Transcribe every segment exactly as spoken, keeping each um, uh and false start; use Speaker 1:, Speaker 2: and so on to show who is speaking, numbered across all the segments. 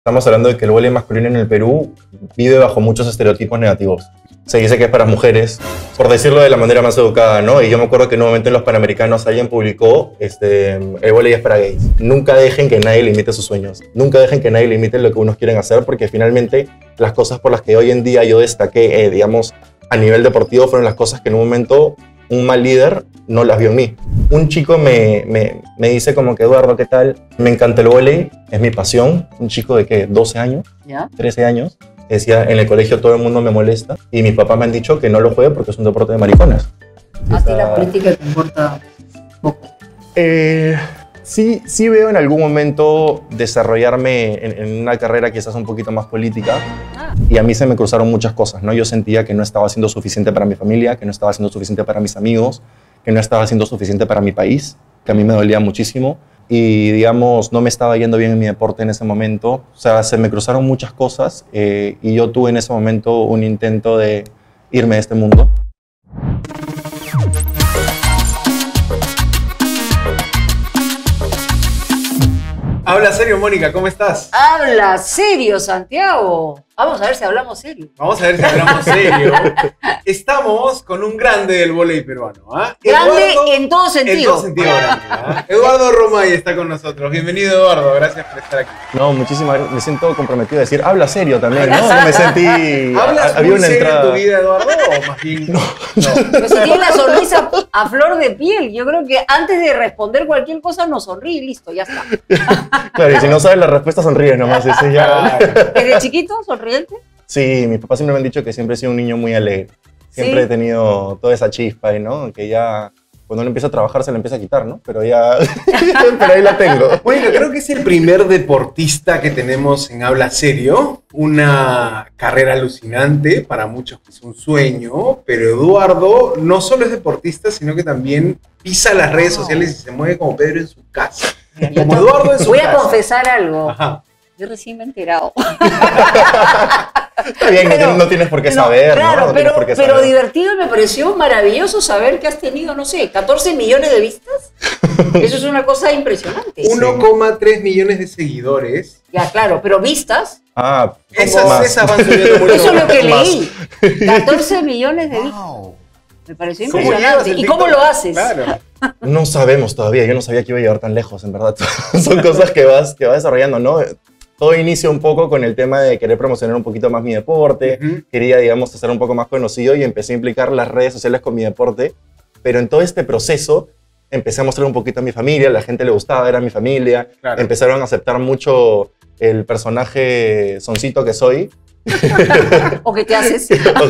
Speaker 1: Estamos hablando de que el vóley masculino en el Perú vive bajo muchos estereotipos negativos. Se dice que es para mujeres, por decirlo de la manera más educada, ¿no? Y yo me acuerdo que en un momento en los Panamericanos alguien publicó, este, el vóley es para gays. Nunca dejen que nadie limite sus sueños. Nunca dejen que nadie limite lo que unos quieren hacer, porque finalmente las cosas por las que hoy en día yo destaqué, eh, digamos, a nivel deportivo, fueron las cosas que en un momento un mal líder no las vio en mí. Un chico me, me, me dice como que, Eduardo, ¿qué tal? Me encanta el vóley, es mi pasión. Un chico de, ¿qué? doce años,
Speaker 2: ¿Ya?
Speaker 1: trece años. Decía, en el colegio todo el mundo me molesta y mis papás me han dicho que no lo juegue porque es un deporte de maricones.
Speaker 2: A ti la política te importa poco.
Speaker 1: Eh, sí, sí veo en algún momento desarrollarme en, en una carrera quizás un poquito más política.
Speaker 2: Ah.
Speaker 1: Y a mí se me cruzaron muchas cosas, ¿no? Yo sentía que no estaba haciendo suficiente para mi familia, que no estaba haciendo suficiente para mis amigos, que no estaba haciendo suficiente para mi país, que a mí me dolía muchísimo. Y, digamos, no me estaba yendo bien en mi deporte en ese momento. O sea, se me cruzaron muchas cosas eh, y yo tuve en ese momento un intento de irme de este mundo.
Speaker 3: Habla serio, Mónica, ¿cómo estás?
Speaker 2: Habla serio, Santiago. Vamos a ver si hablamos serio.
Speaker 3: Vamos a ver si hablamos serio. Estamos con un grande del vóley peruano. ¿ah?
Speaker 2: Grande
Speaker 3: Eduardo,
Speaker 2: en todo sentido.
Speaker 3: En todo sentido grande. ¿ah? Eduardo Romay está con nosotros. Bienvenido, Eduardo. Gracias por estar aquí.
Speaker 1: No, muchísimas gracias. Me siento comprometido a decir, habla serio también, ¿no? Me sentí...
Speaker 3: ¿Hablas
Speaker 1: había
Speaker 3: muy
Speaker 1: una
Speaker 3: serio
Speaker 1: entrada...
Speaker 3: en tu vida, Eduardo, o más bien...? No. no.
Speaker 2: Pero si tiene la sonrisa a flor de piel, yo creo que antes de responder cualquier cosa nos sonríe y listo, ya está.
Speaker 1: Claro, y si no sabes la respuesta, sonríes nomás. Ese ya...
Speaker 2: ¿Desde chiquito, sonriente?
Speaker 1: Sí, mis papás siempre me han dicho que siempre he sido un niño muy alegre. Siempre
Speaker 2: ¿Sí?
Speaker 1: he tenido toda esa chispa, ¿no? Que ya cuando uno empieza a trabajar se le empieza a quitar, ¿no? Pero ya... Pero ahí la tengo.
Speaker 3: Bueno, creo que es el primer deportista que tenemos en Habla Serio. Una carrera alucinante, para muchos que es un sueño. Pero Eduardo no solo es deportista, sino que también pisa las redes sociales y se mueve como Pedro en su casa.
Speaker 2: Mira,
Speaker 3: Como
Speaker 2: yo
Speaker 3: Eduardo en su
Speaker 2: voy
Speaker 3: casa.
Speaker 2: a confesar algo.
Speaker 3: Ajá.
Speaker 2: Yo recién me he enterado.
Speaker 1: Está bien,
Speaker 2: Pero-
Speaker 1: no, no tienes por qué
Speaker 2: No,
Speaker 1: saber,
Speaker 2: claro,
Speaker 1: ¿no? No tienes
Speaker 2: pero,
Speaker 1: por qué
Speaker 2: pero
Speaker 1: saber.
Speaker 2: divertido, me pareció maravilloso saber que has tenido, no sé, catorce millones de vistas. Eso es una cosa impresionante.
Speaker 3: uno coma tres millones de seguidores.
Speaker 2: Ya, claro, pero vistas,
Speaker 1: Ah,
Speaker 3: Esas,
Speaker 1: más.
Speaker 3: esas van subiendo mucho.
Speaker 2: eso es lo que
Speaker 1: Más.
Speaker 2: leí. catorce millones de vistas.
Speaker 3: Wow.
Speaker 2: Me pareció
Speaker 3: ¿Cómo llevas
Speaker 2: impresionante.
Speaker 3: el
Speaker 2: ¿Y cómo
Speaker 3: TikTok?
Speaker 2: lo haces?
Speaker 3: Claro.
Speaker 1: No sabemos todavía, yo no sabía que iba a llegar tan lejos, en verdad. Son cosas que vas, que vas desarrollando, ¿no? Todo inicia un poco con el tema de querer promocionar un poquito más mi deporte.
Speaker 3: Ujú.
Speaker 1: Quería, digamos, ser un poco más conocido y empecé a implicar las redes sociales con mi deporte. Pero en todo este proceso empecé a mostrar un poquito a mi familia, a la gente le gustaba, era mi familia.
Speaker 3: Claro.
Speaker 1: Empezaron a aceptar mucho el personaje soncito que soy.
Speaker 2: ¿O qué te haces?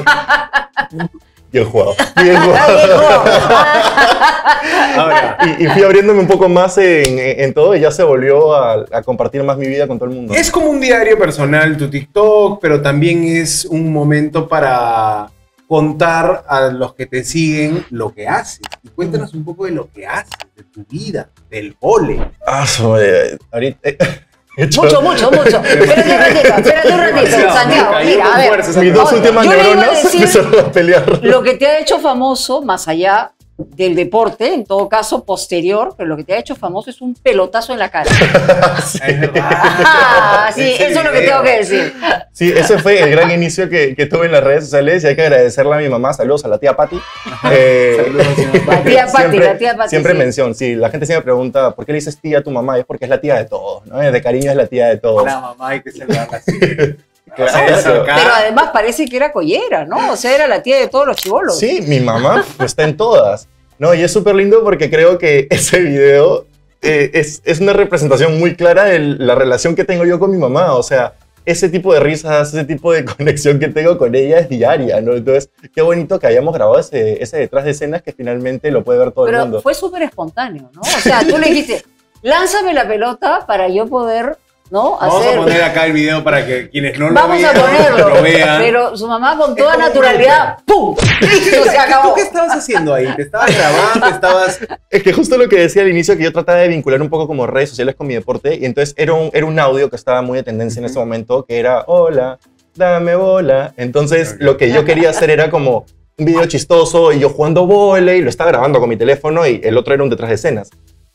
Speaker 1: Bien jugado. Bien jugado.
Speaker 3: Ahora,
Speaker 1: Y, y fui abriéndome un poco más en, en todo y ya se volvió a, a compartir más mi vida con todo el mundo.
Speaker 3: es como un diario personal tu TikTok, pero también es un momento para contar a los que te siguen lo que haces. Y cuéntanos un poco de lo que haces, de tu vida, del vóley.
Speaker 1: Ah, su- eh, ahorita... eh, he hecho-
Speaker 2: Mucho, mucho, mucho. Espérate un ratito, espérate un ratito,
Speaker 3: Demasiado,
Speaker 2: Santiago.
Speaker 3: cayó
Speaker 2: Mira,
Speaker 3: con
Speaker 2: a ver.
Speaker 3: fuerza,
Speaker 1: Mis
Speaker 3: Santiago.
Speaker 1: dos últimas
Speaker 2: Yo le iba a
Speaker 1: neuronas
Speaker 2: decir-
Speaker 1: empezaron a pelear.
Speaker 2: Lo que te ha hecho famoso, más allá del deporte, en todo caso posterior, pero lo que te ha hecho famoso es un pelotazo en la cara.
Speaker 3: Es verdad.
Speaker 2: Ah, sí,
Speaker 3: Ese
Speaker 2: eso es lo que
Speaker 3: video.
Speaker 2: tengo que decir.
Speaker 1: Sí, ese fue el gran inicio que, que tuve en las redes sociales y hay que agradecerle a mi mamá. Saludos a la tía Patti. Eh,
Speaker 3: Saludos, señor.
Speaker 2: La tía Pati,
Speaker 1: siempre,
Speaker 2: la tía Pati.
Speaker 1: Siempre
Speaker 2: sí.
Speaker 1: mención, sí. La gente siempre pregunta, ¿por qué le dices tía a tu mamá? Es porque es la tía de todos, ¿no? De cariño es la tía de todos.
Speaker 3: La mamá hay que saludarla así.
Speaker 1: Claro.
Speaker 3: O sea, acá-
Speaker 2: Pero además parece que era collera, ¿no? O sea, era la tía de todos los chibolos.
Speaker 1: Sí, mi mamá pues, está en todas. No, y es súper lindo porque creo que ese video eh, es, es una representación muy clara de la relación que tengo yo con mi mamá. O sea, ese tipo de risas, ese tipo de conexión que tengo con ella es diaria, ¿no? Entonces, qué bonito que hayamos grabado ese, ese detrás de escenas que finalmente lo puede ver todo el
Speaker 2: Pero
Speaker 1: mundo.
Speaker 2: fue súper espontáneo, ¿no? O sea, tú le dijiste, lánzame la pelota para yo poder, ¿no?
Speaker 3: Vamos
Speaker 2: Hacer...
Speaker 3: a poner acá el video para que quienes no lo
Speaker 2: Vamos a
Speaker 3: vean,
Speaker 2: ponerlo.
Speaker 3: lo vean.
Speaker 2: Pero su mamá con toda
Speaker 3: Es como
Speaker 2: naturalidad, ¡pum! Listo, se
Speaker 3: ¿Tú
Speaker 2: acabó.
Speaker 3: qué estabas haciendo ahí? ¿Te estabas grabando? ¿Estabas...?
Speaker 1: Es que justo lo que decía al inicio, que yo trataba de vincular un poco como redes sociales con mi deporte, y entonces era un, era un audio que estaba muy de tendencia en ese momento, que era, hola, dame bola. Entonces, lo que yo quería hacer era como un video chistoso, y yo jugando vóley, lo estaba grabando con mi teléfono, y el otro era un detrás de escenas.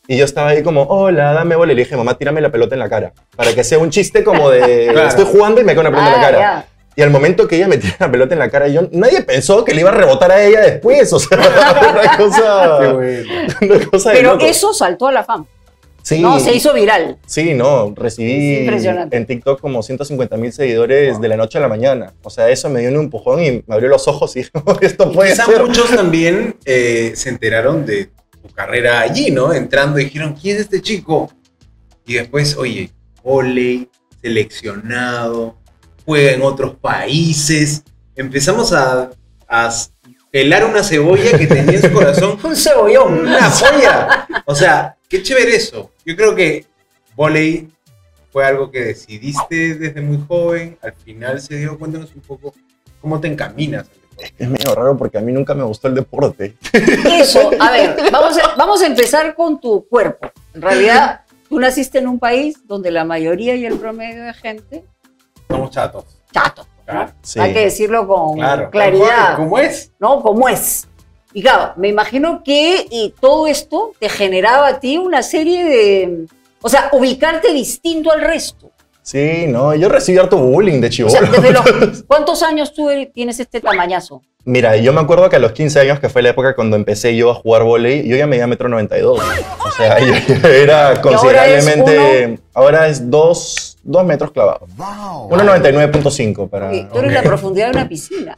Speaker 1: Y yo estaba ahí como, hola, dame bola. Y le dije, mamá, tírame la pelota en la cara. Para que sea un chiste como de, claro, estoy jugando y me cae una pelota ah, en la cara. Ya. Y al momento que ella me tira la pelota en la cara, yo, nadie pensó que le iba a rebotar a ella después. O sea, una cosa, Qué bueno. una cosa de
Speaker 2: Pero
Speaker 1: loco.
Speaker 2: Eso saltó a la fama.
Speaker 1: Sí.
Speaker 2: No, se hizo viral.
Speaker 1: Sí, no, recibí en TikTok como ciento cincuenta mil seguidores wow. de la noche a la mañana. O sea, eso me dio un empujón y me abrió los ojos y dije, esto puede
Speaker 3: quizá
Speaker 1: ser.
Speaker 3: Muchos también eh, se enteraron de tu carrera allí, ¿no? Entrando y dijeron, ¿quién es este chico? Y después, oye, vóley, seleccionado, juega en otros países. Empezamos a, a pelar una cebolla que tenía en su corazón.
Speaker 2: Un cebollón.
Speaker 3: Una joya. O sea, qué chévere eso. Yo creo que vóley fue algo que decidiste desde muy joven. Al final se dio, cuéntanos un poco cómo te encaminas.
Speaker 1: Es medio raro porque a mí nunca me gustó el deporte.
Speaker 2: Eso, a ver, vamos a, vamos a empezar con tu cuerpo. En realidad, tú naciste en un país donde la mayoría y el promedio de gente...
Speaker 3: Somos chatos.
Speaker 2: Chatos.
Speaker 3: Claro.
Speaker 2: Sí. Hay que decirlo con
Speaker 3: claro.
Speaker 2: claridad.
Speaker 3: ¿Cómo es?
Speaker 2: No, como es. Y claro, me imagino que y todo esto te generaba a ti una serie de... O sea, ubicarte distinto al resto.
Speaker 1: Sí, no, yo recibí harto bullying de chibolo.
Speaker 2: O sea, desde los, ¿cuántos años tú tienes este tamañazo?
Speaker 1: Mira, yo me acuerdo que a los quince años, que fue la época cuando empecé yo a jugar vóley, yo ya medía metro noventa y dos. O sea, yo ya era considerablemente... Ahora es, uno... ahora es dos, dos metros clavados. Wow. uno noventa y nueve punto cinco para...
Speaker 2: Okay, tú eres okay. La profundidad de una piscina.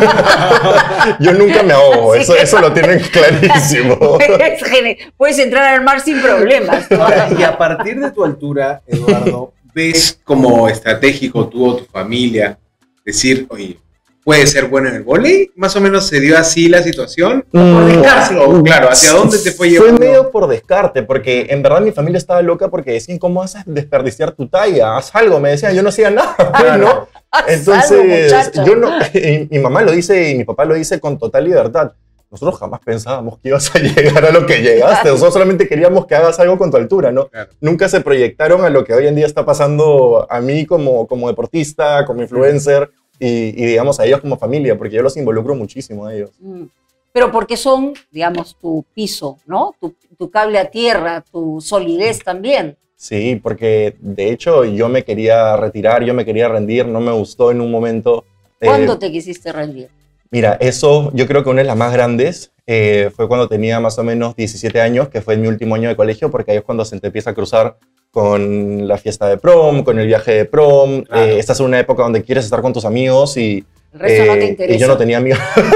Speaker 1: Yo nunca me ahogo, eso, eso lo tienen clarísimo.
Speaker 2: Puedes entrar al mar sin problemas.
Speaker 3: Ahora, y a partir de tu altura, Eduardo, ¿ves como estratégico tú o tu familia decir, oye, puede ser bueno en el vóley? ¿Más o menos se dio así la situación?
Speaker 2: Mm, por descarte.
Speaker 3: O, claro, ¿hacia dónde te fue llevando?
Speaker 1: Fue medio por descarte, porque en verdad mi familia estaba loca porque decían, ¿cómo vas a desperdiciar tu talla? Haz algo, me decían, yo no hacía nada, pues, ¿no? Entonces, algo, yo no, y, mi mamá lo dice y mi papá lo dice con total libertad. Nosotros jamás pensábamos que ibas a llegar a lo que llegaste. Nosotros solamente queríamos que hagas algo con tu altura, ¿no? Claro. Nunca se proyectaron a lo que hoy en día está pasando a mí como, como deportista, como influencer, y, y digamos a ellos como familia, porque yo los involucro muchísimo a ellos.
Speaker 2: Pero porque son, digamos, tu piso, ¿no? Tu, tu cable a tierra, tu solidez también.
Speaker 1: Sí, porque de hecho yo me quería retirar, yo me quería rendir, no me gustó en un momento.
Speaker 2: ¿Cuándo eh, te quisiste rendir?
Speaker 1: Mira, eso yo creo que una de las más grandes eh, fue cuando tenía más o menos diecisiete años, que fue en mi último año de colegio, porque ahí es cuando se te empieza a cruzar con la fiesta de prom, con el viaje de prom. Claro. Eh, estás en una época donde quieres estar con tus amigos y,
Speaker 2: el resto
Speaker 1: eh,
Speaker 2: no te interesa.
Speaker 1: Y yo no tenía amigos.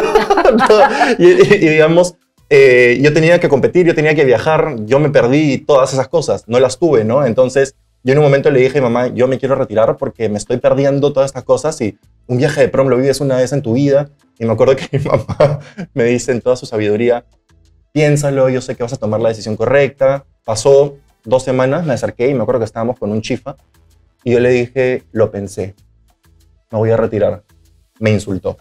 Speaker 1: no, y, y, y digamos, eh, yo tenía que competir, yo tenía que viajar, yo me perdí todas esas cosas, no las tuve, ¿no? Entonces yo en un momento le dije a mamá, yo me quiero retirar porque me estoy perdiendo todas estas cosas y un viaje de prom lo vives una vez en tu vida. Y me acuerdo que mi mamá me dice en toda su sabiduría, piénsalo, yo sé que vas a tomar la decisión correcta. Pasó dos semanas, me acerqué y me acuerdo que estábamos con un chifa y yo le dije, lo pensé, me voy a retirar. Me insultó.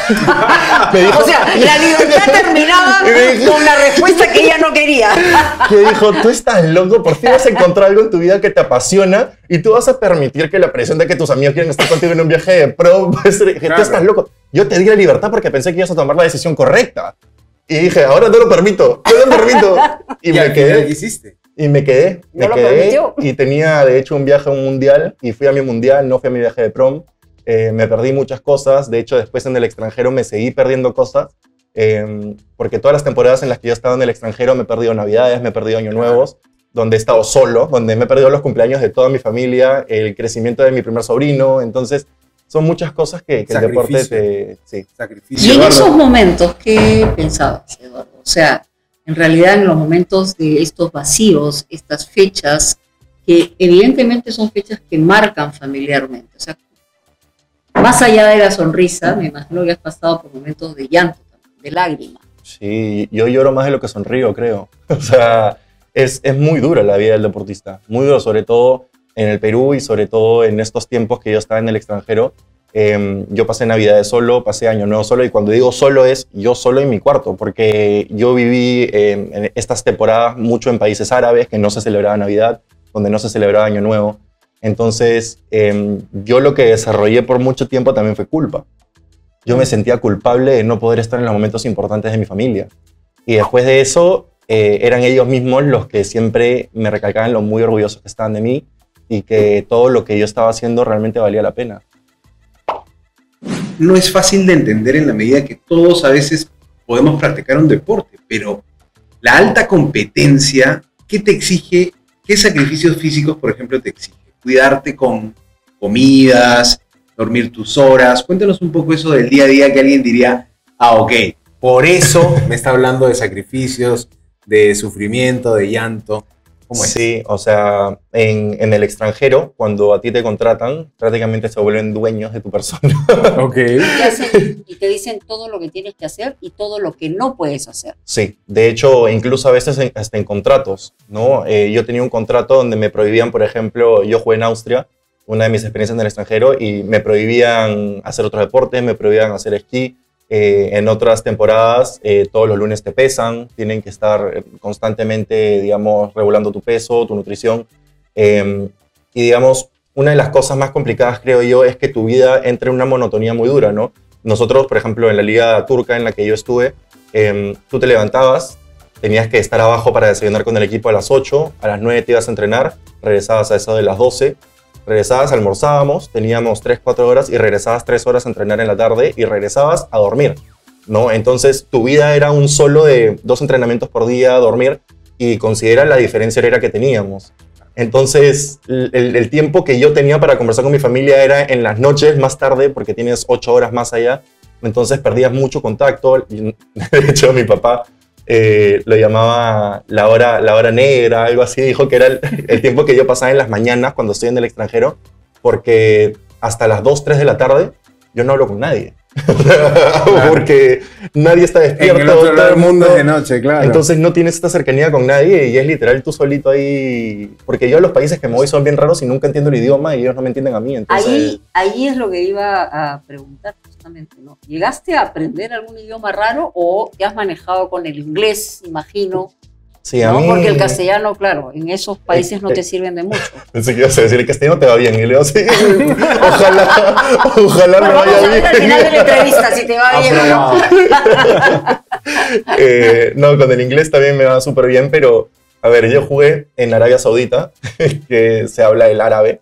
Speaker 2: Me dijo, o sea, la libertad terminaba dijo, con la respuesta que ella no quería.
Speaker 1: Que dijo, tú estás loco, por fin vas a encontrar algo en tu vida que te apasiona y tú vas a permitir que la presión de que tus amigos quieren estar contigo en un viaje de pro, pues, claro. Tú estás loco. Yo te di la libertad porque pensé que ibas a tomar la decisión correcta. Y dije, ahora no lo permito, no lo permito. Y, y me quedé.
Speaker 3: ¿Qué hiciste?
Speaker 1: Y me quedé, me
Speaker 2: ¿No
Speaker 1: quedé.
Speaker 2: lo permitió?
Speaker 1: Y tenía, de hecho, un viaje a un mundial y fui a mi mundial, no fui a mi viaje de prom. Eh, me perdí muchas cosas, de hecho después en el extranjero me seguí perdiendo cosas, eh, porque todas las temporadas en las que yo he estado en el extranjero me he perdido Navidades, me he perdido Años Nuevos, donde he estado solo, donde me he perdido los cumpleaños de toda mi familia, el crecimiento de mi primer sobrino, entonces son muchas cosas que, que el deporte te... Sí.
Speaker 2: Sacrificio. Y en esos momentos, ¿qué pensabas, Eduardo? O sea, en realidad en los momentos de estos vacíos, estas fechas, que evidentemente son fechas que marcan familiarmente, o sea, más allá de la sonrisa, me imagino que has pasado por momentos de llanto, de lágrimas.
Speaker 1: Sí, yo lloro más de lo que sonrío, creo. O sea, es, es muy dura la vida del deportista. Muy duro, sobre todo en el Perú y sobre todo en estos tiempos que yo estaba en el extranjero. Eh, yo pasé Navidades solo, pasé Año Nuevo solo, y cuando digo solo es yo solo en mi cuarto, porque yo viví eh, en estas temporadas mucho en países árabes que no se celebraba Navidad, donde no se celebraba Año Nuevo. Entonces, eh, yo lo que desarrollé por mucho tiempo también fue culpa. Yo me sentía culpable de no poder estar en los momentos importantes de mi familia. Y después de eso, eh, eran ellos mismos los que siempre me recalcaban lo muy orgullosos que estaban de mí y que todo lo que yo estaba haciendo realmente valía la pena.
Speaker 3: No es fácil de entender en la medida que todos a veces podemos practicar un deporte, pero la alta competencia, ¿qué te exige? ¿Qué sacrificios físicos, por ejemplo, te exige? Cuidarte con comidas, dormir tus horas. Cuéntanos un poco eso del día a día que alguien diría, ah, ok, por eso me está hablando de sacrificios, de sufrimiento, de llanto. ¿Cómo es?
Speaker 1: Sí, o sea, en, en el extranjero, cuando a ti te contratan, prácticamente se vuelven dueños de tu persona.
Speaker 3: Ok.
Speaker 2: Y te, hacen- y te dicen todo lo que tienes que hacer y todo lo que no puedes hacer.
Speaker 1: Sí, de hecho, incluso a veces en- hasta en contratos, ¿no? Eh, yo tenía un contrato donde me prohibían, por ejemplo, yo jugué en Austria, una de mis experiencias en el extranjero, y me prohibían hacer otros deportes, me prohibían hacer esquí. Eh, en otras temporadas, eh, todos los lunes te pesan, tienen que estar constantemente, digamos, regulando tu peso, tu nutrición. Eh, y, digamos, una de las cosas más complicadas, creo yo, es que tu vida entre en una monotonía muy dura, ¿no? Nosotros, por ejemplo, en la liga turca en la que yo estuve, eh, tú te levantabas, tenías que estar abajo para desayunar con el equipo a las ocho, a las nueve te ibas a entrenar, regresabas a eso de las doce, regresabas, almorzábamos, teníamos tres, cuatro horas y regresabas tres horas a entrenar en la tarde y regresabas a dormir, ¿no? Entonces tu vida era un solo de dos entrenamientos por día, dormir, y considera la diferencia horaria que teníamos. Entonces el, el tiempo que yo tenía para conversar con mi familia era en las noches, más tarde, porque tienes ocho horas más allá, entonces perdías mucho contacto. De hecho, mi papá Eh, lo llamaba la hora, la hora negra, algo así. Dijo que era el, el tiempo que yo pasaba en las mañanas cuando estoy en el extranjero, porque hasta las dos, tres de la tarde yo no hablo con nadie. Claro. Porque nadie está despierto,
Speaker 3: En el otro
Speaker 1: todo
Speaker 3: lado
Speaker 1: el
Speaker 3: del mundo
Speaker 1: mundo.
Speaker 3: es de noche, claro.
Speaker 1: Entonces no tienes esta cercanía con nadie y es literal tú solito ahí. Porque yo a los países que me voy son bien raros y nunca entiendo el idioma y ellos no me entienden a mí. Entonces...
Speaker 2: Ahí, ahí es lo que iba a preguntar justamente, ¿no? ¿Llegaste a aprender algún idioma raro o te has manejado con el inglés, imagino?
Speaker 1: Sí, a
Speaker 2: ¿no?
Speaker 1: mí...
Speaker 2: Porque el castellano, claro, en esos países no te sirven de mucho.
Speaker 1: Pensé que ibas a decir el castellano te va bien. Y le digo, sí, ojalá, ojalá me
Speaker 2: Bueno, vamos a
Speaker 1: vaya
Speaker 2: ver
Speaker 1: bien.
Speaker 2: al final de la entrevista si te va bien o no.
Speaker 1: eh, no, con el inglés también me va súper bien, pero a ver, yo jugué en Arabia Saudita, que se habla el árabe,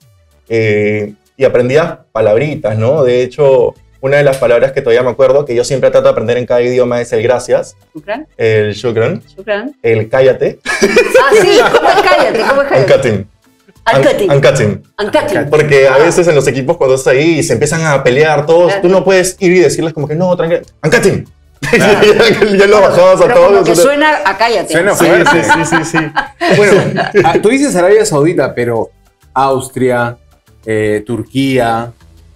Speaker 1: eh, y aprendía palabritas, ¿no? De hecho, una de las palabras que todavía me acuerdo, que yo siempre trato de aprender en cada idioma, es el gracias,
Speaker 2: ¿Shukran?
Speaker 1: el shukran,
Speaker 2: ¿Shukran?
Speaker 1: el cállate,
Speaker 2: Ah, sí, ¿cómo es cállate? ¿Cómo es cállate?
Speaker 1: ankatim.
Speaker 2: Ankatim.
Speaker 1: Ankatim.
Speaker 2: Ankatim.
Speaker 1: Porque a
Speaker 2: Ah.
Speaker 1: veces en los equipos cuando estás ahí y se empiezan a pelear todos,
Speaker 2: Claro.
Speaker 1: tú no puedes ir y decirles como que no, tranquilo, ¡Ankatim!
Speaker 3: Claro.
Speaker 1: ya, ya lo bajabas a
Speaker 2: Pero como
Speaker 1: todos.
Speaker 2: que
Speaker 1: o sea,
Speaker 2: suena a cállate.
Speaker 3: Suena
Speaker 1: sí,
Speaker 3: fuerte.
Speaker 1: sí, sí, sí, sí.
Speaker 3: Bueno, ah, tú dices Arabia Saudita, pero Austria, eh, Turquía,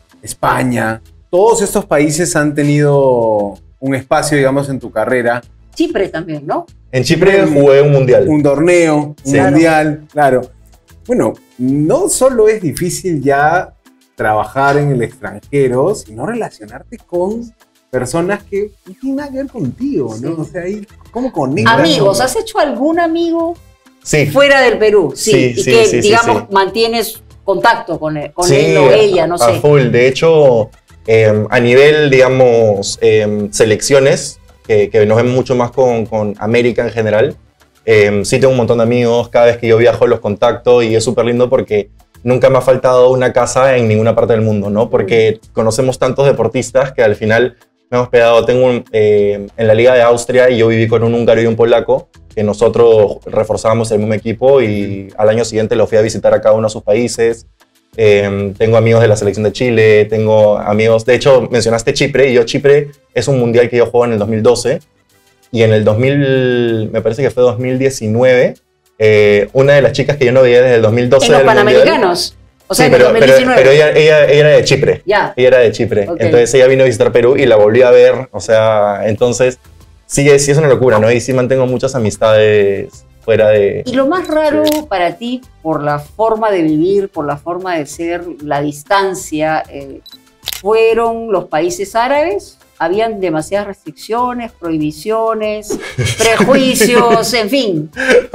Speaker 3: España, todos estos países han tenido un espacio, digamos, en tu carrera.
Speaker 2: Chipre también, ¿no?
Speaker 1: En Chipre jugué un mundial.
Speaker 3: Un torneo, un
Speaker 1: Sí.
Speaker 3: mundial, claro. Bueno, no solo es difícil ya trabajar en el extranjero, sino relacionarte con personas que no tienen nada que ver contigo, ¿no?
Speaker 2: Sí.
Speaker 3: O sea, ahí, ¿cómo conectas?
Speaker 2: Amigos, ¿has hecho algún amigo
Speaker 1: Sí.
Speaker 2: fuera del Perú? Sí,
Speaker 1: Sí,
Speaker 2: y
Speaker 1: sí,
Speaker 2: que,
Speaker 1: sí, sí,
Speaker 2: digamos,
Speaker 1: sí.
Speaker 2: mantienes contacto con él, con
Speaker 1: Sí,
Speaker 2: él o ella, no
Speaker 1: a
Speaker 2: sé.
Speaker 1: full. De hecho, eh, a nivel, digamos, eh, selecciones, que, que nos vemos mucho más con, con América en general, eh, sí tengo un montón de amigos. Cada vez que yo viajo los contacto y es súper lindo porque nunca me ha faltado una casa en ninguna parte del mundo, ¿no? Porque conocemos tantos deportistas que al final me hemos pegado. Tengo un, eh, en la Liga de Austria y yo viví con un húngaro y un polaco, que nosotros reforzábamos el mismo equipo y al año siguiente lo fui a visitar a cada uno de sus países. Eh, tengo amigos de la selección de Chile, tengo amigos, de hecho mencionaste Chipre, y yo Chipre es un mundial que yo juego en el dos mil doce, y en el dos mil, me parece que fue dos mil diecinueve, eh, una de las chicas que yo no veía desde el dos mil doce
Speaker 2: En los
Speaker 1: del mundial-
Speaker 2: Panamericanos. O sea,
Speaker 1: Sí,
Speaker 2: en el
Speaker 1: pero,
Speaker 2: dos mil
Speaker 1: pero,
Speaker 2: diecinueve.
Speaker 1: pero ella, ella, ella era de Chipre.
Speaker 2: Ya.
Speaker 1: Ella era de Chipre.
Speaker 2: Ok.
Speaker 1: Entonces ella vino a visitar Perú y la volví a ver. O sea, entonces sí, sí es una locura, ¿no? Y sí mantengo muchas amistades fuera de...
Speaker 2: Y lo más raro
Speaker 1: Sí.
Speaker 2: para ti, por la forma de vivir, por la forma de ser, la distancia, eh, ¿fueron los países árabes? ¿Habían demasiadas restricciones, prohibiciones, prejuicios, en fin?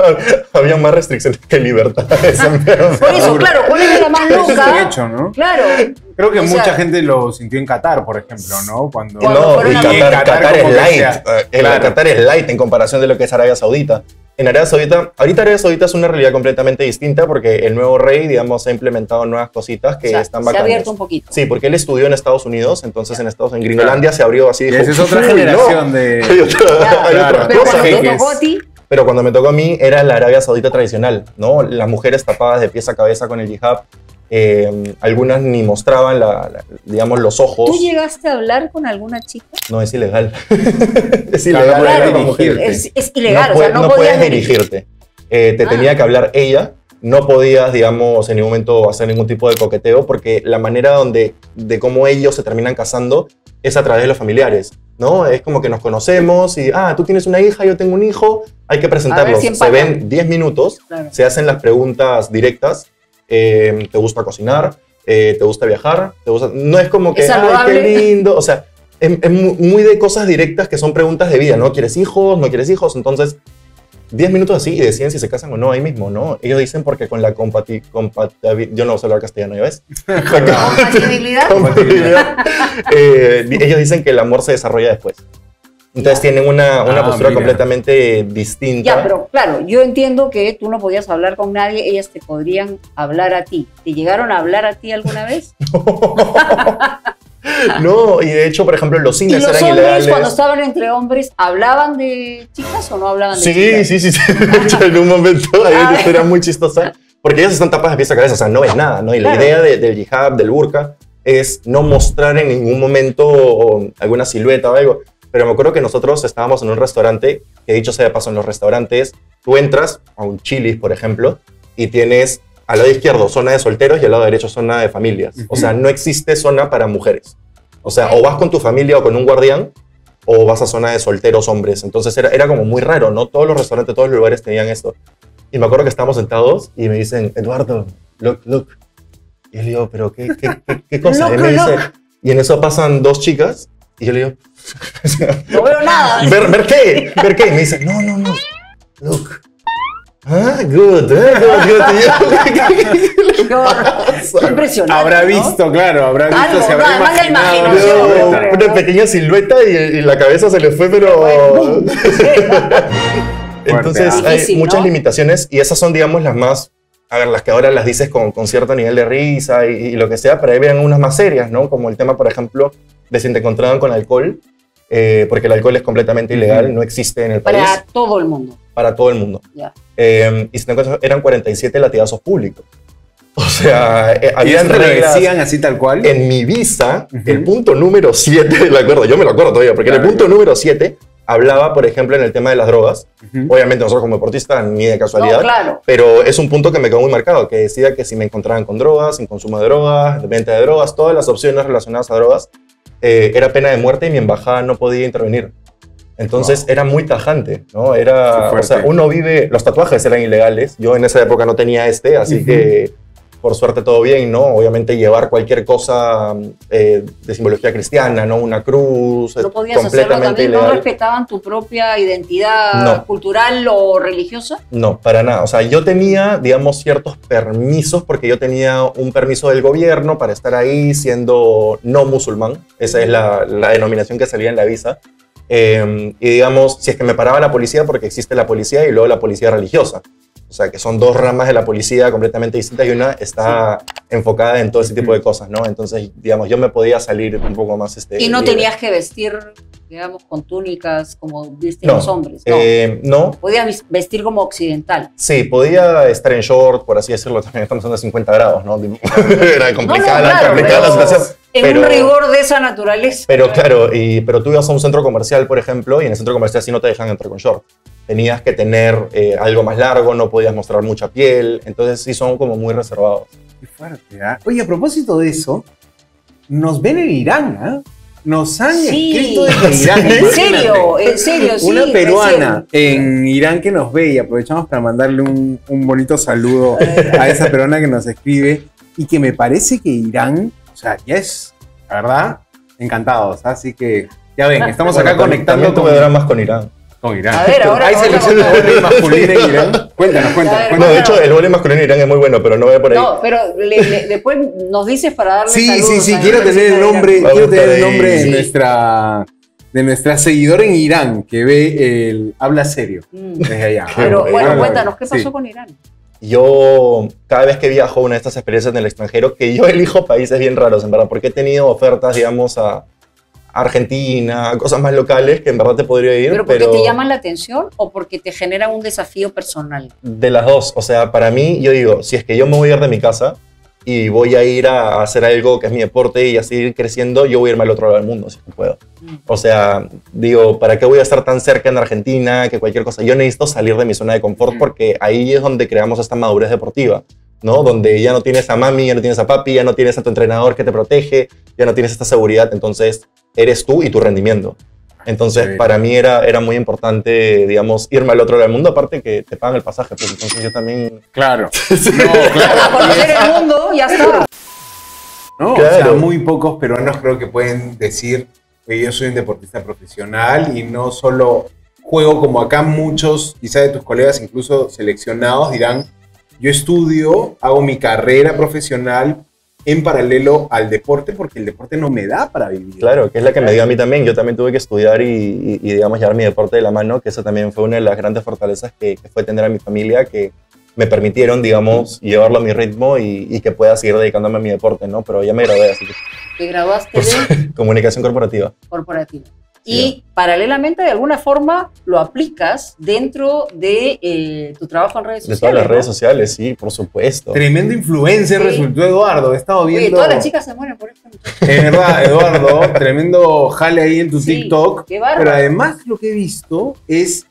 Speaker 1: Había más restricciones que libertades. en verdad.
Speaker 2: Por eso, claro, ¿cuál es la más
Speaker 3: Eso es
Speaker 2: loca?
Speaker 3: derecho, ¿no?
Speaker 2: Claro,
Speaker 3: Creo que
Speaker 2: O
Speaker 3: mucha
Speaker 2: sea,
Speaker 3: gente lo sintió en Qatar, por ejemplo, ¿no? Cuando,
Speaker 2: Cuando
Speaker 1: No,
Speaker 2: fueron
Speaker 1: y
Speaker 2: a-
Speaker 1: Qatar,
Speaker 3: Y en Qatar
Speaker 1: Qatar es
Speaker 3: como que
Speaker 1: light.
Speaker 3: sea-
Speaker 1: Eh, el
Speaker 3: claro.
Speaker 1: Qatar es light en comparación de lo que es Arabia Saudita. En Arabia Saudita, ahorita Arabia Saudita es una realidad completamente distinta porque el nuevo rey, digamos, ha implementado nuevas cositas que
Speaker 2: o sea,
Speaker 1: están
Speaker 2: se ha
Speaker 1: bacanas.
Speaker 2: abierto un poquito.
Speaker 1: Sí, porque él estudió en Estados Unidos, entonces en Estados en Gringolandia se abrió así.
Speaker 3: Y
Speaker 1: dijo,
Speaker 3: esa es otra
Speaker 1: "Uy,
Speaker 3: generación
Speaker 1: no,
Speaker 3: de...
Speaker 1: hay, otra-
Speaker 2: Claro,
Speaker 1: hay
Speaker 3: claro.
Speaker 1: otras
Speaker 2: Pero
Speaker 1: cosas".
Speaker 2: cuando te
Speaker 3: jeques.
Speaker 2: tocó a ti,
Speaker 1: Pero cuando me tocó a mí era la Arabia Saudita tradicional, ¿no? Las mujeres tapadas de pies a cabeza con el hijab, eh, algunas ni mostraban, la, la- digamos, los ojos.
Speaker 2: ¿tú llegaste a hablar con alguna chica?
Speaker 1: No, es ilegal. es
Speaker 3: Claro,
Speaker 1: ilegal
Speaker 3: no puedes
Speaker 1: hablar con
Speaker 3: dirigirte.
Speaker 1: mujeres.
Speaker 2: Es, es ilegal,
Speaker 1: no,
Speaker 2: o sea,
Speaker 1: puede-
Speaker 2: no,
Speaker 1: no
Speaker 2: podías
Speaker 1: puedes dirigirte. Eh, te
Speaker 2: Ah.
Speaker 1: tenía que hablar ella. No podías, digamos, en ningún momento hacer ningún tipo de coqueteo porque la manera donde, de cómo ellos se terminan casando es a través de los familiares, ¿no? Es como que nos conocemos y, ah, tú tienes una hija, yo tengo un hijo, hay que presentarlos.
Speaker 2: si
Speaker 1: Se
Speaker 2: empatan.
Speaker 1: ven diez minutos,
Speaker 2: Claro.
Speaker 1: se hacen las preguntas directas. eh, ¿Te gusta cocinar? Eh, ¿Te gusta viajar? ¿Te gusta? No es como que,
Speaker 2: ¿Es
Speaker 1: ay,
Speaker 2: saludable?
Speaker 1: qué lindo. O sea, es, es mu- muy de cosas directas que son preguntas de vida, ¿no? ¿Quieres hijos? ¿No quieres hijos? Entonces, diez minutos así y deciden si se casan o no ahí mismo, ¿no? Ellos dicen porque con la compati compatibilidad... Yo no sé hablar castellano, ¿ya ves?
Speaker 2: ¿Compatibilidad?
Speaker 1: Compatibilidad. Eh, ellos dicen que el amor se desarrolla después. Entonces
Speaker 2: Ya.
Speaker 1: tienen una, una
Speaker 3: Ah,
Speaker 1: postura
Speaker 3: mira.
Speaker 1: completamente distinta.
Speaker 2: Ya, pero claro, yo entiendo que tú no podías hablar con nadie, ellas te podrían hablar a ti. ¿Te llegaron a hablar a ti alguna vez?
Speaker 1: No, y de hecho, por ejemplo, los
Speaker 2: ¿Y
Speaker 1: cines
Speaker 2: los
Speaker 1: eran
Speaker 2: hombres,
Speaker 1: ilegales.
Speaker 2: cuando estaban entre hombres, hablaban de chicas o no hablaban de
Speaker 1: Sí,
Speaker 2: chicas?
Speaker 1: sí, sí, sí. De hecho, en un momento hay una
Speaker 2: Ah.
Speaker 1: historia muy chistosa, porque ellas están tapadas de pies a cabeza, o sea, no ves nada, ¿no? Y la
Speaker 2: Claro.
Speaker 1: idea de- del hijab, del burka, es no mostrar en ningún momento o, alguna silueta o algo. Pero me acuerdo que nosotros estábamos en un restaurante, que dicho sea de paso, en los restaurantes, tú entras a un Chili's, por ejemplo, y tienes al lado izquierdo zona de solteros y al lado derecho zona de familias. O sea, no existe zona para mujeres. O sea, o vas con tu familia o con un guardián, o vas a zona de solteros hombres. Entonces era, era como muy raro, ¿no? Todos los restaurantes, todos los lugares tenían esto. Y me acuerdo que estábamos sentados y me dicen, Eduardo, look, look. Y yo le digo, ¿pero qué, qué, qué, qué cosa?
Speaker 2: Look,
Speaker 1: y me dice,
Speaker 2: look.
Speaker 1: y en eso pasan dos chicas y yo le digo,
Speaker 2: No veo nada.
Speaker 1: ¿ver, ver qué? ¿Ver qué? Y me dice, no, no, no, look. Ah, good, eh, good, good. Y yo,
Speaker 2: Qué horror. Qué impresionante,
Speaker 3: Habrá
Speaker 2: ¿no?
Speaker 3: visto, claro, habrá visto,
Speaker 2: Algo,
Speaker 3: se habrá
Speaker 2: nada más la
Speaker 3: imaginado.
Speaker 2: imaginación,
Speaker 3: la
Speaker 2: yo
Speaker 3: silueta.
Speaker 2: creo.
Speaker 1: una pequeña silueta y, y la cabeza se le fue, pero...
Speaker 2: Bueno,
Speaker 1: Entonces
Speaker 3: Fuerte,
Speaker 1: hay
Speaker 2: Difícil,
Speaker 1: muchas
Speaker 2: ¿no?
Speaker 1: limitaciones y esas son, digamos, las más, a ver, las que ahora las dices con, con cierto nivel de risa y, y lo que sea, pero ahí vienen unas más serias, ¿no? Como el tema, por ejemplo, de si te encontraban con alcohol, eh, porque el alcohol es completamente ilegal,
Speaker 3: Ujú.
Speaker 1: no existe en el país,
Speaker 2: Para todo el mundo.
Speaker 1: para todo el mundo.
Speaker 2: Ya.
Speaker 1: Eh, y si te encuentras, eran cuarenta y siete latigazos públicos. O sea, eh,
Speaker 3: ¿Y
Speaker 1: habían
Speaker 3: eso te lo
Speaker 1: reglas.
Speaker 3: decían así tal cual?
Speaker 1: En mi visa,
Speaker 3: Ujú.
Speaker 1: el punto número siete, del acuerdo, yo me lo acuerdo todavía, porque en
Speaker 3: Claro,
Speaker 1: el punto
Speaker 3: claro.
Speaker 1: número siete hablaba, por ejemplo, en el tema de las drogas.
Speaker 3: Ujú.
Speaker 1: Obviamente nosotros como deportistas ni de casualidad,
Speaker 2: No, claro.
Speaker 1: pero es un punto que me quedó muy marcado, que decía que si me encontraban con drogas, sin consumo de drogas, de venta de drogas, todas las opciones relacionadas a drogas, eh, era pena de muerte y mi embajada no podía intervenir. Entonces
Speaker 3: Wow.
Speaker 1: era muy tajante, ¿no?
Speaker 3: Qué
Speaker 1: Era,
Speaker 3: fuerte.
Speaker 1: o sea, uno vive, los tatuajes eran ilegales, yo en esa época no tenía este, así
Speaker 3: Ujú.
Speaker 1: que por suerte todo bien, ¿no? Obviamente llevar cualquier cosa eh, de simbología cristiana, ¿no? Una cruz,
Speaker 2: No
Speaker 1: es
Speaker 2: podías hacerlo
Speaker 1: completamente
Speaker 2: también, no
Speaker 1: ilegal.
Speaker 2: respetaban tu propia identidad
Speaker 1: No.
Speaker 2: cultural o religiosa.
Speaker 1: No, para nada. O sea, yo tenía, digamos, ciertos permisos porque yo tenía un permiso del gobierno para estar ahí siendo no musulmán. Esa es la, la denominación que salía en la visa. Eh, y digamos, si es que me paraba la policía, porque existe la policía y luego la policía religiosa. O sea, que son dos ramas de la policía completamente distintas y una está enfocada en todo ese tipo de cosas, ¿no? Entonces, digamos, yo me podía salir un poco más... Este,
Speaker 2: Y no
Speaker 1: libre.
Speaker 2: tenías que vestir, digamos, con túnicas como visten
Speaker 1: No,
Speaker 2: los hombres. No.
Speaker 1: eh, no,
Speaker 2: Podías vis- vestir como occidental.
Speaker 1: sí, podía estar en short, por así decirlo, también estamos hablando de cincuenta grados, ¿no? Era complicada,
Speaker 2: No, no, claro,
Speaker 1: complicada la
Speaker 2: pero
Speaker 1: situación.
Speaker 2: En
Speaker 1: pero,
Speaker 2: un rigor de esa naturaleza.
Speaker 1: pero claro, y, pero tú ibas a un centro comercial, por ejemplo, y en el centro comercial sí no te dejan entrar con short. Tenías que tener eh, algo más largo, no podías mostrar mucha piel, entonces sí son como muy reservados.
Speaker 3: Qué fuerte, ¿ah? Oye, a propósito de eso, nos ven en Irán, ¿ah? Nos han
Speaker 2: Sí.
Speaker 3: escrito desde Irán.
Speaker 2: En
Speaker 3: imagínate.
Speaker 2: serio, en serio, sí.
Speaker 3: Una peruana
Speaker 2: recién.
Speaker 3: en Irán que nos ve y aprovechamos para mandarle un, un bonito saludo a esa peruana que nos escribe y que me parece que Irán, o sea, ya es, la verdad, encantados. Así que, ya ven, estamos
Speaker 1: Bueno,
Speaker 3: acá
Speaker 1: tam-
Speaker 3: conectando
Speaker 1: También tuve
Speaker 3: con...
Speaker 1: dramas con Irán.
Speaker 3: Con Irán.
Speaker 2: A ver, ahora
Speaker 3: ¿Hay
Speaker 2: ahora
Speaker 3: selección de
Speaker 2: vamos a-
Speaker 3: vóley masculina en Irán? Cuéntanos,
Speaker 2: A
Speaker 3: cuéntanos.
Speaker 2: ver,
Speaker 3: cuéntanos.
Speaker 1: No, de hecho, el vóley masculino en Irán es muy bueno, pero no voy por ahí.
Speaker 2: No, pero le- le- después nos dices para darle
Speaker 3: Sí,
Speaker 2: saludos.
Speaker 3: sí, sí,
Speaker 2: a
Speaker 3: quiero
Speaker 2: la
Speaker 3: tener el
Speaker 2: presidenta de
Speaker 3: nombre,
Speaker 2: Irán.
Speaker 1: Vamos
Speaker 3: quiero tener
Speaker 1: por
Speaker 3: el
Speaker 1: ahí.
Speaker 3: nombre de
Speaker 2: Sí.
Speaker 3: nuestra de nuestra seguidora en Irán que ve el habla serio
Speaker 2: Mm.
Speaker 3: desde allá.
Speaker 2: Pero
Speaker 1: Qué
Speaker 2: bueno,
Speaker 1: bueno.
Speaker 2: cuéntanos, ¿qué pasó
Speaker 3: Sí.
Speaker 2: con Irán?
Speaker 1: Yo, cada vez que viajo a una de estas experiencias en el extranjero, que yo elijo países bien raros, en verdad, porque he tenido ofertas, digamos, a Argentina, cosas más locales que en verdad te podría ir,
Speaker 2: ¿Pero
Speaker 1: pero,
Speaker 2: porque te llaman la atención o porque te generan un desafío personal?
Speaker 1: de las dos. O sea, para mí, yo digo, si es que yo me voy a ir de mi casa y voy a ir a hacer algo que es mi deporte y a seguir creciendo, yo voy a irme al otro lado del mundo, si es que puedo.
Speaker 2: Mm.
Speaker 1: O sea, digo, ¿para qué voy a estar tan cerca en Argentina que cualquier cosa? Yo necesito salir de mi zona de confort porque ahí es donde creamos esta madurez deportiva, ¿no? Donde ya no tienes a mami, ya no tienes a papi, ya no tienes a tu entrenador que te protege, ya no tienes esta seguridad, entonces eres tú y tu rendimiento. Entonces,
Speaker 3: Sí.
Speaker 1: para mí era, era muy importante, digamos, irme al otro lado del mundo, aparte que te pagan el pasaje, pues entonces yo también...
Speaker 3: Claro. No,
Speaker 2: Para
Speaker 3: claro.
Speaker 2: conocer el mundo, ya está.
Speaker 3: ¿No?
Speaker 1: Claro.
Speaker 3: O sea, muy pocos peruanos creo que pueden decir que yo soy un deportista profesional y no solo juego como acá muchos, quizá de tus colegas, incluso seleccionados, dirán, yo estudio, hago mi carrera profesional en paralelo al deporte porque el deporte no me da para vivir.
Speaker 1: Claro, que es la que me dio a mí también. Yo también tuve que estudiar y, y- y, digamos, llevar mi deporte de la mano, que eso también fue una de las grandes fortalezas que, que fue tener a mi familia, que me permitieron, digamos, llevarlo a mi ritmo y, y que pueda seguir dedicándome a mi deporte, ¿no? Pero ya me gradué, así que
Speaker 2: Te graduaste
Speaker 1: Pues,
Speaker 2: de
Speaker 1: comunicación corporativa.
Speaker 2: corporativa.
Speaker 1: Sí,
Speaker 2: Y paralelamente, de alguna forma, lo aplicas dentro de eh, tu trabajo en redes
Speaker 1: De
Speaker 2: sociales.
Speaker 1: todas las
Speaker 2: ¿no?
Speaker 1: redes sociales, sí, por supuesto.
Speaker 3: Tremendo influencer
Speaker 2: Sí.
Speaker 3: resultó Eduardo. He estado
Speaker 2: Oye,
Speaker 3: viendo.
Speaker 2: todas las chicas se mueren por esto.
Speaker 3: Es verdad, Eduardo. Tremendo jale ahí en tu
Speaker 2: Sí,
Speaker 3: TikTok.
Speaker 2: qué bárbaro.
Speaker 3: Pero además lo que he visto es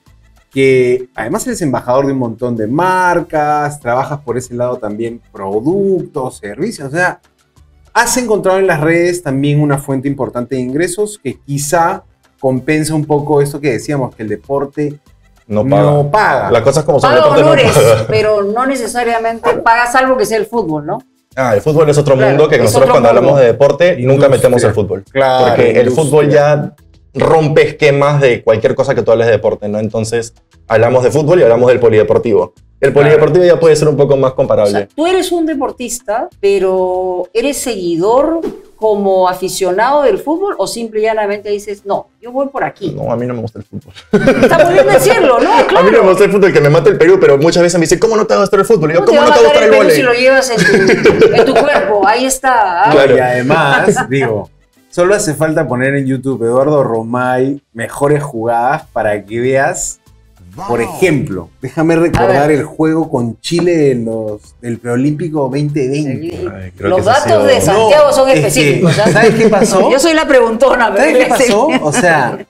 Speaker 3: que además eres embajador de un montón de marcas, trabajas por ese lado también productos, servicios, o sea, has encontrado en las redes también una fuente importante de ingresos que quizá compensa un poco esto que decíamos, que el deporte
Speaker 1: No paga.
Speaker 3: no paga.
Speaker 1: Las cosas como son, el
Speaker 2: Paga
Speaker 1: deporte
Speaker 2: honores,
Speaker 1: no paga.
Speaker 2: pero no necesariamente pagas algo que sea el fútbol, ¿no?
Speaker 1: Ah, el fútbol es otro
Speaker 2: Claro,
Speaker 1: mundo que
Speaker 2: es
Speaker 1: nosotros
Speaker 2: otro
Speaker 1: cuando
Speaker 2: mundo.
Speaker 1: hablamos de deporte nunca
Speaker 3: Industria.
Speaker 1: metemos el fútbol.
Speaker 3: Claro,
Speaker 1: Porque el
Speaker 3: industria.
Speaker 1: fútbol ya rompe esquemas de cualquier cosa que tú hables de deporte, ¿no? Entonces, hablamos de fútbol y hablamos del polideportivo. El polideportivo ya puede ser un poco más
Speaker 2: O
Speaker 1: comparable.
Speaker 2: sea, tú eres un deportista, pero ¿eres seguidor como aficionado del fútbol o simple y llanamente dices, no, yo voy por aquí?
Speaker 1: No, a mí no me gusta el fútbol.
Speaker 2: Está muy bien decirlo, ¿no? Claro.
Speaker 1: A mí no me gusta el fútbol, que me mata el Perú, pero muchas veces me dicen, ¿cómo no te va a gustar el fútbol? Y yo,
Speaker 2: ¿Cómo te
Speaker 1: ¿cómo
Speaker 2: va
Speaker 1: no
Speaker 2: a
Speaker 1: te va a
Speaker 2: matar
Speaker 1: gustar
Speaker 2: el
Speaker 1: el
Speaker 2: Perú si lo
Speaker 1: vóley?
Speaker 2: llevas en tu, en tu cuerpo? Ahí está. ¿ah?
Speaker 1: Claro.
Speaker 3: Y además, digo, solo hace falta poner en YouTube Eduardo Romay mejores jugadas para que veas. Por ejemplo, déjame recordar
Speaker 2: A ver.
Speaker 3: el juego con Chile en los, del preolímpico veinte veinte.
Speaker 1: Ay, creo
Speaker 2: Los
Speaker 1: que ese ha
Speaker 2: datos
Speaker 1: sido-
Speaker 2: de Santiago
Speaker 3: No,
Speaker 2: son
Speaker 3: es que,
Speaker 2: específicos. ¿ah?
Speaker 3: ¿sabes qué pasó?
Speaker 2: Yo soy la preguntona.
Speaker 3: ¿Sabes
Speaker 2: pero-
Speaker 3: qué pasó? O sea,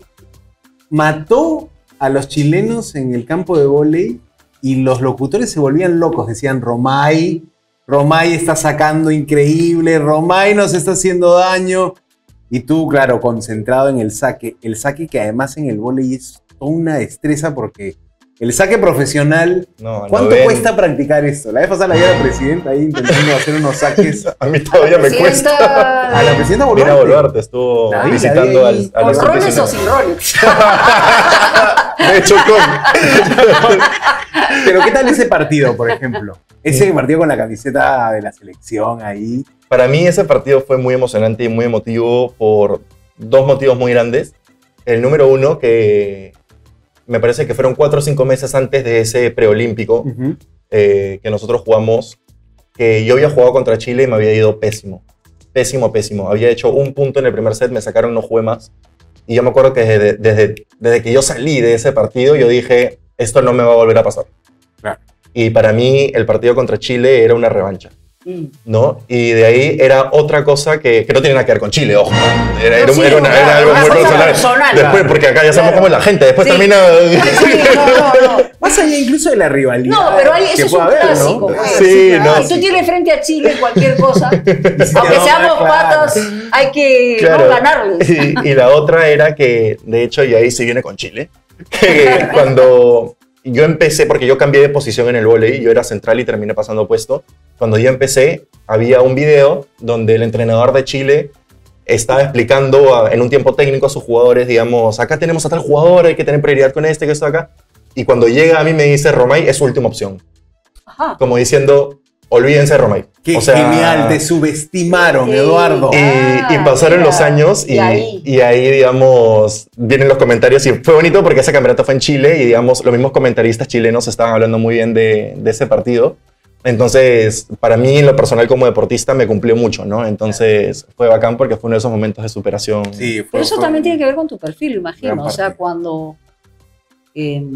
Speaker 3: mató a los chilenos en el campo de vóley y los locutores se volvían locos. Decían, Romay, Romay está sacando increíble, Romay nos está haciendo daño. Y tú, claro, concentrado en el saque. El saque que además en el vóley es toda una destreza porque el saque profesional...
Speaker 1: No,
Speaker 3: ¿Cuánto
Speaker 1: no ven.
Speaker 3: cuesta practicar esto? La vez pasada la vi a la presidenta ahí intentando hacer unos saques.
Speaker 1: A mí todavía me
Speaker 2: Presidenta-
Speaker 1: cuesta.
Speaker 3: A la presidenta
Speaker 1: Mira,
Speaker 3: Boluarte.
Speaker 1: Boluarte estuvo
Speaker 3: La vi, la vi
Speaker 1: visitando
Speaker 3: ahí.
Speaker 1: al, a
Speaker 2: ¿Con
Speaker 1: los
Speaker 2: roles o
Speaker 1: sub-diecinueve.
Speaker 2: sin roles?
Speaker 1: De hecho, con...
Speaker 3: Pero ¿qué tal ese partido, por ejemplo? Ese partido con la camiseta de la selección ahí.
Speaker 1: Para mí ese partido fue muy emocionante y muy emotivo por dos motivos muy grandes. El número uno, que me parece que fueron cuatro o cinco meses antes de ese preolímpico eh, que nosotros jugamos, que yo había jugado contra Chile y me había ido pésimo. Pésimo, pésimo. Había hecho un punto en el primer set, me sacaron, no jugué más. Y yo me acuerdo que desde, desde, desde que yo salí de ese partido, yo dije, esto no me va a volver a pasar.
Speaker 3: Claro.
Speaker 1: Y para mí el partido contra Chile era una revancha.
Speaker 2: Mm.
Speaker 1: ¿No? Y de ahí era otra cosa que, que no tiene nada que ver con Chile, ojo. Era, era,
Speaker 2: No, sí,
Speaker 1: era una-
Speaker 2: claro,
Speaker 1: era algo
Speaker 2: una
Speaker 1: muy
Speaker 2: cosa
Speaker 1: personal.
Speaker 2: personal.
Speaker 1: Después, porque acá ya sabemos
Speaker 2: Claro.
Speaker 1: cómo es la gente. Después
Speaker 2: Sí.
Speaker 1: termina...
Speaker 2: Sí, no, no, no.
Speaker 3: Más allá incluso de la rivalidad.
Speaker 2: No, pero ahí,
Speaker 3: que
Speaker 2: eso es
Speaker 3: pueda
Speaker 2: un
Speaker 3: haber,
Speaker 2: clásico.
Speaker 3: ¿no?
Speaker 2: Pues.
Speaker 1: Sí,
Speaker 2: Claro.
Speaker 1: no.
Speaker 2: Si tú tienes frente a Chile cualquier cosa,
Speaker 3: si
Speaker 2: aunque
Speaker 3: te
Speaker 2: seamos
Speaker 3: claro.
Speaker 2: patas, hay que no,
Speaker 1: Claro.
Speaker 2: ganarles.
Speaker 1: Y, y la otra era que, de hecho, y ahí sí viene con Chile, que cuando yo empecé, porque yo cambié de posición en el vóley, yo era central y terminé pasando puesto, cuando yo empecé, había un video donde el entrenador de Chile estaba explicando a, en un tiempo técnico a sus jugadores, digamos, acá tenemos a tal jugador, hay que tener prioridad con este, que esto acá. Y cuando llega a mí me dice, Romay es su última opción.
Speaker 2: Ajá.
Speaker 1: Como diciendo, olvídense de Romay.
Speaker 3: Qué
Speaker 1: o sea,
Speaker 3: genial, te subestimaron,
Speaker 2: Sí.
Speaker 3: Eduardo.
Speaker 1: Y,
Speaker 2: Ah,
Speaker 1: y pasaron
Speaker 2: mira.
Speaker 1: los años y,
Speaker 2: Y ahí.
Speaker 1: y ahí, digamos, vienen los comentarios y fue bonito porque ese campeonato fue en Chile y, digamos, los mismos comentaristas chilenos estaban hablando muy bien de, de ese partido. Entonces, para mí, en lo personal como deportista, me cumplió mucho, ¿no? Entonces, fue bacán porque fue uno de esos momentos de superación.
Speaker 3: Sí, fue,
Speaker 2: Pero eso
Speaker 3: fue-
Speaker 2: también tiene que ver con tu perfil, imagino.
Speaker 3: Gran
Speaker 2: O sea,
Speaker 3: parte.
Speaker 2: cuando eh,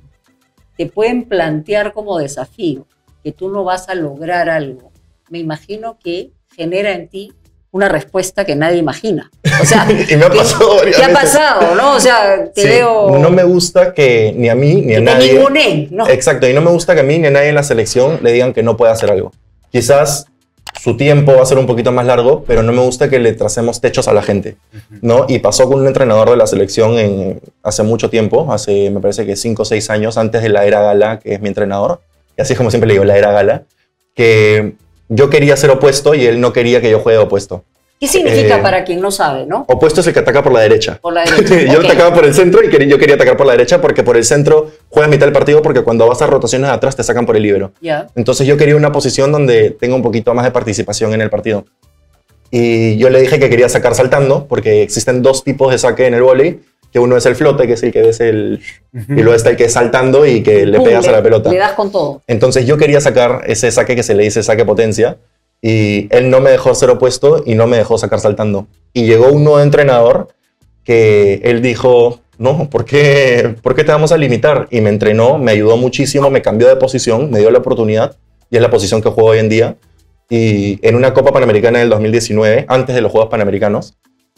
Speaker 2: te pueden plantear como desafío que tú no vas a lograr algo, me imagino que genera en ti una respuesta que nadie imagina. O sea,
Speaker 1: Y me ha
Speaker 2: que-
Speaker 1: pasado varias
Speaker 2: ¿qué ha
Speaker 1: veces.
Speaker 2: pasado, no? O sea, te
Speaker 1: Sí,
Speaker 2: veo...
Speaker 1: no me gusta que ni a mí ni
Speaker 2: que
Speaker 1: a
Speaker 2: te
Speaker 1: nadie...
Speaker 2: ninguneen, ¿no?
Speaker 1: Exacto, y no me gusta que a mí ni a nadie en la selección le digan que no puede hacer algo. Quizás su tiempo va a ser un poquito más largo, pero no me gusta que le tracemos techos a la gente, ¿no? Y pasó con un entrenador de la selección en, hace mucho tiempo, hace me parece que cinco o seis años, antes de la era Gala, que es mi entrenador, y así es como siempre le digo, la era Gala, que yo quería ser opuesto y él no quería que yo juegue opuesto.
Speaker 2: ¿Qué significa
Speaker 1: eh,
Speaker 2: para quien no sabe, no?
Speaker 1: Opuesto es el que ataca por la derecha.
Speaker 2: Por la derecha.
Speaker 1: Yo
Speaker 2: Ok.
Speaker 1: atacaba por el centro y quería- yo quería atacar por la derecha porque por el centro juegas mitad del partido porque cuando vas a rotaciones de atrás te sacan por el líbero.
Speaker 2: Ya.
Speaker 1: Entonces yo quería una posición donde tenga un poquito más de participación en el partido. Y yo le dije que quería sacar saltando porque existen dos tipos de saque en el vóley, que uno es el flote, que es el que ves el... y luego está el que es saltando y que le
Speaker 2: Pum,
Speaker 1: pegas a la pelota.
Speaker 2: Le das con todo.
Speaker 1: Entonces yo quería sacar ese saque que se le dice saque potencia y él no me dejó ser opuesto y no me dejó sacar saltando. Y llegó un nuevo entrenador que él dijo, no, ¿por qué, ¿por qué te vamos a limitar? Y me entrenó, me ayudó muchísimo, me cambió de posición, me dio la oportunidad y es la posición que juego hoy en día. Y en una Copa Panamericana del dos mil diecinueve, antes de los Juegos Panamericanos,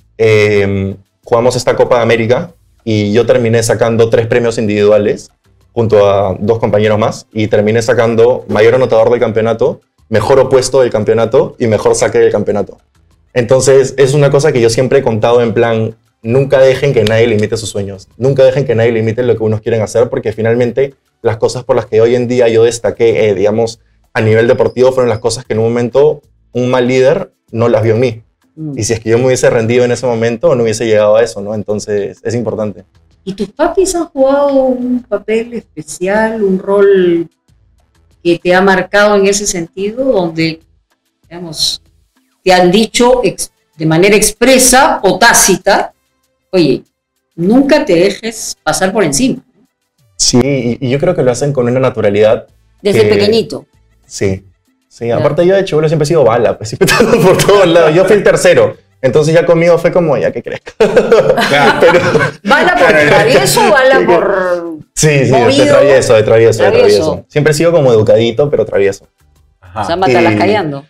Speaker 1: eh, jugamos esta Copa de América y yo terminé sacando tres premios individuales junto a dos compañeros más y terminé sacando mayor anotador del campeonato, mejor opuesto del campeonato y mejor saque del campeonato. Entonces es una cosa que yo siempre he contado en plan, nunca dejen que nadie limite sus sueños, nunca dejen que nadie limite lo que unos quieren hacer porque finalmente las cosas por las que hoy en día yo destaqué, eh, digamos, a nivel deportivo fueron las cosas que en un momento un mal líder no las vio en mí.
Speaker 2: Mm.
Speaker 1: Y si es que yo me hubiese rendido en ese momento, no hubiese llegado a eso, ¿no? Entonces es importante.
Speaker 2: ¿Y tus papis han jugado un papel especial, un rol que te ha marcado en ese sentido, donde, digamos, te han dicho ex- de manera expresa o tácita, oye, nunca te dejes pasar por encima,
Speaker 1: Sí, y, y yo creo que lo hacen con una naturalidad.
Speaker 2: desde
Speaker 1: que-
Speaker 2: pequeñito?
Speaker 1: Sí, sí.
Speaker 2: Ya.
Speaker 1: Aparte yo de chibolo siempre he sido bala, pues siempre he estado por todos lados. Yo fui el tercero, entonces ya conmigo fue como, ya que crezca.
Speaker 3: Claro.
Speaker 1: Pero,
Speaker 2: ¿Bala por
Speaker 3: Claro,
Speaker 2: travieso o bala por...?
Speaker 1: sí, sí, de
Speaker 2: Movido,
Speaker 1: travieso, de travieso, de
Speaker 2: travieso.
Speaker 1: travieso. Siempre he sido como educadito, pero travieso.
Speaker 3: Ajá.
Speaker 2: O sea, mátalas
Speaker 1: y-
Speaker 2: callando.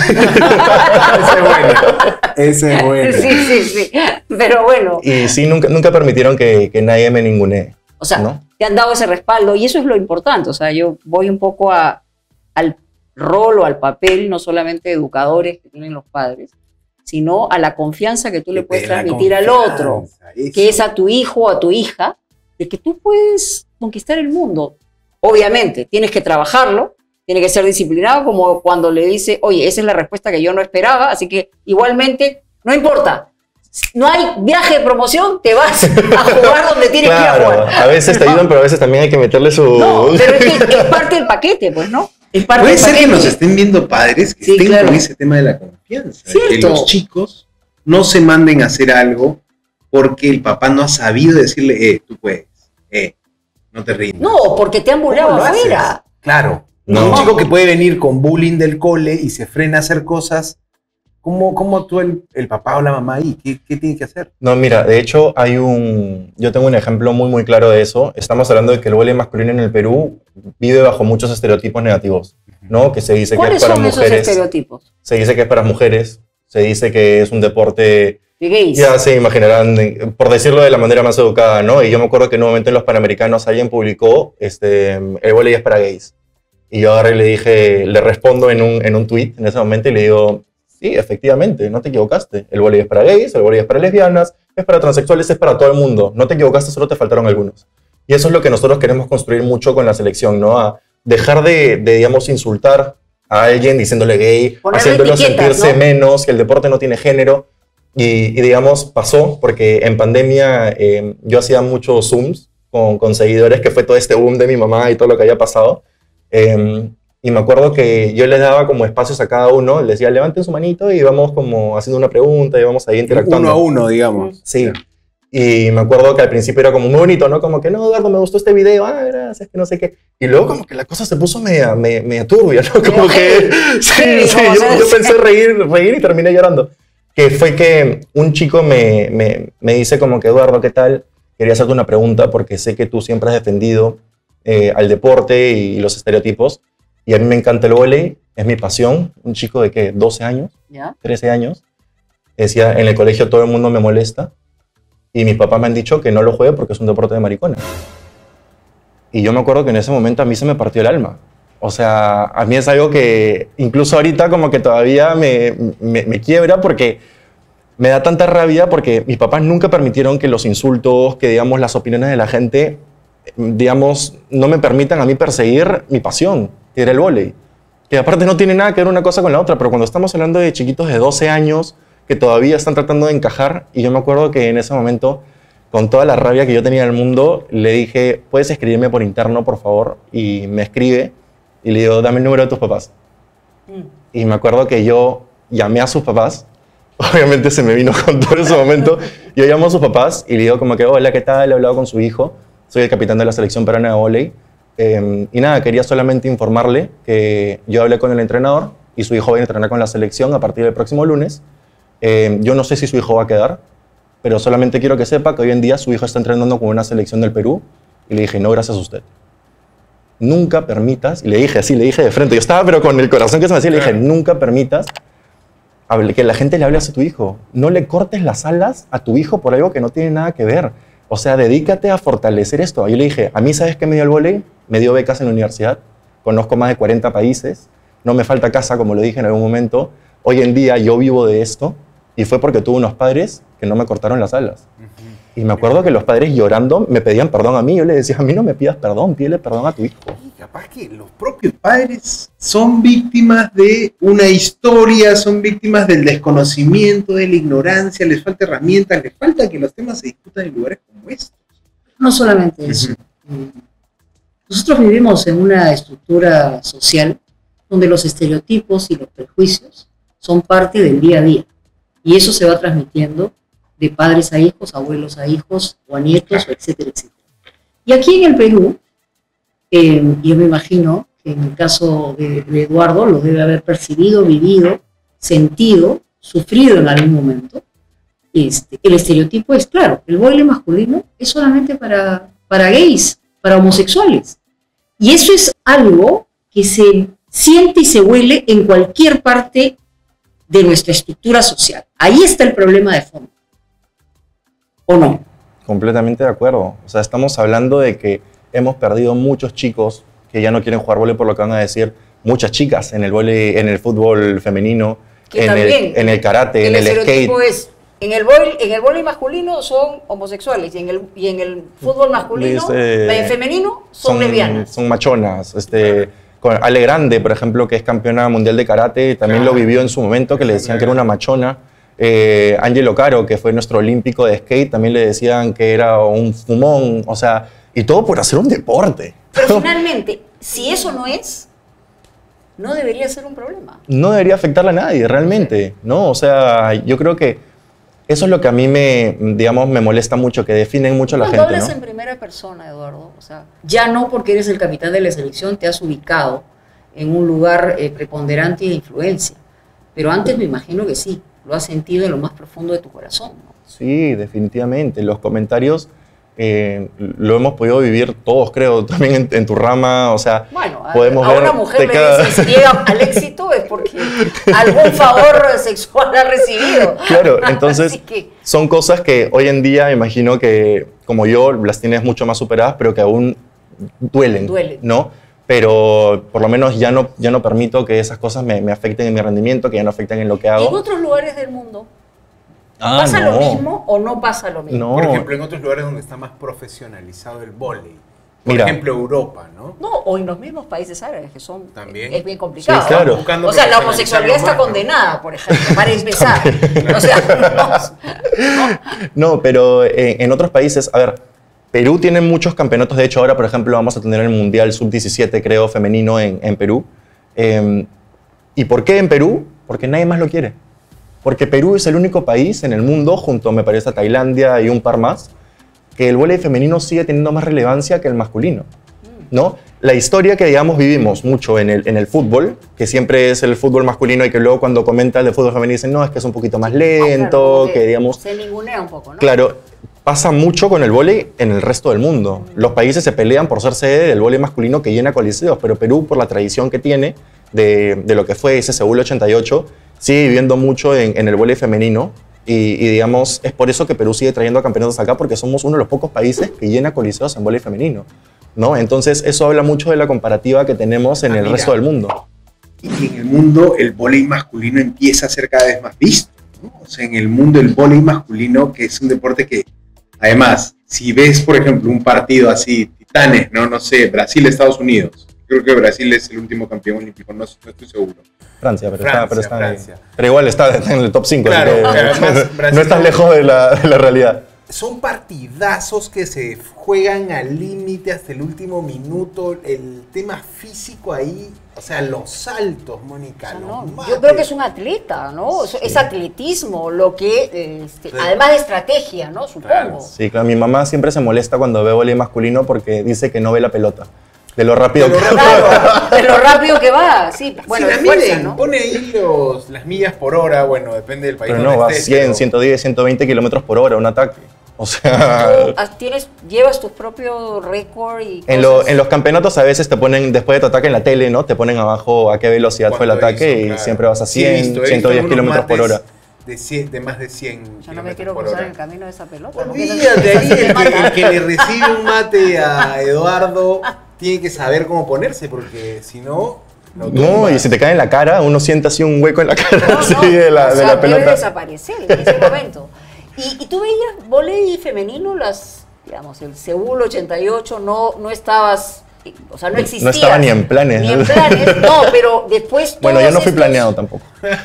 Speaker 3: Ese es bueno. Ese es bueno.
Speaker 2: Sí, sí, sí. Pero bueno,
Speaker 1: Y sí, nunca, nunca permitieron que, que nadie me ningunee.
Speaker 2: o sea,
Speaker 1: ¿no?
Speaker 2: te han dado ese respaldo y eso es lo importante. O sea, yo voy un poco a, al rol o al papel, no solamente de educadores que tienen los padres, sino a la confianza que tú le puedes
Speaker 3: La
Speaker 2: transmitir al otro,
Speaker 3: confianza, eso.
Speaker 2: que es a tu hijo o a tu hija, de que tú puedes conquistar el mundo. Obviamente, tienes que trabajarlo, tiene que ser disciplinado, como cuando le dice, oye, esa es la respuesta que yo no esperaba, así que igualmente, no importa, no hay viaje de promoción, te vas a jugar donde tienes que ir a
Speaker 1: Claro,
Speaker 2: jugar.
Speaker 1: a veces te ayudan, pero a veces también hay que meterle su...
Speaker 2: No, pero es que es parte del paquete, pues, ¿no? Es parte
Speaker 3: Puede
Speaker 2: del
Speaker 3: ser que
Speaker 2: paquete.
Speaker 3: nos estén viendo padres que
Speaker 2: Sí,
Speaker 3: estén
Speaker 2: claro.
Speaker 3: con ese tema de la confianza. Que
Speaker 2: Cierto.
Speaker 3: los chicos no se manden a hacer algo porque el papá no ha sabido decirle, eh, tú puedes, eh, no te rindas.
Speaker 2: No, porque te han burlado
Speaker 3: ¿Cómo lo haces?
Speaker 2: afuera.
Speaker 3: Claro.
Speaker 1: No.
Speaker 3: Un chico que puede venir con bullying del cole y se frena a hacer cosas, ¿cómo, cómo actúa el, el papá o la mamá ahí? ¿Qué, qué tiene que hacer?
Speaker 1: No, mira, de hecho hay un... Yo tengo un ejemplo muy, muy claro de eso. Estamos hablando de que el vóley masculino en el Perú vive bajo muchos estereotipos negativos, ¿no? Que se dice que es
Speaker 2: ¿Cuáles
Speaker 1: para
Speaker 2: son esos
Speaker 1: mujeres.
Speaker 2: estereotipos?
Speaker 1: Se dice que es para mujeres. Se dice que es un deporte...
Speaker 2: De gays.
Speaker 1: Ya se imaginarán, eh, por decirlo de la manera más educada, ¿no? Y yo me acuerdo que en un momento en los Panamericanos alguien publicó, este, el vóley es para gays. Y yo agarré y le dije, le respondo en un, en un tweet en ese momento y le digo, sí, efectivamente, no te equivocaste. El vóley es para gays, el vóley es para lesbianas, es para transexuales, es para todo el mundo. No te equivocaste, solo te faltaron algunos. Y eso es lo que nosotros queremos construir mucho con la selección, ¿no? A dejar de, de digamos, insultar a alguien diciéndole gay,
Speaker 2: Ponerle
Speaker 1: haciéndolo
Speaker 2: etiquetas,
Speaker 1: sentirse
Speaker 2: ¿no?
Speaker 1: menos, que el deporte no tiene género. Y, y digamos, pasó porque en pandemia eh, yo hacía muchos Zooms con, con seguidores, que fue todo este boom de mi mamá y todo lo que había pasado. Eh, y me acuerdo que yo les daba como espacios a cada uno, les decía, levanten su manito y vamos como haciendo una pregunta y vamos ahí interactuando.
Speaker 3: Uno a uno, digamos.
Speaker 1: Sí. Y me acuerdo que al principio era como muy bonito, ¿no? Como que, no, Eduardo, me gustó este video, ah, gracias, que no sé qué. Y luego como que la cosa se puso media, media, media turbia, ¿no? Como que, sí, sí, yo, yo pensé reír, reír y terminé llorando. Que fue que un chico me, me, me dice como que, Eduardo, ¿qué tal? Quería hacerte una pregunta porque sé que tú siempre has defendido eh, al deporte y los estereotipos. Y a mí me encanta el vóley, es mi pasión. Un chico de, ¿qué? doce años,
Speaker 2: ¿Ya?
Speaker 1: trece años. Decía, en el colegio todo el mundo me molesta. Y mis papás me han dicho que no lo juegue porque es un deporte de maricones. Y yo me acuerdo que en ese momento a mí se me partió el alma. O sea, a mí es algo que incluso ahorita como que todavía me, me, me quiebra porque me da tanta rabia porque mis papás nunca permitieron que los insultos, que digamos las opiniones de la gente, digamos, no me permitan a mí perseguir mi pasión, que era el vóley. Que aparte no tiene nada que ver una cosa con la otra, pero cuando estamos hablando de chiquitos de doce años que todavía están tratando de encajar, y yo me acuerdo que en ese momento, con toda la rabia que yo tenía en el mundo, le dije, ¿puedes escribirme por interno, por favor? Y me escribe, y le digo, dame el número de tus papás. Mm. Y me acuerdo que yo llamé a sus papás, obviamente se me vino con todo ese momento, yo llamo a sus papás y le digo como que, hola, ¿qué tal? He hablado con su hijo, soy el capitán de la selección peruana de vóley, eh, y nada, quería solamente informarle que yo hablé con el entrenador y su hijo va a entrenar con la selección a partir del próximo lunes. Eh, yo no sé si su hijo va a quedar, pero solamente quiero que sepa que hoy en día su hijo está entrenando con una selección del Perú. Y le dije, no, gracias a usted. Nunca permitas, y le dije así, le dije de frente, yo estaba pero con el corazón que se me hacía, le dije, nunca permitas que la gente le hable a tu hijo. No le cortes las alas a tu hijo por algo que no tiene nada que ver. O sea, dedícate a fortalecer esto. Yo le dije, a mí, ¿sabes qué me dio el vóley? Me dio becas en la universidad, conozco más de cuarenta países, no me falta casa, como lo dije en algún momento. Hoy en día yo vivo de esto. Y fue porque tuve unos padres que no me cortaron las alas. Uh-huh. Y me acuerdo que los padres llorando me pedían perdón a mí. Yo le decía, a mí no me pidas perdón, pídele perdón a tu hijo.
Speaker 3: Y capaz que los propios padres son víctimas de una historia, son víctimas del desconocimiento, de la ignorancia, les falta herramientas, les falta que los temas se discutan en lugares como estos.
Speaker 2: No solamente eso. Uh-huh. Nosotros vivimos en una estructura social donde los estereotipos y los prejuicios son parte del día a día. Y eso se va transmitiendo de padres a hijos, abuelos a hijos, o a nietos, etcétera, etcétera. Y aquí en el Perú, eh, yo me imagino que en el caso de, de Eduardo lo debe haber percibido, vivido, sentido, sufrido en algún momento. Este, el estereotipo es claro, el vóley masculino es solamente para, para gays, para homosexuales. Y eso es algo que se siente y se huele en cualquier parte de nuestra estructura social. Ahí está el problema de fondo. ¿O no?
Speaker 1: Completamente de acuerdo. O sea, estamos hablando de que hemos perdido muchos chicos que ya no quieren jugar vóley por lo que van a decir, muchas chicas en el vóley, en el fútbol femenino, en el, en el karate, en el skate.
Speaker 2: Es, en el vóley, en el vóley masculino son homosexuales y en el, y en el fútbol masculino, este, femenino, son, son lesbianas.
Speaker 1: Son machonas. Este, con Ale Grande, por ejemplo, que es campeona mundial de karate, también ah, lo vivió en su momento, que le decían que era una machona. Eh, Angelo Caro, que fue nuestro olímpico de skate, también le decían que era un fumón, o sea, y todo por hacer un deporte.
Speaker 2: Pero finalmente, si eso no es, no debería ser un problema.
Speaker 1: No debería afectarle a nadie, realmente, ¿no? O sea, yo creo que eso es lo que a mí me, digamos, me molesta mucho, que definen mucho a la gente, ¿no?
Speaker 2: Cuando hablas en primera persona, Eduardo, o sea, ya no porque eres el capitán de la selección te has ubicado en un lugar eh, preponderante de influencia, pero antes me imagino que sí, lo has sentido en lo más profundo de tu corazón, ¿no?
Speaker 1: Sí, definitivamente. Los comentarios eh, lo hemos podido vivir todos, creo, también en, en tu rama, o sea,
Speaker 2: bueno,
Speaker 1: podemos
Speaker 2: a,
Speaker 1: ver...
Speaker 2: a una mujer le cada... dicen, si llega al éxito es porque algún favor sexual ha recibido.
Speaker 1: Claro, entonces que... son cosas que hoy en día, me imagino que, como yo, las tienes mucho más superadas, pero que aún duelen, duelen. ¿no? Pero por lo menos ya no, ya no permito que esas cosas me, me afecten en mi rendimiento, que ya no afecten en lo que hago.
Speaker 2: ¿Y en otros lugares del mundo ah, pasa no. lo mismo o no pasa lo mismo?
Speaker 1: No.
Speaker 3: Por ejemplo, en otros lugares donde está más profesionalizado el vóley, Por
Speaker 1: Mira.
Speaker 3: ejemplo, Europa, ¿no?
Speaker 2: No, o en los mismos países árabes, que son
Speaker 3: También.
Speaker 2: es bien complicado.
Speaker 1: Sí, claro.
Speaker 3: Buscando
Speaker 2: O sea, la
Speaker 3: profesionalizarlo
Speaker 2: homosexualidad está
Speaker 3: más, ¿no?
Speaker 2: condenada, por ejemplo, para empezar. O sea, no,
Speaker 1: No, pero en, en otros países, a ver, Perú tiene muchos campeonatos. De hecho, ahora, por ejemplo, vamos a tener el Mundial sub diecisiete, creo, femenino en, en Perú. Eh, ¿Y por qué en Perú? Porque nadie más lo quiere. Porque Perú es el único país en el mundo, junto, me parece, a Tailandia y un par más, que el vóley femenino sigue teniendo más relevancia que el masculino, ¿no? La historia que, digamos, vivimos mucho en el, en el fútbol, que siempre es el fútbol masculino y que luego cuando comenta el de fútbol femenino dicen, no, es que es un poquito más lento,
Speaker 2: claro,
Speaker 1: que, digamos...
Speaker 2: se ningunea un poco, ¿no?
Speaker 1: Claro, pasa mucho con el vóley en el resto del mundo. Los países se pelean por ser sede del vóley masculino que llena coliseos, pero Perú, por la tradición que tiene de, de lo que fue ese Seúl ochenta y ocho, sigue viviendo mucho en, en el vóley femenino. Y, y digamos, es por eso que Perú sigue trayendo campeonatos acá, porque somos uno de los pocos países que llena coliseos en vóley femenino, ¿no? Entonces, eso habla mucho de la comparativa que tenemos en
Speaker 3: Ah,
Speaker 1: el
Speaker 3: mira.
Speaker 1: resto del mundo.
Speaker 3: Y en el mundo el vóley masculino empieza a ser cada vez más visto, ¿no? O sea, en el mundo el vóley masculino, que es un deporte que, además, si ves, por ejemplo, un partido así, titanes, ¿no? No sé, Brasil-Estados Unidos. Creo que Brasil es el último campeón olímpico, no, no estoy seguro.
Speaker 1: Francia, pero,
Speaker 3: Francia,
Speaker 1: está, pero, está ahí.
Speaker 3: Francia.
Speaker 1: Pero igual está en el top cinco.
Speaker 3: Claro,
Speaker 1: así que
Speaker 3: además, Brasil
Speaker 1: no estás
Speaker 3: no-
Speaker 1: lejos de la, de la realidad.
Speaker 3: Son partidazos que se juegan al límite hasta el último minuto. El tema físico ahí, o sea, los saltos, Mónica.
Speaker 2: O sea,
Speaker 3: los
Speaker 2: no,
Speaker 3: mates.
Speaker 2: yo creo que es un atleta, ¿no? Es- Es atletismo, lo que, este,
Speaker 3: Sí.
Speaker 2: además de estrategia, ¿no? Supongo.
Speaker 3: Claro.
Speaker 1: Sí, claro, mi mamá siempre se molesta cuando ve vóley masculino porque dice que no ve la pelota. De lo rápido
Speaker 3: De lo
Speaker 1: que
Speaker 3: rápido.
Speaker 2: Claro, de lo rápido que va, sí. Bueno,
Speaker 3: Sí,
Speaker 2: es
Speaker 3: la
Speaker 2: fuerza,
Speaker 3: miden,
Speaker 2: ¿no?
Speaker 3: pone ahí los, las millas por hora, bueno, depende del país.
Speaker 1: Pero
Speaker 3: donde
Speaker 1: no, va
Speaker 3: estés,
Speaker 1: cien,
Speaker 3: pero-
Speaker 1: ciento diez, ciento veinte kilómetros por hora, un ataque. O sea,
Speaker 2: Tú has- tienes, llevas tu propio récord y
Speaker 1: en, lo-
Speaker 2: cosas.
Speaker 1: en los campeonatos a veces te ponen, después de tu ataque en la tele, ¿no? Te ponen abajo a qué velocidad fue el
Speaker 3: ¿Cuánto
Speaker 1: ataque
Speaker 3: hizo?
Speaker 1: y
Speaker 3: Claro.
Speaker 1: siempre vas a
Speaker 3: Sí, he
Speaker 1: cien,
Speaker 3: visto, he
Speaker 1: ciento diez
Speaker 3: visto
Speaker 1: kilómetros por
Speaker 3: algunos
Speaker 1: hora.
Speaker 3: mates De, cien, de más de cien
Speaker 2: Yo no me
Speaker 3: kilómetros
Speaker 2: quiero
Speaker 3: por
Speaker 2: cruzar
Speaker 3: hora.
Speaker 2: el camino de esa pelota. porque
Speaker 3: Olvídate,
Speaker 2: esa-
Speaker 3: ahí
Speaker 2: esa te
Speaker 3: el que,
Speaker 2: mata.
Speaker 3: el que le recibe un mate a Eduardo tiene que saber cómo ponerse, porque si no, lo
Speaker 1: No,
Speaker 3: tumbas.
Speaker 1: y si te cae en la cara, uno siente así un hueco en la cara
Speaker 2: No,
Speaker 1: así
Speaker 2: no,
Speaker 1: de la,
Speaker 2: o
Speaker 1: de
Speaker 2: sea,
Speaker 1: la
Speaker 2: debe
Speaker 1: pelota.
Speaker 2: desaparecer en ese momento. ¿Y, y tú veías vóley femenino, las, digamos, el Seúl ochenta y ocho, no, no estabas, o sea, no existía.
Speaker 1: No estaba ni en planes.
Speaker 2: Ni en planes, no, pero después
Speaker 1: Bueno, yo
Speaker 2: todos
Speaker 1: no fui
Speaker 2: estos-
Speaker 1: planeado tampoco.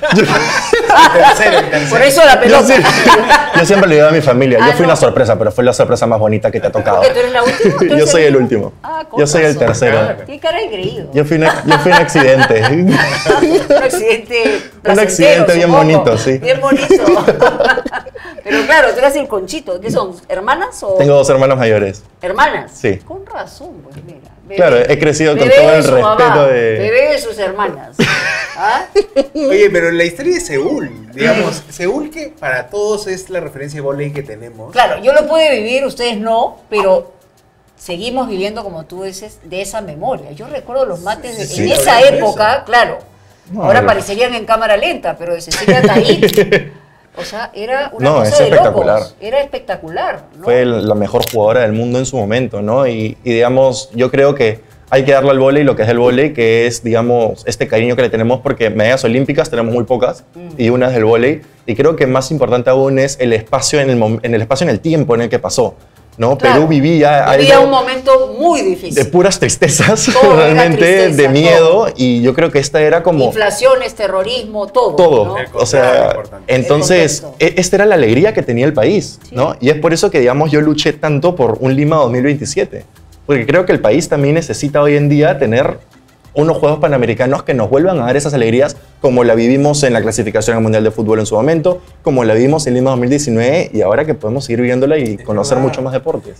Speaker 3: Tercero, el tercero.
Speaker 2: Por eso la
Speaker 1: Yo,
Speaker 2: pelota.
Speaker 1: sí- yo siempre le digo a mi familia,
Speaker 2: Ah,
Speaker 1: yo fui
Speaker 2: no.
Speaker 1: una sorpresa, pero fue la sorpresa más bonita que te ha tocado.
Speaker 2: Porque tú eres la última. tú
Speaker 1: Yo
Speaker 2: eres
Speaker 1: soy el último.
Speaker 2: Ah, con
Speaker 1: Yo soy el
Speaker 2: razón.
Speaker 1: tercero.
Speaker 3: Claro.
Speaker 2: Qué cara de creído.
Speaker 1: Yo fui, una- yo fui un accidente.
Speaker 2: Un accidente placentero,
Speaker 1: accidente bien
Speaker 2: supongo.
Speaker 1: bonito, sí.
Speaker 2: Bien bonito. Pero claro, tú eras el Conchito. ¿Qué son? ¿Hermanas o
Speaker 1: Tengo dos hermanos mayores.
Speaker 2: hermanas?
Speaker 1: Sí.
Speaker 2: Con razón, pues mira. Bebé.
Speaker 1: Claro, he crecido con
Speaker 2: Bebé
Speaker 1: todo
Speaker 2: de
Speaker 1: el
Speaker 2: su
Speaker 1: respeto
Speaker 2: mamá,
Speaker 1: de-
Speaker 2: Bebé de sus hermanas. ¿Ah?
Speaker 3: Oye, pero la historia de Seúl, digamos, Seúl que para todos es la referencia de vóley que tenemos.
Speaker 2: Claro, yo lo pude vivir, ustedes no, pero seguimos viviendo, como tú dices, de esa memoria. Yo recuerdo los mates de,
Speaker 1: Sí,
Speaker 2: en
Speaker 1: sí,
Speaker 2: esa
Speaker 3: hablando de
Speaker 2: época,
Speaker 3: eso.
Speaker 2: claro.
Speaker 1: No,
Speaker 2: ahora
Speaker 1: pero-
Speaker 2: parecerían en cámara lenta, pero de Cecilia Tahit, o sea, era una
Speaker 1: No,
Speaker 2: cosa
Speaker 1: es
Speaker 2: de
Speaker 1: espectacular.
Speaker 2: locos. Era espectacular, ¿no?
Speaker 1: Fue el- la mejor jugadora del mundo en su momento, ¿no? Y, y, digamos, yo creo que hay que darle al vóley lo que es el vóley, que es, digamos, este cariño que le tenemos, porque medallas olímpicas tenemos muy pocas, y una es del vóley, y creo que más importante aún es el espacio en el, mom- en el espacio en el tiempo en el que pasó, ¿no?
Speaker 2: Claro.
Speaker 1: Perú vivía,
Speaker 2: Vivía
Speaker 1: algo
Speaker 2: un momento muy difícil.
Speaker 1: de puras tristezas,
Speaker 2: Todo era
Speaker 1: realmente,
Speaker 2: tristeza,
Speaker 1: de miedo,
Speaker 2: todo.
Speaker 1: y yo creo que esta era como...
Speaker 2: Inflaciones, terrorismo, todo.
Speaker 1: Todo.
Speaker 2: ¿no?
Speaker 3: El
Speaker 1: O
Speaker 3: contexto
Speaker 1: sea,
Speaker 3: era importante.
Speaker 1: entonces,
Speaker 2: El contexto.
Speaker 1: e- esta era la alegría que tenía el país,
Speaker 2: Sí.
Speaker 1: ¿no? Y es por eso que, digamos, yo luché tanto por un Lima dos mil veintisiete. Porque creo que el país también necesita hoy en día tener unos Juegos Panamericanos que nos vuelvan a dar esas alegrías como la vivimos en la clasificación al Mundial de Fútbol en su momento, como la vivimos en Lima dos mil diecinueve y ahora que podemos seguir viviéndola y
Speaker 3: Es
Speaker 1: conocer
Speaker 3: verdad.
Speaker 1: mucho más deportes.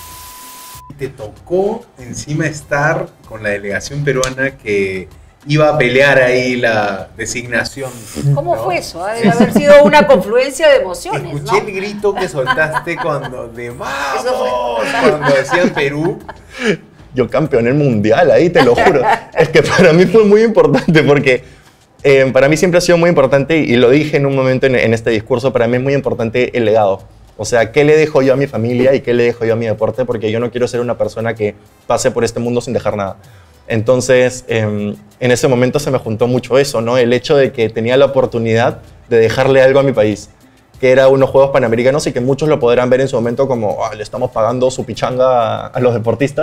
Speaker 3: Y te tocó encima estar con la delegación peruana que iba a pelear ahí la designación.
Speaker 2: ¿Cómo
Speaker 3: ¿no?
Speaker 2: fue eso? Ha de haber sido una confluencia de emociones,
Speaker 3: Escuché
Speaker 2: ¿no?
Speaker 3: el grito que soltaste cuando de ¡vamos!
Speaker 2: Eso fue.
Speaker 3: Cuando decían Perú.
Speaker 1: Yo campeoné el mundial ahí, te lo juro. Es que para mí fue muy importante porque eh, para mí siempre ha sido muy importante y lo dije en un momento en, en este discurso, para mí es muy importante el legado. O sea, ¿qué le dejo yo a mi familia y qué le dejo yo a mi deporte? Porque yo no quiero ser una persona que pase por este mundo sin dejar nada. Entonces, eh, en ese momento se me juntó mucho eso, ¿no? El hecho de que tenía la oportunidad de dejarle algo a mi país, que era unos Juegos Panamericanos y que muchos lo podrán ver en su momento como, "Ah, le estamos pagando su pichanga a, a los deportistas".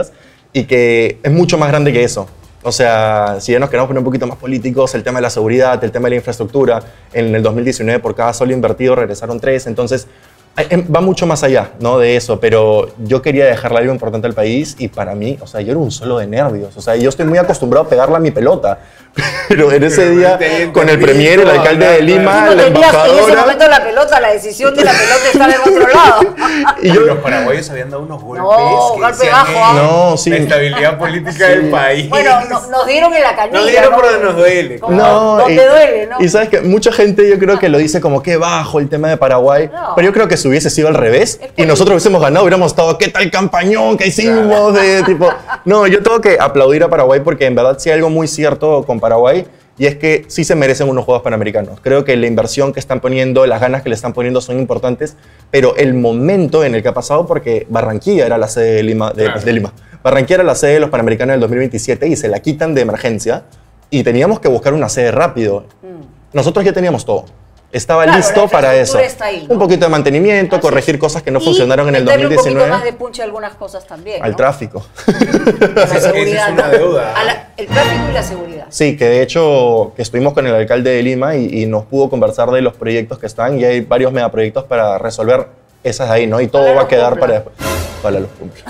Speaker 1: y que es mucho más grande que eso. O sea, si ya nos queremos poner un poquito más políticos, el tema de la seguridad, el tema de la infraestructura, en el dos mil diecinueve por cada sol invertido regresaron tres, entonces va mucho más allá, ¿no? De eso, pero yo quería dejarle algo importante al país y para mí, o sea, yo era un solo de nervios, o sea, yo estoy muy acostumbrado a pegarle a mi pelota, pero en ese día, con el premier, el alcalde de Lima, la embajadora...
Speaker 4: En ese momento la pelota, la decisión de la pelota estaba en otro lado.
Speaker 3: Y yo, los paraguayos habían dado unos golpes
Speaker 4: no,
Speaker 3: que
Speaker 4: golpe bajo,
Speaker 3: eh,
Speaker 1: no, sí.
Speaker 3: la estabilidad política sí. del país.
Speaker 4: Bueno, no, nos dieron en la canilla.
Speaker 3: Nos dieron
Speaker 4: ¿no?
Speaker 3: por donde nos duele.
Speaker 4: Como,
Speaker 1: no,
Speaker 4: donde
Speaker 1: y,
Speaker 4: duele, ¿no?
Speaker 1: Y sabes que mucha gente yo creo que lo dice como que bajo el tema de Paraguay, no. pero yo creo que si hubiese sido al revés y nosotros hubiésemos ganado, hubiéramos estado, ¿qué tal campañón que hicimos? De, tipo, no, yo tengo que aplaudir a Paraguay porque en verdad sí hay algo muy cierto con Paraguay. Y es que sí se merecen unos Juegos Panamericanos. Creo que la inversión que están poniendo, las ganas que le están poniendo son importantes, pero el momento en el que ha pasado, porque Barranquilla era la sede de Lima, de, claro. de Lima. Barranquilla era la sede de los Panamericanos del dos mil veintisiete y se la quitan de emergencia y teníamos que buscar una sede rápido. Mm. Nosotros ya teníamos todo. Estaba
Speaker 4: claro,
Speaker 1: listo para eso.
Speaker 4: Ahí, ¿no?
Speaker 1: Un poquito de mantenimiento, Así corregir cosas que no
Speaker 4: y
Speaker 1: funcionaron en el dos mil diecinueve.
Speaker 4: Un poquito más de punche a algunas cosas también,
Speaker 1: Al
Speaker 4: ¿no?
Speaker 1: tráfico.
Speaker 4: La seguridad,
Speaker 3: es una deuda.
Speaker 4: A la, el tráfico y la seguridad.
Speaker 1: Sí, que de hecho que estuvimos con el alcalde de Lima y, y nos pudo conversar de los proyectos que están y hay varios megaproyectos para resolver esas de ahí, ¿no? Y todo
Speaker 4: Ojalá
Speaker 1: va a quedar
Speaker 4: cumpla.
Speaker 1: para después. Ojalá los cumpla.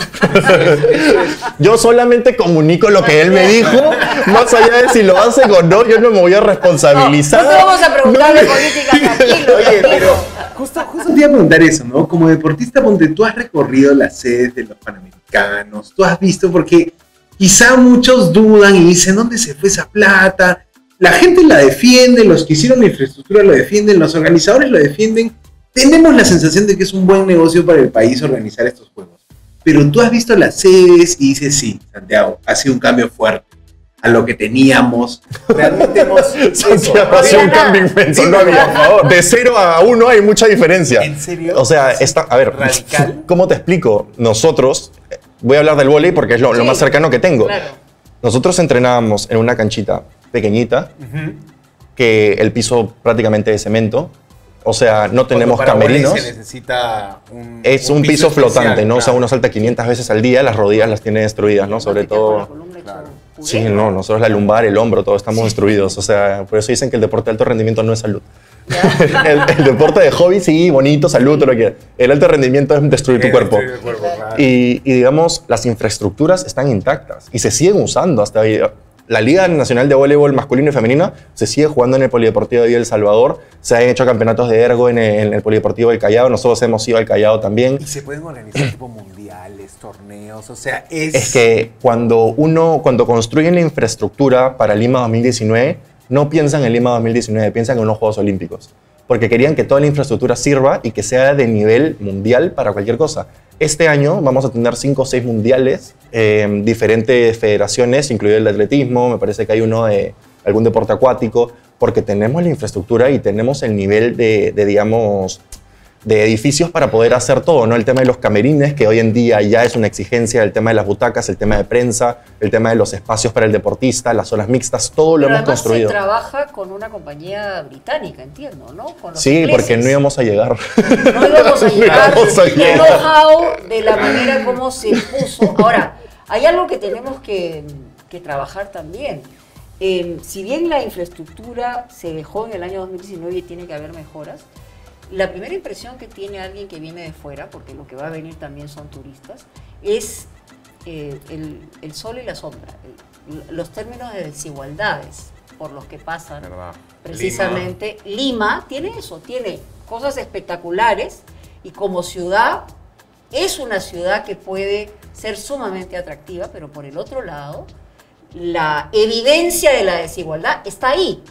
Speaker 1: Yo solamente comunico lo que él me dijo, más allá de si lo hacen o no, yo no me voy a responsabilizar.
Speaker 4: No, no te vamos a preguntar de política, tranquilo.
Speaker 3: Oye, pero justo, justo te iba a preguntar eso, ¿no? Como deportista, ponte, tú has recorrido las sedes de los Panamericanos, tú has visto, porque quizá muchos dudan y dicen, ¿dónde se fue esa plata? La gente la defiende, los que hicieron la infraestructura lo defienden, los organizadores lo defienden. Tenemos la sensación de que es un buen negocio para el país organizar estos juegos. Pero tú has visto las sedes y dices, sí, Santiago, ha sido un cambio fuerte a lo que teníamos. Realmente hemos...
Speaker 1: Santiago ha sido un cambio inmenso, no había, por favor. De cero a uno hay mucha diferencia.
Speaker 3: ¿En serio?
Speaker 1: O sea,
Speaker 3: ¿Sí?
Speaker 1: está, a ver,
Speaker 3: ¿Radical?
Speaker 1: ¿Cómo te explico? Nosotros, voy a hablar del vóley porque es lo,
Speaker 4: sí,
Speaker 1: lo más cercano que tengo.
Speaker 4: Claro.
Speaker 1: Nosotros entrenábamos en una canchita pequeñita, uh-huh. que el piso prácticamente de cemento. O sea, no tenemos camerinos.
Speaker 3: Se necesita un,
Speaker 1: es un, un piso, piso flotante, especial, ¿no? Claro. O sea, uno salta quinientas veces al día, las rodillas las tiene destruidas, ¿no? Sobre todo...
Speaker 4: Claro.
Speaker 1: Sí, no, nosotros la lumbar, el hombro, todos estamos sí. destruidos. O sea, por eso dicen que el deporte de alto rendimiento no es salud. el, el deporte de hobby, sí, bonito, salud, todo lo que El alto rendimiento es destruir tu cuerpo.
Speaker 3: Destruir el cuerpo claro.
Speaker 1: y, y, digamos, las infraestructuras están intactas y se siguen usando hasta hoy. La Liga Nacional de Voleibol masculino y femenina se sigue jugando en el Polideportivo de Villa El Salvador. Se han hecho campeonatos de ergo en el, en el Polideportivo del Callao. Nosotros hemos ido al Callao también.
Speaker 3: Y se pueden organizar tipo mundiales, torneos, o sea, es...
Speaker 1: Es que cuando uno, cuando construyen la infraestructura para Lima dos mil diecinueve, no piensan en Lima dos mil diecinueve, piensan en unos Juegos Olímpicos. Porque querían que toda la infraestructura sirva y que sea de nivel mundial para cualquier cosa. Este año vamos a tener cinco o seis mundiales, eh, diferentes federaciones, incluido el de atletismo, me parece que hay uno de algún deporte acuático, porque tenemos la infraestructura y tenemos el nivel de, de digamos, de edificios para poder hacer todo, ¿no? El tema de los camerines, que hoy en día ya es una exigencia, el tema de las butacas, el tema de prensa, el tema de los espacios para el deportista, las zonas mixtas, todo lo
Speaker 4: Pero
Speaker 1: hemos construido.
Speaker 4: Se trabaja con una compañía británica, entiendo, ¿no? Con los
Speaker 1: sí,
Speaker 4: ingleses.
Speaker 1: Porque no íbamos a llegar.
Speaker 4: No íbamos a llegar.
Speaker 1: No íbamos a llegar.
Speaker 4: El know-how de la manera como se puso. Ahora, hay algo que tenemos que, que trabajar también. Eh, si bien la infraestructura se dejó en el año dos mil diecinueve y tiene que haber mejoras, la primera impresión que tiene alguien que viene de fuera, porque lo que va a venir también son turistas, es eh, el, el sol y la sombra, el, los términos de desigualdades por los que pasan.
Speaker 3: ¿Verdad?
Speaker 4: Precisamente Lima. Lima tiene eso, tiene cosas espectaculares y como ciudad es una ciudad que puede ser sumamente atractiva, pero por el otro lado, la evidencia de la desigualdad está ahí.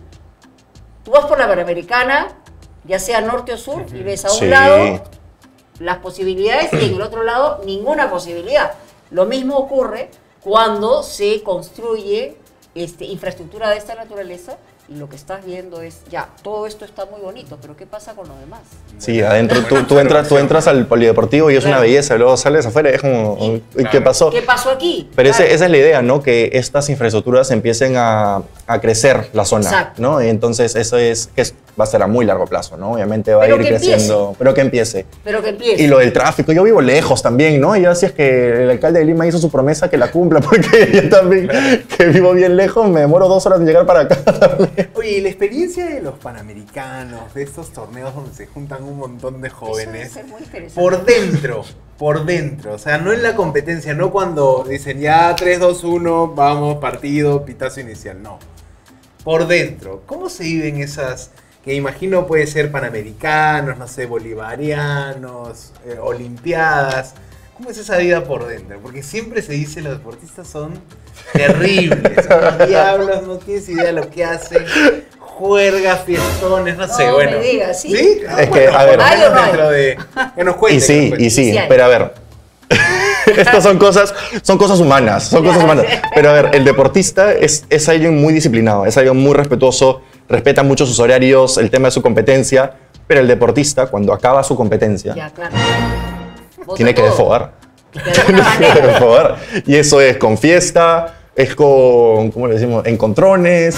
Speaker 4: Tú vas por la Panamericana, ya sea norte o sur, y ves a un
Speaker 1: sí.
Speaker 4: lado las posibilidades y en el otro lado ninguna posibilidad. Lo mismo ocurre cuando se construye este, infraestructura de esta naturaleza y lo que estás viendo es, ya, todo esto está muy bonito, pero ¿qué pasa con lo demás?
Speaker 1: Sí, adentro tú, tú, entras, tú entras al polideportivo y es
Speaker 4: claro.
Speaker 1: una belleza, luego sales afuera y es como,
Speaker 4: y,
Speaker 1: ¿qué
Speaker 3: claro.
Speaker 1: pasó?
Speaker 4: ¿Qué pasó aquí?
Speaker 1: Pero
Speaker 4: claro.
Speaker 1: ese, esa es la idea, ¿no? Que estas infraestructuras empiecen a, a crecer la zona,
Speaker 4: Exacto.
Speaker 1: ¿no? Y entonces eso es, es va a ser a muy largo plazo, ¿no? Obviamente va a
Speaker 4: Pero
Speaker 1: ir
Speaker 4: que
Speaker 1: creciendo,
Speaker 4: empiece.
Speaker 1: pero que empiece.
Speaker 4: Pero que empiece.
Speaker 1: Y lo del tráfico, yo vivo lejos también, ¿no? Y así es que el alcalde de Lima hizo su promesa que la cumpla, porque yo también, que vivo bien lejos, me demoro dos horas en llegar para acá también.
Speaker 3: Oye, y la experiencia de los panamericanos, de estos torneos donde se juntan un montón de
Speaker 4: Eso debe
Speaker 3: jóvenes,
Speaker 4: ser muy interesante.
Speaker 3: por dentro, por dentro, o sea, no en la competencia, no cuando dicen ya tres, dos, uno, vamos, partido, pitazo inicial, no. Por dentro, ¿cómo se viven esas, que imagino puede ser panamericanos, no sé, bolivarianos, eh, olimpiadas? ¿Cómo es esa vida por dentro? Porque siempre se dice los deportistas son terribles, son los diablos, no tienes idea de lo que hacen, juergas, fiestones, no sé,
Speaker 4: No
Speaker 3: bueno.
Speaker 4: me digas, ¿sí?
Speaker 3: ¿Sí?
Speaker 1: Es
Speaker 3: Bueno,
Speaker 1: que, a ver.
Speaker 3: por lo
Speaker 4: ¿Hay o
Speaker 3: menos
Speaker 4: no hay?
Speaker 3: dentro de... Que nos cuente.
Speaker 1: Y
Speaker 3: que
Speaker 1: sí,
Speaker 3: nos cuente.
Speaker 1: y sí,
Speaker 4: Sí hay.
Speaker 1: pero a ver. Estas son cosas, son cosas humanas, son cosas humanas. Pero a ver, el deportista es, es alguien muy disciplinado, es alguien muy respetuoso, respeta mucho sus horarios, el tema de su competencia, pero el deportista, cuando acaba su competencia,
Speaker 4: Ya, claro. Bota
Speaker 1: tiene que
Speaker 4: todo.
Speaker 1: desfogar.
Speaker 4: De alguna
Speaker 1: Tiene que
Speaker 4: manera.
Speaker 1: desfogar. Y eso es con fiesta, es con, ¿cómo le decimos? Encontrones.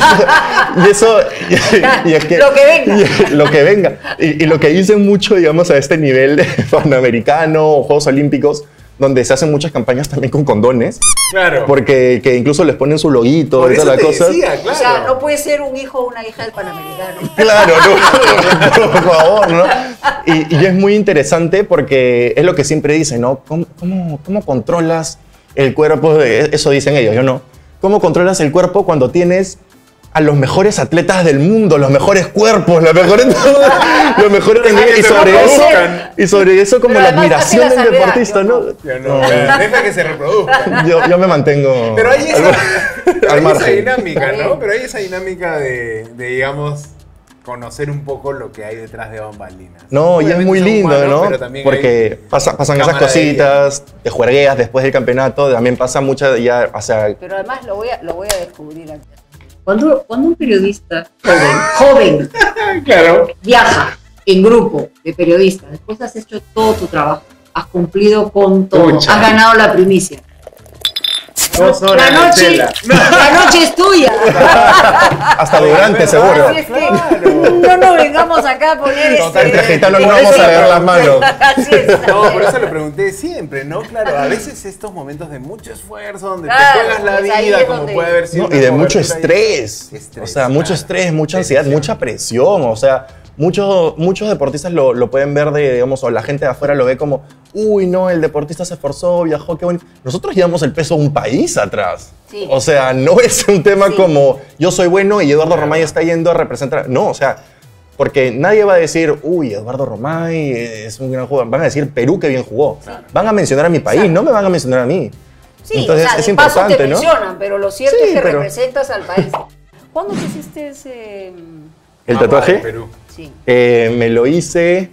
Speaker 1: Y eso, y, y es que...
Speaker 4: Lo que venga.
Speaker 1: y- lo que venga. Y, y lo que dicen mucho, digamos, a este nivel panamericano o Juegos Olímpicos, donde se hacen muchas campañas también con condones,
Speaker 3: Claro.
Speaker 1: porque que incluso les ponen su loguito
Speaker 3: Por
Speaker 1: y
Speaker 3: eso
Speaker 1: toda la
Speaker 3: te
Speaker 1: cosa.
Speaker 3: decía, claro.
Speaker 4: O sea, no puede ser un hijo o una hija del Panamericano.
Speaker 1: Claro, no, por favor, ¿no? Y, y es muy interesante porque es lo que siempre dicen, ¿no? ¿Cómo, cómo, cómo controlas el cuerpo? Eso dicen ellos, yo no. ¿Cómo controlas el cuerpo cuando tienes a los mejores atletas del mundo, los mejores cuerpos, los mejores, los mejores
Speaker 3: que
Speaker 1: y
Speaker 3: se
Speaker 1: sobre eso
Speaker 3: reproduzcan.
Speaker 1: y sobre eso como
Speaker 4: Pero
Speaker 1: la
Speaker 4: además
Speaker 1: admiración
Speaker 4: hace la
Speaker 1: del
Speaker 4: salvedad,
Speaker 1: deportista,
Speaker 4: yo
Speaker 1: ¿no?
Speaker 4: no.
Speaker 3: Ya no, deja que se reproduzca.
Speaker 1: Yo, yo me mantengo
Speaker 3: Pero hay esa,
Speaker 1: al,
Speaker 3: pero hay
Speaker 1: al
Speaker 3: esa
Speaker 1: margen.
Speaker 3: dinámica,
Speaker 4: Está
Speaker 3: ¿no?
Speaker 4: bien.
Speaker 3: Pero hay esa dinámica de, de, digamos, conocer un poco lo que hay detrás de bambalinas.
Speaker 1: No, y es
Speaker 3: Obviamente
Speaker 1: muy
Speaker 3: son
Speaker 1: lindo,
Speaker 3: humanos,
Speaker 1: ¿no?
Speaker 3: pero también
Speaker 1: Porque pasa- pasan esas
Speaker 3: camaradería.
Speaker 1: cositas, te juergueas después del campeonato, también pasa mucha ya, o sea,
Speaker 4: Pero además lo voy a, lo voy a descubrir aquí. Cuando, cuando un periodista joven, joven
Speaker 3: hay... Claro.
Speaker 4: viaja en grupo de periodistas, después has hecho todo tu trabajo, has cumplido con todo,
Speaker 3: Pucha.
Speaker 4: has ganado la primicia.
Speaker 3: Dos horas
Speaker 4: La
Speaker 3: de
Speaker 4: noche,
Speaker 3: tela.
Speaker 4: la noche es tuya.
Speaker 1: hasta durante seguro.
Speaker 4: Así es que
Speaker 3: Claro.
Speaker 4: no nos vengamos acá a poner
Speaker 3: Total,
Speaker 4: este...
Speaker 3: de gitanos no
Speaker 4: por
Speaker 3: vamos
Speaker 4: eso-
Speaker 3: a
Speaker 1: leer las manos.
Speaker 4: Así es.
Speaker 3: No, por eso lo pregunté siempre, ¿no? Claro, a veces estos momentos de mucho esfuerzo, donde
Speaker 4: Claro,
Speaker 3: te juegas la
Speaker 4: pues ahí
Speaker 3: vida,
Speaker 4: es
Speaker 3: como
Speaker 4: donde-
Speaker 3: puede haber sido.
Speaker 1: No,
Speaker 3: una
Speaker 1: y de mucho
Speaker 3: cobertura
Speaker 1: estrés.
Speaker 3: y- Estrés,
Speaker 1: O sea, mucho
Speaker 3: claro.
Speaker 1: estrés, mucha ansiedad,
Speaker 3: Tensión.
Speaker 1: mucha presión. O sea, muchos, muchos deportistas lo, lo pueden ver de, digamos, o la gente de afuera lo ve como, uy, no, el deportista se esforzó, viajó, qué bonito. Nosotros llevamos el peso de un país atrás.
Speaker 4: Sí.
Speaker 1: O sea, no es un tema
Speaker 4: Sí.
Speaker 1: como yo soy bueno y Eduardo Romay está yendo a representar. No, o sea, porque nadie va a decir, uy, Eduardo Romay es un gran jugador. Van a decir, Perú, qué bien jugó. Van a mencionar a mi país,
Speaker 4: Exacto.
Speaker 1: no me van a mencionar a mí.
Speaker 4: Sí,
Speaker 1: Entonces
Speaker 4: o sea,
Speaker 1: es
Speaker 4: de paso
Speaker 1: importante,
Speaker 4: te
Speaker 1: ¿no?
Speaker 4: mencionan, pero lo cierto
Speaker 1: Sí,
Speaker 4: es que
Speaker 1: pero-
Speaker 4: representas al país. ¿Cuándo te hiciste ese...?
Speaker 1: ¿El
Speaker 3: Mapa
Speaker 1: tatuaje?
Speaker 3: de Perú.
Speaker 4: Sí.
Speaker 1: Eh, me lo hice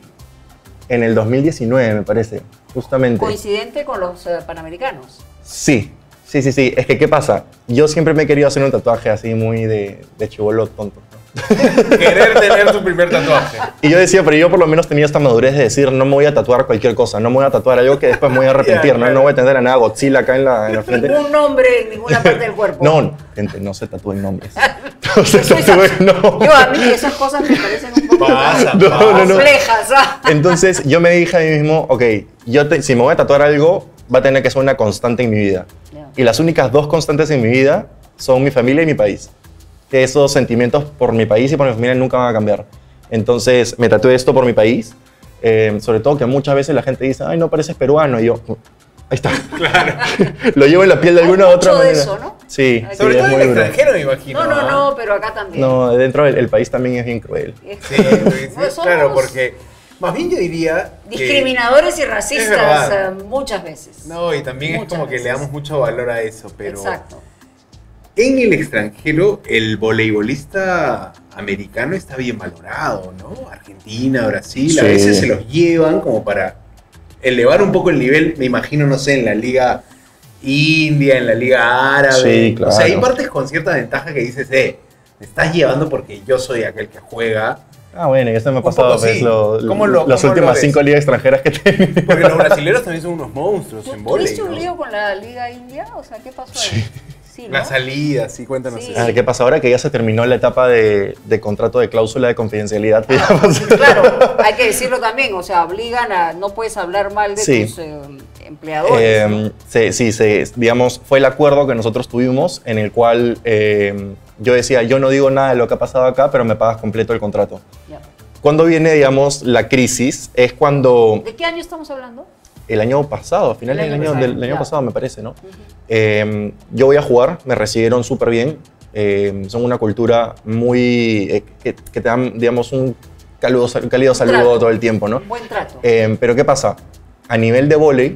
Speaker 1: en el dos mil diecinueve, me parece, justamente.
Speaker 4: Coincidente con los eh, Panamericanos.
Speaker 1: Sí, sí, sí, sí. Es que, ¿qué pasa? Yo siempre me he querido hacer un tatuaje así muy de, de chibolo tonto, ¿no?
Speaker 3: Querer tener tu primer tatuaje.
Speaker 1: Y yo decía, pero yo por lo menos tenía esta madurez de decir, no me voy a tatuar cualquier cosa, no me voy a tatuar algo que después me voy a arrepentir,
Speaker 3: Ya,
Speaker 1: ¿no?
Speaker 3: claro.
Speaker 1: No voy a tener a nada Godzilla acá en la, en la frente.
Speaker 4: Ningún nombre en ninguna parte del cuerpo.
Speaker 1: No, gente, no se tatúen nombres. No se
Speaker 4: Eso es
Speaker 1: tatúen
Speaker 4: así.
Speaker 1: nombres.
Speaker 4: Yo a mí esas cosas me parecen un poco
Speaker 3: Pasa,
Speaker 1: No,
Speaker 3: pasa.
Speaker 1: no, no.
Speaker 4: complejas. ¿ah?
Speaker 1: Entonces yo me dije a mí mismo, ok, yo te- si me voy a tatuar algo, va a tener que ser una constante en mi vida.
Speaker 4: Ya.
Speaker 1: Y las únicas dos constantes en mi vida son mi familia y mi país. Que esos sentimientos por mi país y por mi familia nunca van a cambiar. Entonces me tatué esto por mi país. Eh, sobre todo que muchas veces la gente dice, ay, no pareces peruano. Y yo, ahí está.
Speaker 3: Claro.
Speaker 1: Lo llevo en la piel de
Speaker 4: Hay
Speaker 1: alguna u otra
Speaker 4: mucho de
Speaker 1: manera.
Speaker 4: eso, ¿no?
Speaker 1: Sí,
Speaker 4: Hay
Speaker 1: sí,
Speaker 3: Sobre
Speaker 1: es
Speaker 3: todo en
Speaker 1: muy
Speaker 3: el
Speaker 1: duro.
Speaker 3: extranjero, me imagino.
Speaker 4: No, no,
Speaker 3: ¿ah?
Speaker 4: no, pero acá también.
Speaker 1: No, dentro del el país también es bien cruel.
Speaker 4: Es
Speaker 3: Sí,
Speaker 4: que-
Speaker 3: sí, sí,
Speaker 4: Pues somos
Speaker 3: claro, porque más bien yo diría que-
Speaker 4: discriminadores y
Speaker 3: Es
Speaker 4: racistas
Speaker 3: verdad.
Speaker 4: eh, muchas veces.
Speaker 3: No, y también
Speaker 4: Muchas
Speaker 3: es como que
Speaker 4: veces.
Speaker 3: le damos mucho valor a eso, pero
Speaker 4: Exacto.
Speaker 3: en el extranjero el voleibolista americano está bien valorado, ¿no? Argentina, Brasil, a
Speaker 1: Sí.
Speaker 3: veces se los llevan como para elevar un poco el nivel, me imagino, no sé, en la liga india, en la liga árabe.
Speaker 1: Sí,
Speaker 3: O sea, hay
Speaker 1: claro.
Speaker 3: partes con cierta ventaja que dices, eh, me estás llevando porque yo soy aquel que juega.
Speaker 1: Ah, bueno, y esto me ha
Speaker 3: Un
Speaker 1: pasado
Speaker 3: poco
Speaker 1: pues,
Speaker 3: sí.
Speaker 1: lo-
Speaker 3: ¿Cómo lo-
Speaker 1: las
Speaker 3: cómo lo
Speaker 1: últimas
Speaker 3: ves?
Speaker 1: cinco ligas extranjeras que he tenido.
Speaker 3: Porque los brasileños también son unos monstruos
Speaker 4: ¿Tú
Speaker 3: en volei,
Speaker 4: tuviste un
Speaker 3: ¿no?
Speaker 4: lío con la Liga India? O sea, ¿qué pasó
Speaker 1: Sí.
Speaker 4: ahí? Sí, ¿no?
Speaker 3: La salida, sí, cuéntanos
Speaker 4: Sí.
Speaker 3: eso.
Speaker 1: A ver, ¿qué pasa ahora? Que ya se terminó la etapa de, de contrato de cláusula de confidencialidad. que ya pasó.
Speaker 4: Claro, hay que decirlo también, o sea, obligan a, no puedes hablar mal de
Speaker 1: Sí.
Speaker 4: tus eh, empleadores.
Speaker 1: Eh,
Speaker 4: ¿no?
Speaker 1: se- sí, se, digamos, fue el acuerdo que nosotros tuvimos en el cual eh, yo decía, yo no digo nada de lo que ha pasado acá, pero me pagas completo el contrato.
Speaker 4: Ya.
Speaker 1: Cuando viene, digamos, la crisis, es cuando
Speaker 4: ¿De qué año estamos hablando?
Speaker 1: el año pasado, a finales
Speaker 4: El
Speaker 1: del
Speaker 4: año
Speaker 1: año,
Speaker 4: pasado,
Speaker 1: del año
Speaker 4: ya.
Speaker 1: pasado, me parece, ¿no? Eh, yo voy a jugar, me recibieron súper bien. Eh, son una cultura muy. eh, que, que te dan, digamos, un cálido, cálido saludo
Speaker 4: Trato.
Speaker 1: todo el tiempo, ¿no?
Speaker 4: Un buen trato.
Speaker 1: Eh, pero ¿qué pasa? A nivel de vóley,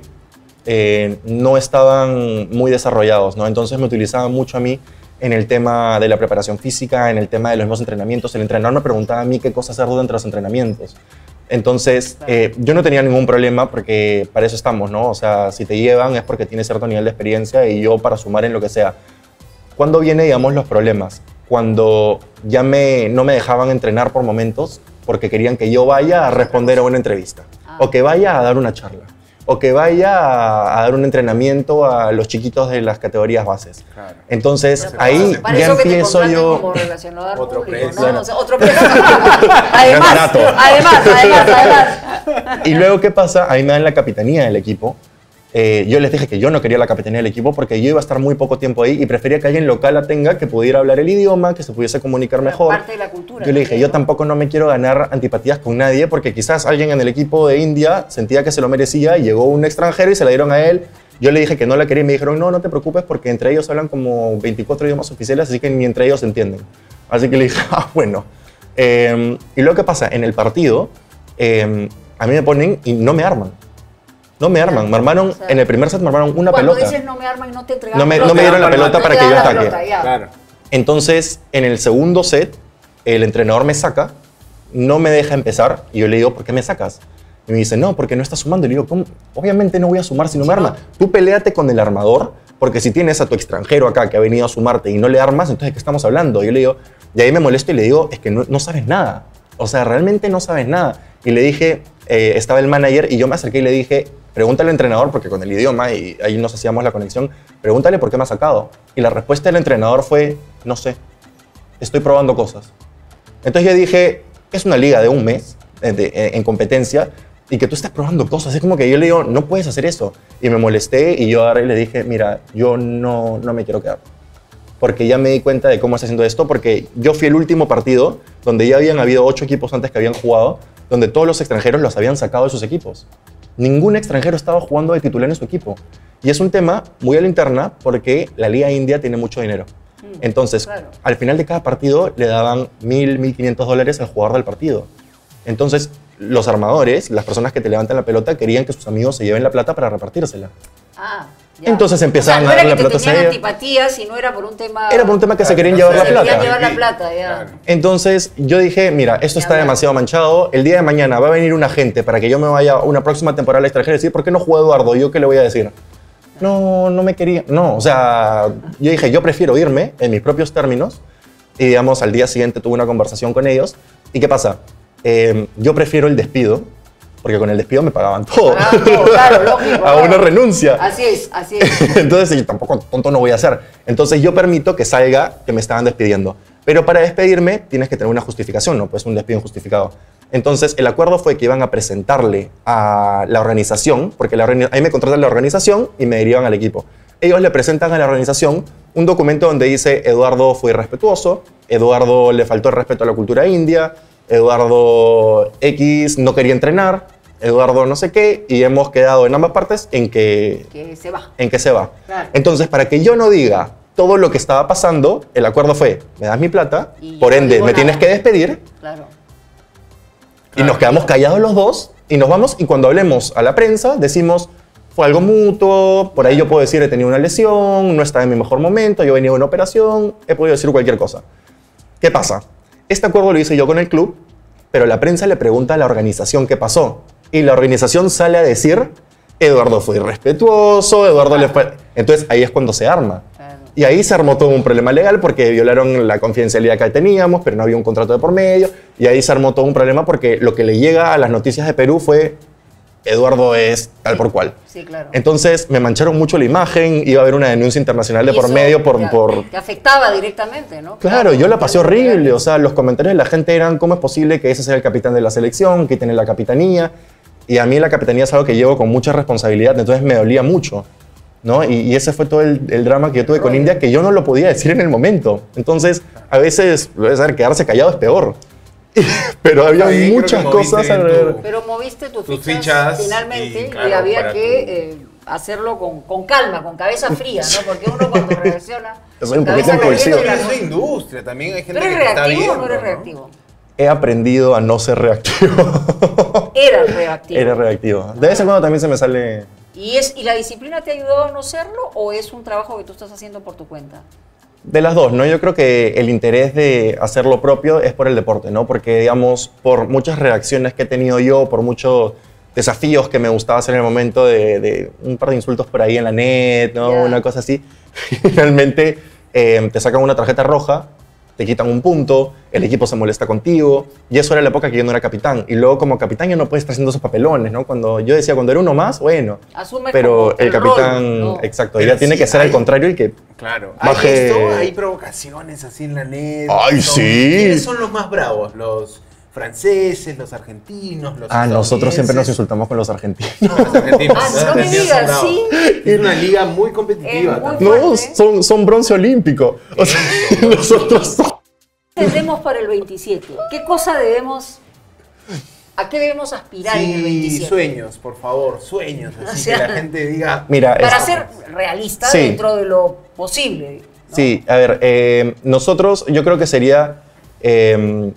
Speaker 1: eh, no estaban muy desarrollados, ¿no? Entonces me utilizaban mucho a mí en el tema de la preparación física, en el tema de los mismos entrenamientos. El entrenador me preguntaba a mí qué cosas hacer durante los entrenamientos. Entonces, eh, yo no tenía ningún problema porque para eso estamos, ¿no? O sea, si te llevan es porque tienes cierto nivel de experiencia y yo para sumar en lo que sea. ¿Cuándo vienen, digamos, los problemas? Cuando ya me, no me dejaban entrenar por momentos porque querían que yo vaya a responder a una entrevista,
Speaker 4: Ah.
Speaker 1: o que vaya a dar una charla, o que vaya a, a dar un entrenamiento a los chiquitos de las categorías bases.
Speaker 3: Claro.
Speaker 1: Entonces,
Speaker 3: Para
Speaker 1: ahí
Speaker 3: eso-
Speaker 4: Para
Speaker 1: ya
Speaker 4: eso que te
Speaker 1: empiezo
Speaker 4: contraten
Speaker 1: yo...
Speaker 4: como relacionador al
Speaker 3: Otro
Speaker 4: público,
Speaker 3: precio.
Speaker 4: ¿no?
Speaker 1: Claro.
Speaker 4: O sea, otro precio. además,
Speaker 1: barato.
Speaker 4: además, además, además.
Speaker 1: Y luego, ¿qué pasa? Ahí me dan la capitanía del equipo. Eh, yo les dije que yo no quería la capitanía del equipo porque yo iba a estar muy poco tiempo ahí y prefería que alguien local la tenga, que pudiera hablar el idioma, que se pudiese comunicar mejor.
Speaker 4: Parte de la cultura.
Speaker 1: Yo le dije,
Speaker 4: también,
Speaker 1: yo
Speaker 4: ¿no?
Speaker 1: tampoco no me quiero ganar antipatías con nadie porque quizás alguien en el equipo de India sentía que se lo merecía y llegó un extranjero y se la dieron a él. Yo le dije que no la quería y me dijeron, no, no te preocupes porque entre ellos hablan como veinticuatro idiomas oficiales, así que ni entre ellos se entienden. Así que le dije, ah, bueno. Eh, y luego, ¿qué pasa? En el partido, eh, a mí me ponen y no me arman. No me arman. Me armaron,
Speaker 4: O sea,
Speaker 1: en el primer set me armaron una
Speaker 4: Cuando
Speaker 1: pelota.
Speaker 4: dices no me arman, no te entregan
Speaker 1: No me,
Speaker 4: pelota.
Speaker 1: no me dieron la
Speaker 3: No te
Speaker 1: pelota
Speaker 3: dan
Speaker 1: para
Speaker 4: te
Speaker 1: que yo
Speaker 4: dan la
Speaker 1: ataque.
Speaker 4: pelota, ya.
Speaker 3: Claro.
Speaker 1: Entonces, en el segundo set, el entrenador me saca, no me deja empezar, y yo le digo, ¿por qué me sacas? Y me dice, no, porque no estás sumando. Y le digo, ¿cómo? Obviamente no voy a sumar si no me arma. Tú peleate con el armador, porque si tienes a tu extranjero acá que ha venido a sumarte y no le armas, entonces ¿de qué estamos hablando? Y yo le digo, y ahí me molesto y le digo, es que no, no sabes nada. O sea, realmente no sabes nada. Y le dije, eh, estaba el manager, y yo me acerqué y le dije, pregúntale al entrenador, porque con el idioma, y ahí nos hacíamos la conexión, pregúntale por qué me ha sacado. Y la respuesta del entrenador fue, no sé, estoy probando cosas. Entonces yo dije, es una liga de un mes eh, de- eh, en competencia y que tú estés probando cosas. Es como que yo le digo, no puedes hacer eso. Y me molesté y yo agarré y le dije, mira, yo no, no me quiero quedar. Porque ya me di cuenta de cómo está haciendo esto, porque yo fui el último partido donde ya habían habido ocho equipos antes que habían jugado, donde todos los extranjeros los habían sacado de sus equipos. Ningún extranjero estaba jugando de titular en su equipo. Y es un tema muy a la interna porque la Liga India tiene mucho dinero. Entonces,
Speaker 4: claro.
Speaker 1: al final de cada partido le daban mil, mil quinientos dólares al jugador del partido. Entonces, los armadores, las personas que te levantan la pelota, querían que sus amigos se lleven la plata para repartírsela.
Speaker 4: Ah, ya.
Speaker 1: Entonces empezaban
Speaker 4: o sea,
Speaker 1: a darle
Speaker 4: no
Speaker 1: la
Speaker 4: era
Speaker 1: plata
Speaker 4: que te tenían
Speaker 1: a ella.
Speaker 4: antipatía, sino era por un tema...
Speaker 1: Era por un tema que se
Speaker 3: Claro,
Speaker 1: querían
Speaker 3: no
Speaker 1: llevar
Speaker 3: se
Speaker 1: la
Speaker 4: Se querían
Speaker 1: plata.
Speaker 4: llevar la plata, ya.
Speaker 3: Claro.
Speaker 1: Entonces yo dije, mira, esto está
Speaker 4: Ya, ya.
Speaker 1: demasiado manchado. El día de mañana va a venir un agente para que yo me vaya una próxima temporada al extranjero y decir, ¿por qué no jugó Eduardo? ¿Yo qué le voy a decir? No, no me quería. No, o sea, yo dije, yo prefiero irme en mis propios términos. Y digamos, al día siguiente tuve una conversación con ellos. ¿Y qué pasa? Eh, yo prefiero el despido, porque con el despido me pagaban todo.
Speaker 4: Ah, no, claro, lógico.
Speaker 1: a
Speaker 4: claro.
Speaker 1: una renuncia.
Speaker 4: Así es, así es.
Speaker 1: Entonces, yo tampoco tonto no voy a hacer. Entonces, yo permito que salga que me estaban despidiendo. Pero para despedirme tienes que tener una justificación, no pues un despido injustificado. Entonces, el acuerdo fue que iban a presentarle a la organización, porque la organi- ahí me contratan la organización y me derivan al equipo. Ellos le presentan a la organización un documento donde dice Eduardo fue irrespetuoso, Eduardo le faltó el respeto a la cultura india, Eduardo X no quería entrenar, Eduardo no sé qué, y hemos quedado en ambas partes en que
Speaker 4: Que se va.
Speaker 1: en que se va.
Speaker 4: Claro.
Speaker 1: Entonces, para que yo no diga todo lo que estaba pasando, el acuerdo fue, me das mi plata,
Speaker 4: Y
Speaker 1: por
Speaker 4: yo no
Speaker 1: ende,
Speaker 4: digo
Speaker 1: me
Speaker 4: nada.
Speaker 1: tienes que despedir,
Speaker 4: Claro.
Speaker 1: y nos quedamos callados los dos, y nos vamos, y cuando hablemos a la prensa, decimos, fue algo mutuo, por ahí yo puedo decir, he tenido una lesión, no estaba en mi mejor momento, yo venía de una operación, he podido decir cualquier cosa. ¿Qué pasa? Este acuerdo lo hice yo con el club, pero la prensa le pregunta a la organización qué pasó, y la organización sale a decir, Eduardo fue irrespetuoso, Eduardo le fue... Entonces ahí es cuando se arma.
Speaker 4: Claro.
Speaker 1: Y ahí se armó todo un problema legal porque violaron la confidencialidad que teníamos, pero no había un contrato de por medio. Y ahí se armó todo un problema porque lo que le llega a las noticias de Perú fue Eduardo es tal por cual.
Speaker 4: Sí, claro.
Speaker 1: Entonces me mancharon mucho la imagen, iba a haber una denuncia internacional de
Speaker 4: Y
Speaker 1: por
Speaker 4: eso
Speaker 1: medio por...
Speaker 4: te,
Speaker 1: por...
Speaker 4: te afectaba directamente, ¿no?
Speaker 1: Claro, yo la pasé horrible, o sea, los comentarios de la gente eran cómo es posible que ese sea el capitán de la selección, que tiene la capitanía, y a mí la capitanía es algo que llevo con mucha responsabilidad, entonces me dolía mucho, ¿no? Y, y ese fue todo el, el drama que yo tuve con India, que yo no lo podía decir en el momento. Entonces, a veces, a ver, quedarse callado es peor. Pero había
Speaker 3: Ahí creo
Speaker 1: muchas
Speaker 3: que moviste
Speaker 1: cosas
Speaker 3: bien
Speaker 1: alrededor.
Speaker 3: tu-
Speaker 4: Pero moviste tus,
Speaker 3: Tus
Speaker 4: fichas,
Speaker 3: fichas
Speaker 4: finalmente
Speaker 3: y,
Speaker 4: y,
Speaker 3: claro,
Speaker 4: había
Speaker 3: para
Speaker 4: que
Speaker 3: tu-
Speaker 4: eh, hacerlo con, con calma, con cabeza fría, ¿no? Porque uno cuando reacciona...
Speaker 1: Yo soy un
Speaker 4: cabeza
Speaker 1: poquito impulsivo.
Speaker 4: caliente,
Speaker 3: Es
Speaker 4: la-
Speaker 3: una industria, también hay
Speaker 4: ¿Tú
Speaker 3: gente
Speaker 4: eres
Speaker 3: que te está
Speaker 4: reactivo o
Speaker 3: viendo,
Speaker 4: no eres
Speaker 3: ¿no?
Speaker 4: reactivo?
Speaker 1: He aprendido a no ser reactivo.
Speaker 4: Eras reactivo.
Speaker 1: Era reactivo. De vez en cuando también se me sale...
Speaker 4: ¿Y, es, ¿Y la disciplina te ayudó a no serlo o es un trabajo que tú estás haciendo por tu cuenta?
Speaker 1: De las dos, ¿no? Yo creo que el interés de hacer lo propio es por el deporte, ¿no? Porque, digamos, por muchas reacciones que he tenido yo, por muchos desafíos que me gustaba hacer en el momento de, de un par de insultos por ahí en la net, ¿no?
Speaker 4: Ya.
Speaker 1: Una cosa así. Finalmente eh, te sacan una tarjeta roja, te quitan un punto, el equipo se molesta contigo, y eso era la época que yo no era capitán. Y luego como capitán ya no puedes estar haciendo esos papelones, ¿no? Cuando yo decía, cuando era uno más, bueno.
Speaker 4: Asumes
Speaker 1: Pero
Speaker 4: como
Speaker 1: el
Speaker 4: el
Speaker 1: capitán,
Speaker 4: rol, ¿no?
Speaker 1: exacto,
Speaker 3: Pero
Speaker 1: ya tiene
Speaker 3: sí
Speaker 1: que ser
Speaker 3: hay-
Speaker 1: al contrario el que...
Speaker 3: Claro.
Speaker 1: Baje-
Speaker 3: Hay esto, hay provocaciones así en la net.
Speaker 1: ¡Ay,
Speaker 3: Son-
Speaker 1: sí!
Speaker 3: ¿Quiénes son los más bravos? ¿Los franceses, los argentinos, los
Speaker 1: Ah, nosotros siempre nos
Speaker 3: estadounidenses?
Speaker 1: insultamos con los argentinos.
Speaker 3: Los argentinos.
Speaker 4: Ah,
Speaker 3: los
Speaker 4: no me
Speaker 3: argentinos
Speaker 4: digas,
Speaker 3: son bravos.
Speaker 4: sí.
Speaker 3: Es una liga muy competitiva.
Speaker 4: Es muy
Speaker 3: también.
Speaker 1: No,
Speaker 4: fuerte.
Speaker 1: son, son bronce olímpico. O sea, nosotros...
Speaker 4: Tendremos para el veintisiete. ¿Qué cosa debemos, a qué debemos aspirar en el
Speaker 3: Sí,
Speaker 4: veintisiete?
Speaker 3: sueños, por favor, sueños. Así
Speaker 4: O sea,
Speaker 3: que la gente diga.
Speaker 1: Mira,
Speaker 4: Para
Speaker 1: es-
Speaker 4: ser realista
Speaker 1: Sí.
Speaker 4: dentro de lo posible. ¿no?
Speaker 1: Sí, a ver, eh, nosotros yo creo que sería eh,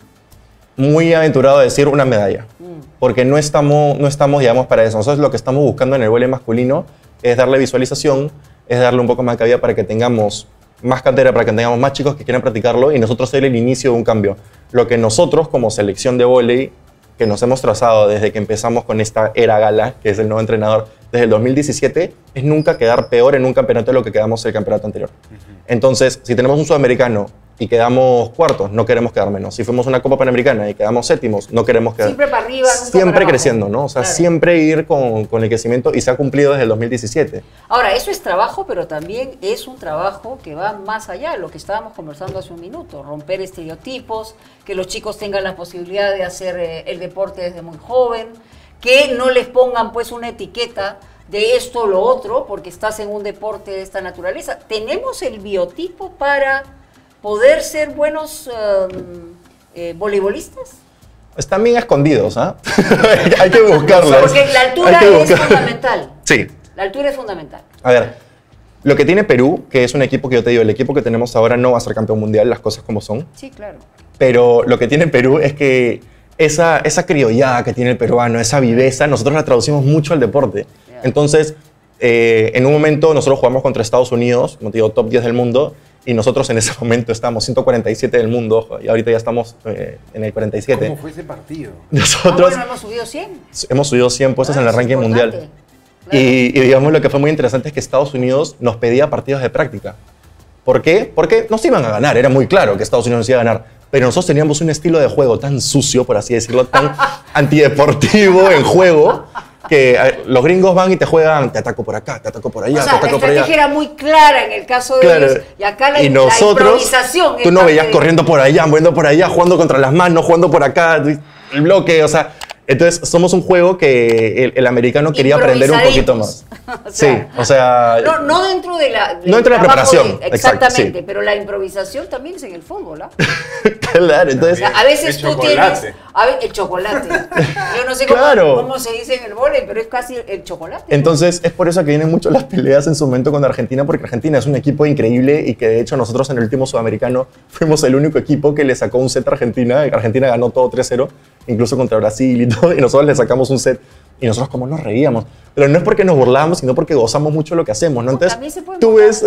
Speaker 1: muy aventurado decir una medalla,
Speaker 4: Mm.
Speaker 1: porque no estamos, no estamos, digamos, para eso. Nosotros lo que estamos buscando en el vóley masculino es darle visualización, es darle un poco más de cabida para que tengamos más cantera, para que tengamos más chicos que quieran practicarlo y nosotros ser el inicio de un cambio. Lo que nosotros como selección de vóley, que nos hemos trazado desde que empezamos con esta era Gala, que es el nuevo entrenador, desde el dos mil diecisiete, es nunca quedar peor en un campeonato de lo que quedamos en el campeonato anterior. Entonces, si tenemos un sudamericano y quedamos cuartos, no queremos quedar menos. Si fuimos una Copa Panamericana y quedamos séptimos, no queremos quedar...
Speaker 4: Siempre para arriba, nunca
Speaker 1: Siempre
Speaker 4: para abajo.
Speaker 1: creciendo, ¿no? O sea,
Speaker 4: Claro.
Speaker 1: siempre ir con, con el crecimiento y se ha cumplido desde el dos mil diecisiete.
Speaker 4: Ahora, eso es trabajo, pero también es un trabajo que va más allá de lo que estábamos conversando hace un minuto. Romper estereotipos, que los chicos tengan la posibilidad de hacer eh, el deporte desde muy joven, que no les pongan pues una etiqueta de esto o lo otro, porque estás en un deporte de esta naturaleza. ¿Tenemos el biotipo para poder ser buenos um, eh, voleibolistas?
Speaker 1: Están bien escondidos, ¿ah? Hay que buscarlos.
Speaker 4: Porque la altura
Speaker 1: Hay que
Speaker 4: es
Speaker 1: buscar-
Speaker 4: fundamental.
Speaker 1: Sí.
Speaker 4: La altura es fundamental.
Speaker 1: A ver, lo que tiene Perú, que es un equipo que yo te digo, el equipo que tenemos ahora no va a ser campeón mundial, las cosas como son.
Speaker 4: Sí, claro.
Speaker 1: Pero lo que tiene Perú es que esa, esa criollada que tiene el peruano, esa viveza, nosotros la traducimos mucho al deporte.
Speaker 4: Yeah.
Speaker 1: Entonces, eh, en un momento nosotros jugamos contra Estados Unidos, como te digo, top diez del mundo, y nosotros en ese momento estábamos ciento cuarenta y siete del mundo, ojo, y ahorita ya estamos eh, en el cuarenta y siete.
Speaker 3: ¿Cómo fue ese partido?
Speaker 4: Ah,
Speaker 1: Nosotros
Speaker 4: bueno, hemos subido cien.
Speaker 1: hemos subido cien puestos
Speaker 4: Ah,
Speaker 1: en el
Speaker 4: es
Speaker 1: ranking
Speaker 4: importante.
Speaker 1: mundial.
Speaker 4: Claro.
Speaker 1: Y, y digamos lo que fue muy interesante es que Estados Unidos nos pedía partidos de práctica. ¿Por qué? Porque nos iban a ganar, era muy claro que Estados Unidos nos iba a ganar. Pero nosotros teníamos un estilo de juego tan sucio, por así decirlo, tan antideportivo en juego, que a- los gringos van y te juegan, te ataco por acá, te ataco por allá,
Speaker 4: O sea,
Speaker 1: te
Speaker 4: la
Speaker 1: ataco por allá.
Speaker 4: estrategia era muy clara en el caso de
Speaker 1: Claro.
Speaker 4: ellos. Y acá la,
Speaker 1: y
Speaker 4: la
Speaker 1: nosotros,
Speaker 4: improvisación.
Speaker 1: tú
Speaker 4: es
Speaker 1: no
Speaker 4: parte
Speaker 1: veías
Speaker 4: de-
Speaker 1: corriendo por allá, moviendo por allá, jugando contra las manos, jugando por acá, el bloque, o sea, entonces somos un juego que el, el americano quería aprender un poquito más.
Speaker 4: O sea,
Speaker 1: Sí, o sea,
Speaker 4: No, no dentro de la. del
Speaker 1: No dentro de la
Speaker 4: trabajo
Speaker 1: preparación,
Speaker 4: de-
Speaker 1: exacto,
Speaker 4: exactamente,
Speaker 1: sí.
Speaker 4: pero la improvisación también es en el fútbol, ¿ah?
Speaker 1: claro, entonces,
Speaker 4: O sea, a veces
Speaker 3: El
Speaker 4: tú
Speaker 3: chocolate.
Speaker 4: tienes. A ve- el chocolate. Yo no sé cómo,
Speaker 1: Claro.
Speaker 4: cómo se dice en el vóley, pero es casi el chocolate.
Speaker 1: entonces es por eso que vienen mucho las peleas en su momento con Argentina, porque Argentina es un equipo increíble y que de hecho nosotros en el último sudamericano fuimos el único equipo que le sacó un set a Argentina. Argentina ganó todo tres cero, incluso contra Brasil y todo, y nosotros le sacamos un set. Y nosotros como nos reíamos. Pero no es porque nos burlábamos, sino porque gozamos mucho lo que hacemos, ¿no? Entonces,
Speaker 4: también se puede
Speaker 1: tú
Speaker 4: burlar.
Speaker 1: ves...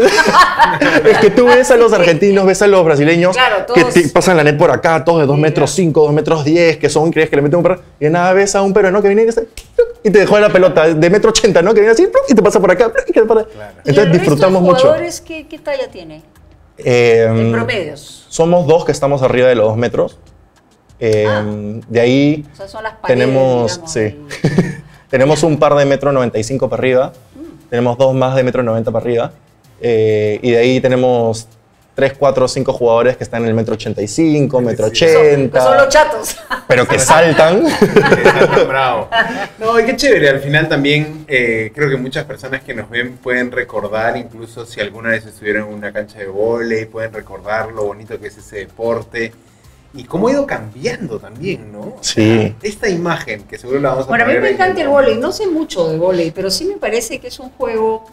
Speaker 1: es que tú ves a los argentinos, ves a los brasileños
Speaker 4: Claro,
Speaker 1: que
Speaker 4: todos-
Speaker 1: te pasan la net por acá, todos de dos
Speaker 4: Sí,
Speaker 1: metros
Speaker 4: claro.
Speaker 1: cinco, dos metros diez, que son increíbles, que le meten un perro. Y de nada ves a un peruano que viene y, dice, y te dejó la pelota de metro ochenta, ¿no? Que viene así y te pasa por acá. Y te para-
Speaker 4: ¿Y el
Speaker 1: Entonces
Speaker 4: resto
Speaker 1: disfrutamos
Speaker 4: de
Speaker 1: mucho.
Speaker 4: jugadores, ¿qué, qué talla tiene?
Speaker 1: Eh,
Speaker 4: En promedios.
Speaker 1: somos dos que estamos arriba de los dos metros. Eh,
Speaker 4: Ah.
Speaker 1: De ahí
Speaker 4: O sea, son las paredes,
Speaker 1: tenemos...
Speaker 4: digamos,
Speaker 1: sí.
Speaker 4: del-
Speaker 1: Tenemos un par de metro noventa y cinco para arriba, tenemos dos más de metro noventa para arriba, eh, y de ahí tenemos tres, cuatro, cinco jugadores que están en el metro ochenta y cinco, metro ochenta.
Speaker 4: Son, son los chatos.
Speaker 1: Pero que saltan.
Speaker 3: Bravo. No, y qué chévere. Al final también eh, creo que muchas personas que nos ven pueden recordar, incluso si alguna vez estuvieron en una cancha de vóley, pueden recordar lo bonito que es ese deporte. Y cómo ha ido cambiando también, ¿no?
Speaker 1: Sí.
Speaker 3: Esta imagen, que seguro la vamos a
Speaker 4: Bueno, a mí
Speaker 3: poner
Speaker 4: me
Speaker 3: ahí
Speaker 4: encanta
Speaker 3: en-
Speaker 4: el vóley. No sé mucho de vóley, pero sí me parece que es un juego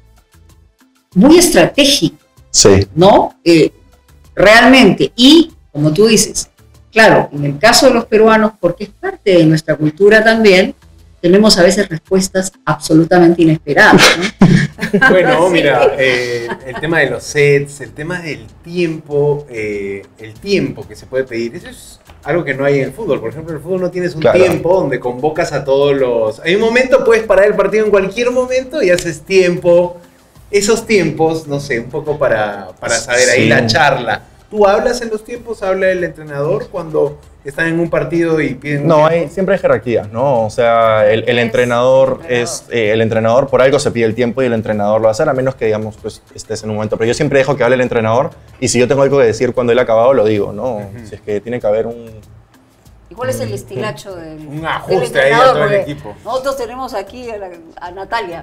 Speaker 4: muy estratégico,
Speaker 1: Sí.
Speaker 2: ¿no? Eh, realmente. Y, como tú dices, claro, en el caso de los peruanos, porque es parte de nuestra cultura también, tenemos a veces respuestas absolutamente inesperadas, ¿no?
Speaker 3: Bueno,
Speaker 4: Sí.
Speaker 3: mira, eh, el tema de los sets, el tema del tiempo, eh, el tiempo que se puede pedir, eso es algo que no hay en el fútbol. Por ejemplo, en el fútbol no tienes un
Speaker 1: Claro.
Speaker 3: tiempo donde convocas a todos los... Hay un momento, puedes parar el partido en cualquier momento y haces tiempo. Esos tiempos, no sé, un poco para, para saber ahí
Speaker 1: Sí.
Speaker 3: la charla. ¿Tú hablas en los tiempos? ¿Habla el entrenador cuando están en un partido y piden un
Speaker 1: No,
Speaker 3: tiempo?
Speaker 1: hay, siempre hay jerarquías, ¿no? O sea, el, el
Speaker 4: Es
Speaker 1: entrenador
Speaker 4: el
Speaker 1: es... eh, el entrenador por algo se pide el tiempo y el entrenador lo va a hacer, a menos que, digamos, pues estés en un momento. Pero yo siempre dejo que hable el entrenador y si yo tengo algo que decir cuando él ha acabado, lo digo, ¿no?
Speaker 3: Ujú.
Speaker 1: Si es que tiene que haber un...
Speaker 4: ¿Y cuál es el estilacho del,
Speaker 3: Un
Speaker 4: del
Speaker 3: ajuste ahí a
Speaker 4: entrenador?
Speaker 3: todo el
Speaker 4: Porque
Speaker 3: equipo.
Speaker 4: Nosotros tenemos aquí a, la- a Natalia.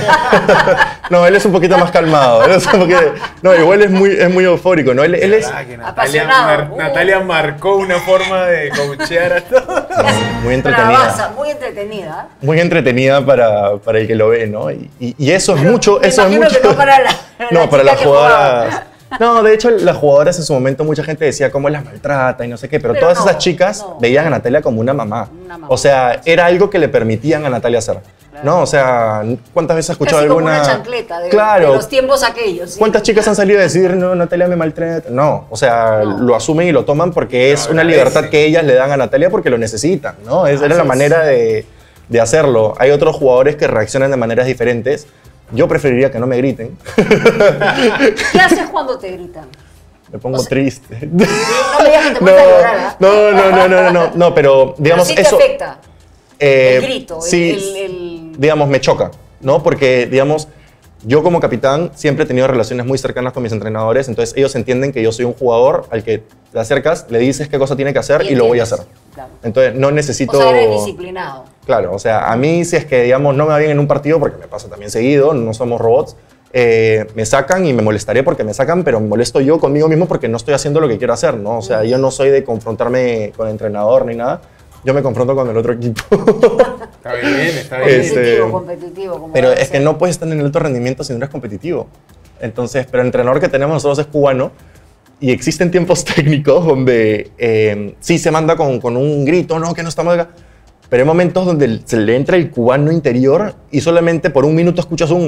Speaker 1: No, él es un poquito más calmado. Él es un poquito- No, igual es muy, es muy eufórico, ¿no? Él, él es
Speaker 3: Ah, que Natalia,
Speaker 4: apasionado.
Speaker 3: mar-
Speaker 4: Uh.
Speaker 3: Natalia marcó una forma de coachear a todos.
Speaker 1: muy entretenida.
Speaker 4: Bravaza, muy entretenida.
Speaker 1: Muy entretenida para, para el que lo ve, ¿no? Y, y- y eso es
Speaker 4: Pero
Speaker 1: mucho,
Speaker 4: me
Speaker 1: eso es
Speaker 4: imagino
Speaker 1: mucho.
Speaker 4: que no para la-
Speaker 1: No,
Speaker 4: la
Speaker 1: para
Speaker 4: chica
Speaker 1: las
Speaker 4: que jugaba.
Speaker 1: jugadoras. No, de hecho, las jugadoras en su momento mucha gente decía cómo las maltrata y no sé qué, pero,
Speaker 4: Pero
Speaker 1: todas
Speaker 4: no,
Speaker 1: esas chicas
Speaker 4: no.
Speaker 1: veían a Natalia como una mamá.
Speaker 4: Una mamá.
Speaker 1: O sea, era algo que le permitían a Natalia hacer.
Speaker 4: Claro.
Speaker 1: ¿No? O sea, ¿cuántas veces has escuchado
Speaker 4: Casi como
Speaker 1: alguna.
Speaker 4: una chancleta de,
Speaker 1: Claro.
Speaker 4: de los tiempos aquellos. ¿sí?
Speaker 1: ¿Cuántas chicas han salido a decir, no, Natalia me maltrata? No, o sea,
Speaker 4: No.
Speaker 1: lo asumen y lo toman porque es
Speaker 3: Lo
Speaker 1: una
Speaker 3: agradecen.
Speaker 1: libertad que ellas le dan a Natalia porque lo necesitan, ¿no? Es, era
Speaker 4: Así
Speaker 1: la
Speaker 4: es.
Speaker 1: manera de, de hacerlo. Hay otros jugadores que reaccionan de maneras diferentes. Yo preferiría que no me griten.
Speaker 4: ¿Qué haces cuando te gritan?
Speaker 1: Me pongo
Speaker 4: O sea,
Speaker 1: triste.
Speaker 4: No me digas que te
Speaker 1: No,
Speaker 4: pones a llorar, ¿ah?
Speaker 1: no, no, no, no, no, no, no, pero digamos
Speaker 4: Pero sí te
Speaker 1: eso.
Speaker 4: afecta
Speaker 1: eh,
Speaker 4: el grito, el-
Speaker 1: sí,
Speaker 4: el- el-
Speaker 1: digamos, me choca, ¿no? Porque, digamos, yo como capitán siempre he tenido relaciones muy cercanas con mis entrenadores, entonces ellos entienden que yo soy un jugador al que te acercas, le dices qué cosa tiene que hacer y, lo voy a hacer.
Speaker 4: entiendes, claro.
Speaker 1: Entonces no necesito...
Speaker 4: O sea, eres disciplinado.
Speaker 1: Claro, o sea, a mí si es que, digamos, no me va bien en un partido, porque me pasa también seguido, no somos robots, eh, me sacan y me molestaré porque me sacan, pero me molesto yo conmigo mismo porque no estoy haciendo lo que quiero hacer, ¿no? O sea, yo no soy de confrontarme con el entrenador ni nada, yo me confronto con el otro equipo.
Speaker 3: Está bien, está bien.
Speaker 1: Este,
Speaker 4: Competitivo, competitivo. Como
Speaker 1: Pero
Speaker 4: debe
Speaker 1: es que
Speaker 4: ser.
Speaker 1: no puedes estar en el alto rendimiento si no eres competitivo. Entonces, pero el entrenador que tenemos nosotros es cubano y existen tiempos técnicos donde eh, sí se manda con, con un grito, no, que no estamos acá. Pero hay momentos donde se le entra el cubano interior y solamente por un minuto escuchas un...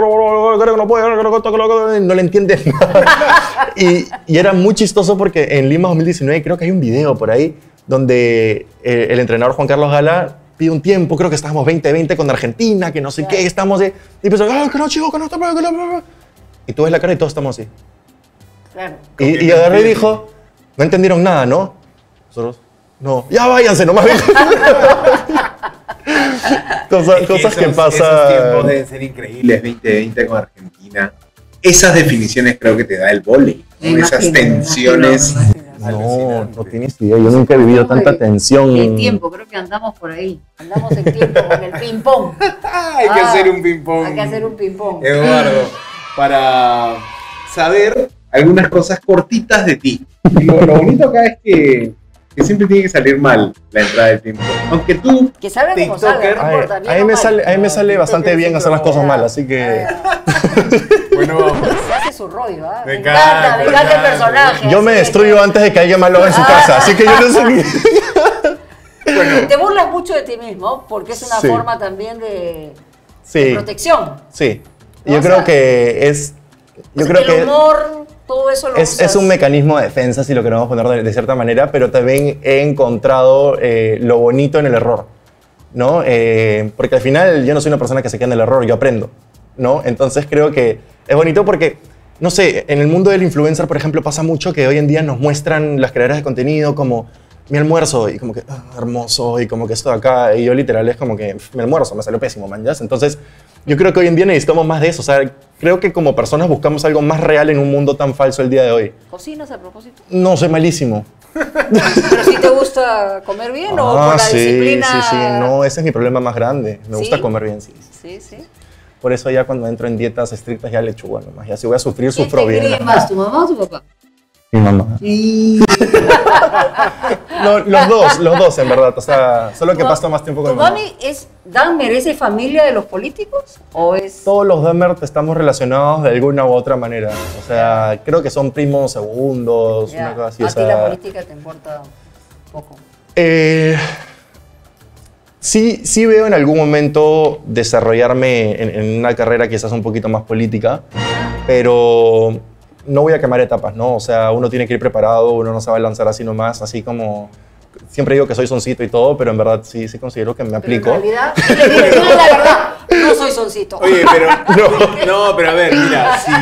Speaker 1: No le entiendes nada. Y, y era muy chistoso porque en Lima dos mil diecinueve creo que hay un video por ahí donde eh, el entrenador Juan Carlos Gala pide un tiempo, creo que estábamos veinte veinte con Argentina, que no sé
Speaker 4: Claro.
Speaker 1: qué, estamos de... Y empezó, ah, que no, chico, que no está... que no". Y tú ves la cara y todos estamos así.
Speaker 4: Claro.
Speaker 1: Y, y agarré y dijo, no entendieron nada, ¿no? Nosotros, no, ya váyanse nomás. cosas
Speaker 3: Es
Speaker 1: cosas que
Speaker 3: esos-
Speaker 1: pasan.
Speaker 3: Esos tiempos deben ser increíbles, veinte veinte con Argentina. Esas definiciones creo que te da el vóley, ¿no?
Speaker 2: Me
Speaker 3: Esas
Speaker 2: imagino, me
Speaker 3: tensiones.
Speaker 2: imagino, me
Speaker 1: No,
Speaker 3: alucinantes.
Speaker 1: no tienes idea, yo nunca he vivido tanta tensión.
Speaker 2: El tiempo, creo que andamos por ahí.
Speaker 4: Andamos en tiempo con el ping-pong.
Speaker 3: Hay que
Speaker 4: Ah,
Speaker 3: hacer un ping-pong.
Speaker 4: Hay que hacer un ping-pong.
Speaker 3: Eduardo, para saber algunas cosas cortitas de ti. Y lo, lo bonito acá es que, que siempre tiene que salir mal la entrada del ping-pong. Aunque tú,
Speaker 4: Que salga como salga,
Speaker 3: TikToker,
Speaker 4: no
Speaker 1: Ay,
Speaker 4: importa. bien
Speaker 1: a mí
Speaker 4: o
Speaker 1: me
Speaker 4: mal.
Speaker 1: sale, a mí me sale
Speaker 3: No,
Speaker 1: bastante
Speaker 3: TikToker
Speaker 1: bien
Speaker 3: es
Speaker 1: hacer las
Speaker 3: otro-
Speaker 1: cosas mal, así que
Speaker 3: bueno, vamos.
Speaker 4: Se hace su rollo, ¿ah?
Speaker 3: Me
Speaker 4: Me encanta,
Speaker 3: encanta,
Speaker 4: me encanta el
Speaker 3: me
Speaker 4: personaje.
Speaker 1: yo
Speaker 4: así
Speaker 1: me
Speaker 4: de
Speaker 1: destruyo
Speaker 4: que-
Speaker 1: antes de que alguien más lo haga en su
Speaker 4: Ah.
Speaker 1: casa, así que yo no sé ni...
Speaker 4: Te burlas mucho de ti mismo porque es una
Speaker 1: Sí.
Speaker 4: forma también de, de
Speaker 1: Sí,
Speaker 4: protección.
Speaker 1: sí.
Speaker 4: ¿No?
Speaker 1: Yo
Speaker 4: O
Speaker 1: creo
Speaker 4: sea,
Speaker 1: que es... Yo
Speaker 4: O sea,
Speaker 1: creo
Speaker 4: que el
Speaker 1: que...
Speaker 4: humor, todo eso lo
Speaker 1: Es,
Speaker 4: usas.
Speaker 1: es un mecanismo de defensa, si lo queremos poner de, de cierta manera, pero también he encontrado eh, lo bonito en el error, ¿no? Eh, porque al final yo no soy una persona que se queda en el error, yo aprendo, ¿no? Entonces creo que es bonito porque, no sé, en el mundo del influencer, por ejemplo, pasa mucho que hoy en día nos muestran las creadoras de contenido como mi almuerzo, y como que, ah, hermoso, y como que esto de acá, y yo literal es como que, mi almuerzo me salió pésimo, man, ¿ya? Entonces, yo creo que hoy en día necesitamos más de eso, o sea, creo que como personas buscamos algo más real en un mundo tan falso el día de hoy.
Speaker 4: ¿Cocinas a propósito?
Speaker 1: No, soy malísimo.
Speaker 4: ¿Pero si te gusta comer bien o
Speaker 1: Ah,
Speaker 4: por la
Speaker 1: sí,
Speaker 4: disciplina?
Speaker 1: sí, sí, no, ese es mi problema más grande, me
Speaker 4: ¿Sí?
Speaker 1: gusta comer bien, sí.
Speaker 4: Sí, sí.
Speaker 1: Por eso ya cuando entro en dietas estrictas ya lechuga nomás, ya si voy a sufrir,
Speaker 2: ¿Quién
Speaker 1: sufro
Speaker 2: te
Speaker 1: bien.
Speaker 2: cree más, tu mamá o tu papá?
Speaker 1: Mi mamá.
Speaker 2: Sí.
Speaker 1: No, los dos, los dos en verdad, o sea, solo que
Speaker 4: ¿Tu-
Speaker 1: paso más tiempo con
Speaker 4: ¿Tu
Speaker 1: mi mamá.
Speaker 4: mami es, Dahmer, es de familia de los políticos? ¿O es...?
Speaker 1: Todos los Dahmer estamos relacionados de alguna u otra manera, o sea, creo que son primos segundos,
Speaker 4: Ya,
Speaker 1: una cosa así,
Speaker 4: a
Speaker 1: o
Speaker 4: ti
Speaker 1: sea...
Speaker 4: la política te importa poco.
Speaker 1: Eh, sí, sí veo en algún momento desarrollarme en, en una carrera quizás un poquito más política, pero no voy a quemar etapas, ¿no? O sea, uno tiene que ir preparado, uno no se va a lanzar así nomás, así como... Siempre digo que soy soncito y todo, pero en verdad sí, sí considero que me aplico.
Speaker 4: Pero en realidad, dile, dile, dile la verdad, no soy soncito.
Speaker 3: Oye, pero. No, pero a ver, mira, si,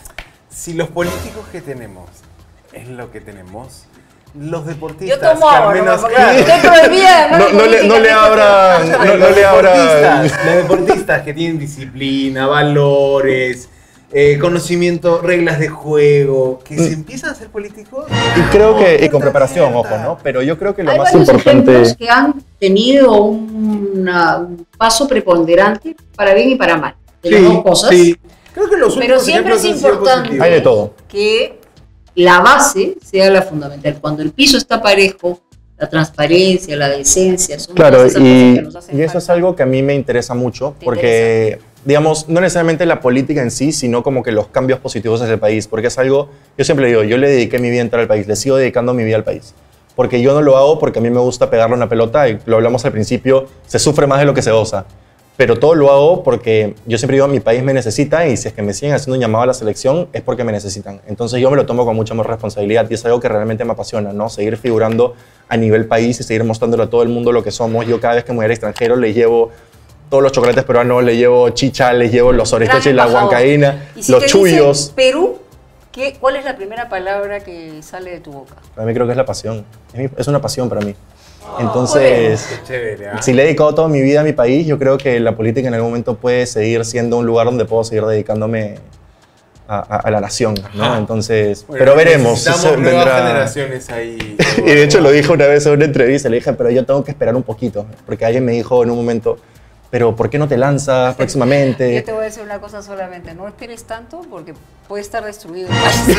Speaker 3: si los políticos que tenemos es lo que tenemos, los deportistas.
Speaker 4: Yo tomo
Speaker 3: que al
Speaker 4: agua,
Speaker 3: menos-
Speaker 4: no, porque estoy prohibida.
Speaker 1: No, no le, no le abran, no, no le abran...
Speaker 3: Los deportistas, los deportistas que tienen disciplina, valores, eh, conocimiento, reglas de juego, que se empiezan a ser políticos.
Speaker 1: Y creo que, y
Speaker 3: puta
Speaker 1: con preparación,
Speaker 3: mierda.
Speaker 1: ojo, ¿no? Pero yo creo que lo
Speaker 2: Hay
Speaker 1: más
Speaker 2: varios
Speaker 1: importante...
Speaker 2: ejemplos que han tenido una- un paso preponderante para bien y para mal. De las dos cosas.
Speaker 3: sí. Creo que los
Speaker 4: Pero
Speaker 3: últimos
Speaker 4: siempre
Speaker 3: ejemplos
Speaker 4: es
Speaker 3: han sido
Speaker 4: importante.
Speaker 3: positivos.
Speaker 1: Hay de todo.
Speaker 4: Que
Speaker 2: La base sea la fundamental. Cuando el piso está parejo, la transparencia, la decencia, son
Speaker 1: Claro,
Speaker 2: todas esas cosas
Speaker 1: y,
Speaker 2: que nos hacen
Speaker 1: y eso es
Speaker 2: falta.
Speaker 1: algo que a mí me interesa mucho,
Speaker 4: ¿Te
Speaker 1: porque, digamos, no necesariamente la política en sí, sino como que los cambios positivos hacia el país, porque es algo, yo siempre digo, yo le dediqué mi vida entera al país, le sigo dedicando mi vida al país, porque yo no lo hago porque a mí me gusta pegarle una pelota, y lo hablamos al principio, se sufre más de lo que se goza, pero todo lo hago porque yo siempre digo, mi país me necesita, y si es que me siguen haciendo un llamado a la selección, es porque me necesitan. Entonces yo me lo tomo con mucha más responsabilidad, y es algo que realmente me apasiona, ¿no? Seguir figurando a nivel país y seguir mostrándole a todo el mundo lo que somos. Yo cada vez que me voy al extranjero le llevo todos los chocolates peruanos, le llevo chicha, les llevo los orestoches y la
Speaker 4: embajador.
Speaker 1: huancaína,
Speaker 4: Y si
Speaker 1: los
Speaker 4: te dicen
Speaker 1: chuyos.
Speaker 4: Perú, ¿qué, ¿cuál es la primera palabra que sale de tu boca?
Speaker 1: Para mí creo que es la pasión. Es, mi- es una pasión para mí. Entonces,
Speaker 3: Qué chévere, ¿ah?
Speaker 1: si le he dedicado toda mi vida a mi país, yo creo que la política en algún momento puede seguir siendo un lugar donde puedo seguir dedicándome a, a- a la nación, ¿no?
Speaker 3: Ajá.
Speaker 1: Entonces,
Speaker 3: Bueno,
Speaker 1: pero veremos.
Speaker 3: necesitamos
Speaker 1: eso
Speaker 3: nuevas
Speaker 1: vendrá-
Speaker 3: generaciones ahí.
Speaker 1: Y de hecho lo dijo una vez en una entrevista, le dije, pero yo tengo que esperar un poquito, porque alguien me dijo en un momento, pero ¿por qué no te lanzas próximamente?
Speaker 4: Yo te voy a decir una cosa solamente, no esperes tanto porque puede estar destruido el país.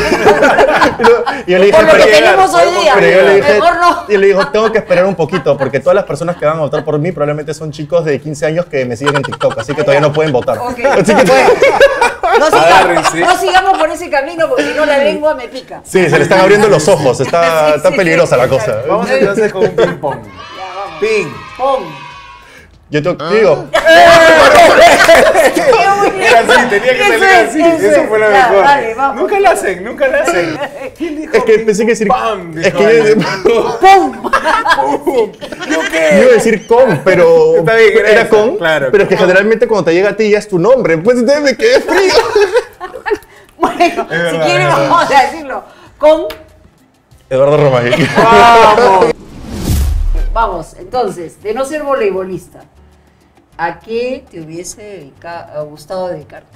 Speaker 1: Y yo le dije,
Speaker 4: Por lo que
Speaker 1: pero,
Speaker 4: tenemos hoy día,
Speaker 1: pero yo le dije,
Speaker 4: mejor no.
Speaker 1: y le digo, tengo que esperar un poquito, porque todas las personas que van a votar por mí probablemente son chicos de quince años que me siguen en TikTok, así que todavía no pueden votar.
Speaker 4: Ok,
Speaker 1: Así que,
Speaker 4: bueno. No sigamos,
Speaker 3: Agárrense.
Speaker 4: no sigamos por ese camino porque si no la lengua me pica.
Speaker 1: sí, se le están abriendo los ojos, está,
Speaker 4: Sí,
Speaker 1: está
Speaker 4: sí,
Speaker 1: peligrosa
Speaker 4: sí,
Speaker 1: la
Speaker 4: sí,
Speaker 1: cosa.
Speaker 4: exacto.
Speaker 3: Vamos entonces con un ping pong.
Speaker 4: Ya, vamos.
Speaker 3: Ping.
Speaker 4: Pon.
Speaker 1: Yo te digo,
Speaker 3: Era así, tenía que
Speaker 4: Eso
Speaker 3: salir
Speaker 4: es,
Speaker 3: así.
Speaker 4: eso
Speaker 3: Eso
Speaker 4: es.
Speaker 3: fue lo
Speaker 4: Ya,
Speaker 3: mejor.
Speaker 4: dale, vamos.
Speaker 3: Nunca lo hacen, nunca lo hacen. ¿Quién dijo
Speaker 1: es que
Speaker 3: ping,
Speaker 1: pensé que decir,
Speaker 3: pam?
Speaker 1: es
Speaker 3: Dijo
Speaker 1: que
Speaker 3: alguien.
Speaker 4: ¡Pum!
Speaker 3: Pum. ¿Yo
Speaker 1: yo iba a
Speaker 3: qué?
Speaker 1: decir con, pero
Speaker 3: Está bien, era
Speaker 1: era
Speaker 3: esa,
Speaker 1: con,
Speaker 3: claro.
Speaker 1: pero es que generalmente cuando te llega a ti ya es tu nombre, pues entonces me quedé frío.
Speaker 4: Bueno, si
Speaker 3: verdad,
Speaker 4: quieren
Speaker 3: es verdad.
Speaker 4: vamos a decirlo. Con.
Speaker 1: Eduardo Romagui.
Speaker 3: Vamos.
Speaker 4: Vamos, entonces, de no ser voleibolista, ¿a qué te hubiese dedica- gustado dedicarte?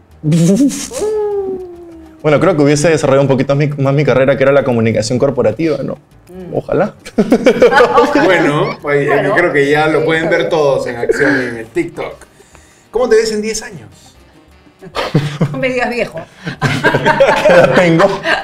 Speaker 1: Bueno, creo que hubiese desarrollado un poquito más mi, más mi carrera, que era la comunicación corporativa, ¿no? Ojalá.
Speaker 3: Bueno, pues,
Speaker 4: Bueno,
Speaker 3: yo creo que ya lo
Speaker 4: sí,
Speaker 3: pueden
Speaker 4: está
Speaker 3: ver
Speaker 4: bien.
Speaker 3: todos en acción en el TikTok. ¿Cómo te ves en diez años?
Speaker 4: No me digas viejo.
Speaker 1: ¿Qué edad tengo?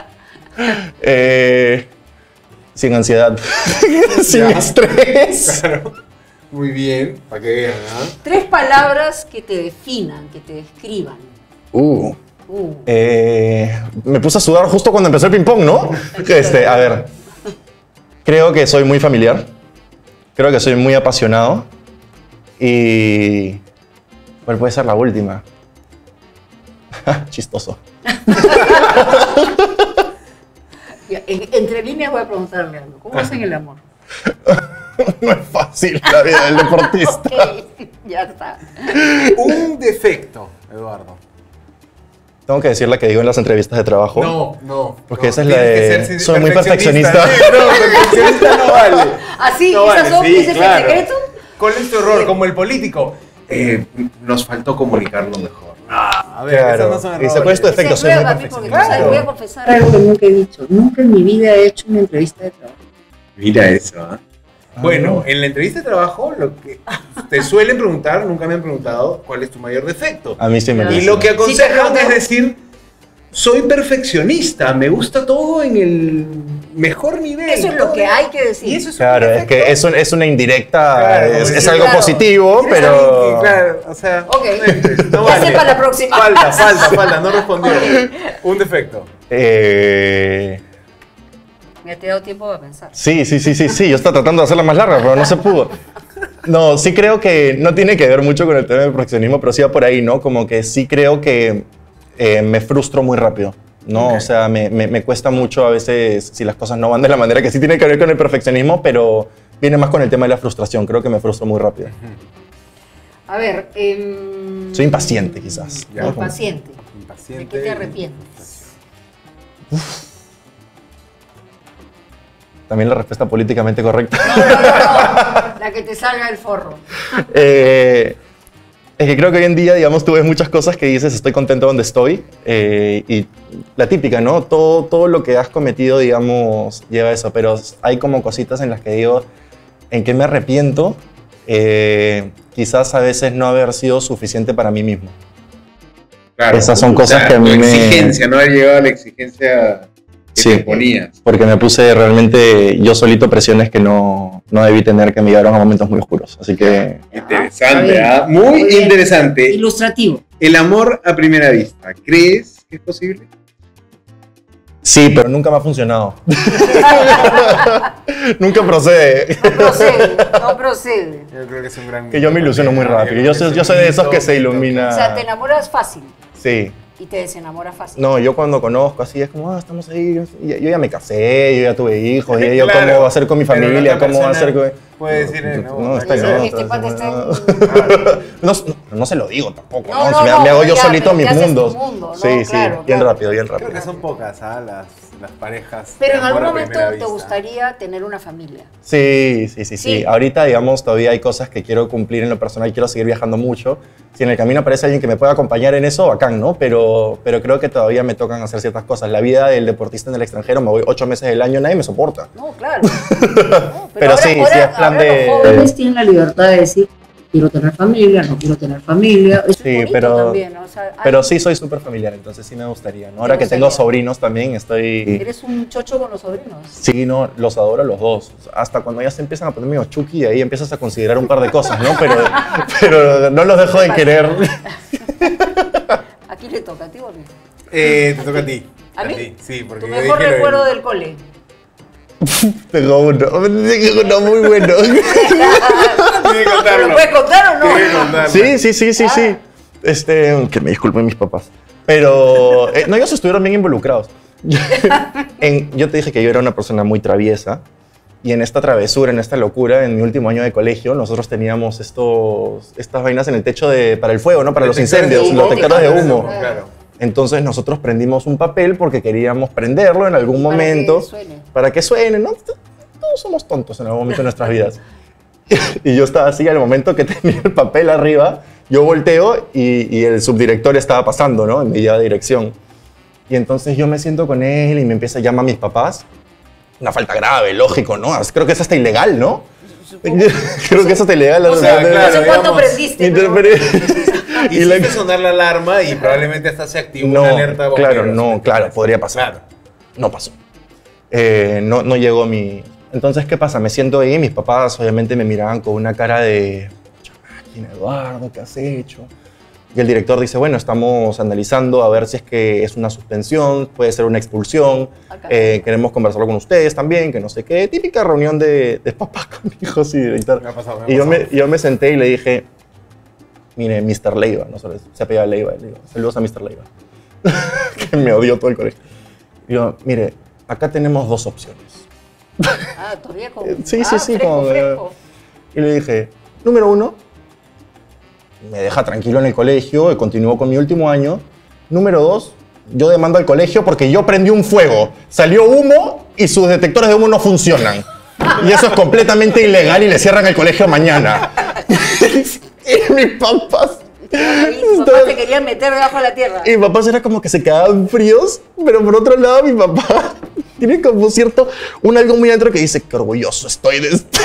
Speaker 1: Eh, sin ansiedad, sin
Speaker 3: Ya.
Speaker 1: estrés.
Speaker 3: Claro. Muy bien, para que vean, ¿ah?
Speaker 4: Tres palabras que te definan, que te describan.
Speaker 1: Uh,
Speaker 4: Uh,
Speaker 1: eh, me puse a sudar justo cuando empezó el ping-pong, ¿no? Este, a ver, creo que soy muy familiar, creo que soy muy apasionado y... ¿Cuál puede ser la última? Chistoso.
Speaker 4: ya, en- entre líneas voy a preguntarle algo. ¿Cómo hacen el amor?
Speaker 1: No es fácil la vida del deportista.
Speaker 4: Ok, ya está.
Speaker 3: Un defecto, Eduardo.
Speaker 1: Tengo que decir la que digo en las entrevistas de trabajo.
Speaker 3: No, no.
Speaker 1: Porque
Speaker 3: no,
Speaker 1: esa es la
Speaker 3: tienes
Speaker 1: de...
Speaker 3: que ser
Speaker 1: Soy muy perfeccionista.
Speaker 3: Sí, no, perfeccionista no vale.
Speaker 4: ¿Así?
Speaker 3: No
Speaker 4: ¿Esas
Speaker 3: vale,
Speaker 4: son?
Speaker 3: sí,
Speaker 4: ¿Ese es
Speaker 3: claro.
Speaker 4: el secreto?
Speaker 3: ¿Cuál es tu error? Como el político. Eh, nos faltó comunicarlo mejor. Ah, a ver,
Speaker 1: Claro.
Speaker 3: esos no son
Speaker 1: Y
Speaker 3: errores.
Speaker 1: se puede esto de efecto,
Speaker 4: Ese
Speaker 1: soy muy
Speaker 4: prueba, a mí, porque
Speaker 1: perfeccionista.
Speaker 4: tú sabes, voy a confesar.
Speaker 2: Algo que nunca he dicho. Nunca en mi vida he hecho una entrevista de trabajo.
Speaker 3: Mira eso, ¿ah?
Speaker 1: Ah,
Speaker 3: Bueno,
Speaker 1: no.
Speaker 3: en la entrevista de trabajo, lo que te suelen preguntar, nunca me han preguntado, ¿cuál es tu mayor defecto?
Speaker 1: A mí sí me
Speaker 2: Y
Speaker 3: Y
Speaker 1: dicen.
Speaker 3: lo que
Speaker 4: Sí,
Speaker 3: aconsejan
Speaker 4: te
Speaker 3: es decir, soy perfeccionista, me gusta todo en el mejor nivel.
Speaker 4: Eso es lo
Speaker 3: todo
Speaker 4: que
Speaker 3: bien.
Speaker 4: hay que decir.
Speaker 3: Y eso es
Speaker 1: Claro,
Speaker 3: un
Speaker 1: es
Speaker 3: defecto.
Speaker 1: que es, un- es una indirecta,
Speaker 3: Claro,
Speaker 1: es,
Speaker 3: sí,
Speaker 1: es algo
Speaker 4: claro.
Speaker 1: positivo,
Speaker 3: Tienes
Speaker 1: pero...
Speaker 3: alguien que, claro, o sea,
Speaker 4: Ok.
Speaker 3: no
Speaker 4: Ya
Speaker 3: vale.
Speaker 4: sé para la próxima.
Speaker 3: Falta, falta, falta, no respondió. Un defecto.
Speaker 1: Eh,
Speaker 4: Me ha dado tiempo para pensar.
Speaker 1: sí, sí, sí, sí, sí, yo estaba tratando de hacerla más larga, pero no se pudo. No, sí creo que no tiene que ver mucho con el tema del perfeccionismo, pero sí va por ahí, ¿no? Como que sí creo que eh, me frustro muy rápido, ¿no?
Speaker 3: Ok.
Speaker 1: O sea, me, me- me cuesta mucho a veces si las cosas no van de la manera que sí tiene que ver con el perfeccionismo, pero viene más con el tema de la frustración. Creo que me frustro muy rápido.
Speaker 4: A ver. Eh,
Speaker 1: Soy impaciente, quizás.
Speaker 3: Ya.
Speaker 1: ¿no? Como-
Speaker 4: Impaciente.
Speaker 3: Impaciente.
Speaker 4: ¿De qué te arrepientes?
Speaker 1: También la respuesta políticamente correcta.
Speaker 4: No, no, no, no. La que te salga el forro.
Speaker 1: Eh, es que creo que hoy en día, digamos, tú ves muchas cosas que dices, estoy contento donde estoy. eh, y la típica, ¿no? Todo, todo lo que has cometido, digamos, lleva eso. Pero hay como cositas en las que digo, ¿en qué me arrepiento? Eh, quizás a veces no haber sido suficiente para mí mismo.
Speaker 3: Claro.
Speaker 1: Esas son
Speaker 3: O
Speaker 1: cosas
Speaker 3: sea,
Speaker 1: que a mí
Speaker 3: tu
Speaker 1: me-
Speaker 3: exigencia, no haber llegado a la exigencia que
Speaker 1: Sí.
Speaker 3: te ponías.
Speaker 1: Porque me puse realmente yo solito presiones que no, no debí tener, que me llevaron a momentos muy oscuros. Así que
Speaker 3: Interesante,
Speaker 4: bien.
Speaker 3: ¿ah? Muy,
Speaker 4: Muy bien.
Speaker 3: interesante.
Speaker 4: Ilustrativo.
Speaker 3: El amor a primera vista, ¿crees que es posible?
Speaker 1: sí, pero nunca me ha funcionado. Nunca procede.
Speaker 4: No procede, no procede.
Speaker 3: Yo creo que es un gran
Speaker 1: Que yo me ilusiono muy rápido. Yo soy, yo soy de esos que se ilumina.
Speaker 4: O sea, te enamoras fácil
Speaker 1: Sí.
Speaker 4: y te desenamoras fácil.
Speaker 1: No, yo cuando conozco así es como, ah, estamos ahí. Yo, yo ya me casé, yo ya tuve hijos, y yo
Speaker 3: Claro,
Speaker 1: cómo va a ser con mi
Speaker 3: pero la
Speaker 1: familia,
Speaker 3: otra
Speaker 1: cómo va a ser
Speaker 3: persona
Speaker 1: con...
Speaker 3: puede decir, eh, no,
Speaker 1: no, está
Speaker 4: Este-
Speaker 1: en
Speaker 4: este
Speaker 1: otra,
Speaker 4: pata
Speaker 1: está
Speaker 4: está
Speaker 1: en-
Speaker 4: en-
Speaker 1: No, no, no se lo digo tampoco,
Speaker 4: No,
Speaker 1: ¿no?
Speaker 4: no,
Speaker 1: me,
Speaker 4: no,
Speaker 1: me hago yo
Speaker 4: ya,
Speaker 1: solito
Speaker 4: pero
Speaker 1: mis
Speaker 4: te haces tu
Speaker 1: mundos.
Speaker 4: mundo, ¿no?
Speaker 1: Sí, sí,
Speaker 4: Claro,
Speaker 1: bien
Speaker 4: claro.
Speaker 1: rápido, bien
Speaker 3: Creo
Speaker 1: rápido.
Speaker 3: que son pocas, ¿ah? las, las parejas.
Speaker 4: Pero
Speaker 3: de
Speaker 4: en
Speaker 3: amor
Speaker 4: algún
Speaker 3: a
Speaker 4: momento
Speaker 3: primera
Speaker 4: te
Speaker 3: vista.
Speaker 4: gustaría tener una familia.
Speaker 1: Sí, sí, sí, sí,
Speaker 4: Sí.
Speaker 1: Ahorita, digamos, todavía hay cosas que quiero cumplir en lo personal, quiero seguir viajando mucho. Si en el camino aparece alguien que me pueda acompañar en eso, bacán, ¿no? Pero, pero creo que todavía me tocan hacer ciertas cosas. La vida del deportista en el extranjero, me voy ocho meses del año, nadie me soporta.
Speaker 4: No, claro. No,
Speaker 1: Pero sí, sí, es plan
Speaker 4: ahora
Speaker 1: de-
Speaker 4: los jóvenes
Speaker 2: Jóvenes tienen la libertad de decir, quiero tener familia, no quiero tener familia. Es-
Speaker 1: Sí,
Speaker 4: bonito
Speaker 1: pero,
Speaker 4: también, ¿no? O sea, hay-
Speaker 1: pero sí soy súper familiar, entonces sí me gustaría, ¿no? Ahora que tengo
Speaker 4: gustaría?
Speaker 1: sobrinos también, estoy...
Speaker 4: Eres un chocho con los sobrinos.
Speaker 1: Sí, no, los adoro a los dos. Hasta cuando ya se empiezan a poner medio chuki, ahí empiezas a considerar un par de cosas, ¿no? Pero, pero no los dejo de querer.
Speaker 4: Aquí le toca a ti, Borges.
Speaker 3: Eh, te toca a ti.
Speaker 4: ¿A mí?
Speaker 3: Sí, porque
Speaker 4: Tu
Speaker 3: yo
Speaker 4: mejor
Speaker 3: dije lo
Speaker 4: recuerdo
Speaker 3: del-
Speaker 4: del cole.
Speaker 1: Tengo uno, tengo uno muy bueno.
Speaker 3: Tiene que contarlo.
Speaker 4: ¿Lo puedes contar o no?
Speaker 3: Tiene que contarlo.
Speaker 1: Sí, sí, sí, sí, sí. Este, que me disculpen mis papás. Pero, eh, no, ellos estuvieron bien involucrados. En- yo te dije que yo era una persona muy traviesa. Y en esta travesura, en esta locura, en mi último año de colegio, nosotros teníamos estos, estas vainas en el techo de, para el fuego, ¿no? Para los
Speaker 3: Detectores de
Speaker 1: incendios,
Speaker 3: humo.
Speaker 1: los detectores de humo.
Speaker 3: Claro.
Speaker 1: Entonces nosotros prendimos un papel porque queríamos prenderlo en algún
Speaker 4: Para
Speaker 1: momento.
Speaker 4: que suene.
Speaker 1: Para que suene, ¿no? Todos somos tontos en algún momento de nuestras vidas. Y yo estaba así, al momento que tenía el papel arriba, yo volteo y, y el subdirector estaba pasando, ¿no? En mi dirección. Y entonces yo me siento con él y me empieza a llamar a mis papás. Una falta grave, lógico, ¿no? Creo que eso está ilegal, ¿no? Creo que eso está ilegal.
Speaker 3: O sea,
Speaker 4: No
Speaker 3: claro,
Speaker 4: sé cuánto
Speaker 3: digamos,
Speaker 4: aprendiste, pero-
Speaker 1: Interpre-
Speaker 3: Y
Speaker 1: la-
Speaker 3: hiciste sonar la alarma y probablemente hasta se activó
Speaker 1: No,
Speaker 3: una alerta.
Speaker 1: claro,
Speaker 3: bomberos.
Speaker 1: no, claro, podría pasar.
Speaker 3: Claro.
Speaker 1: No pasó. Eh, no, no llegó mi... Entonces, ¿qué pasa? Me siento ahí y mis papás obviamente me miraban con una cara de... "Máquina, Eduardo, ¿qué has hecho?" Y el director dice, bueno, estamos analizando a ver si es que es una suspensión, puede ser una expulsión,
Speaker 4: Acá.
Speaker 1: eh, queremos conversarlo con ustedes también, que no sé qué. Típica reunión de, de papás con hijos y director.
Speaker 3: Me ha pasado, me ha
Speaker 1: Y yo me,
Speaker 3: pasado.
Speaker 1: yo me senté y le dije, mire, mister Leiva, no sabes, se apellida Leiva, le digo, saludos a mister Leiva, que me odió todo el colegio. Y yo, mire, acá tenemos dos opciones.
Speaker 4: Ah, todavía con.
Speaker 1: Sí,
Speaker 4: ah,
Speaker 1: sí, sí,
Speaker 4: fresco,
Speaker 1: como, eh,
Speaker 4: fresco.
Speaker 1: Y le dije, número uno, me deja tranquilo en el colegio, y continúo con mi último año. Número dos, yo demando al colegio porque yo prendí un fuego, salió humo y sus detectores de humo no funcionan. Y eso es completamente ilegal y le cierran el colegio mañana. Y mis papás...
Speaker 4: Y tus papás te querían meter debajo de la tierra.
Speaker 1: Y mis papás era como que se quedaban fríos, pero por otro lado mi papá tiene como cierto, un algo muy dentro que dice que orgulloso estoy de esto.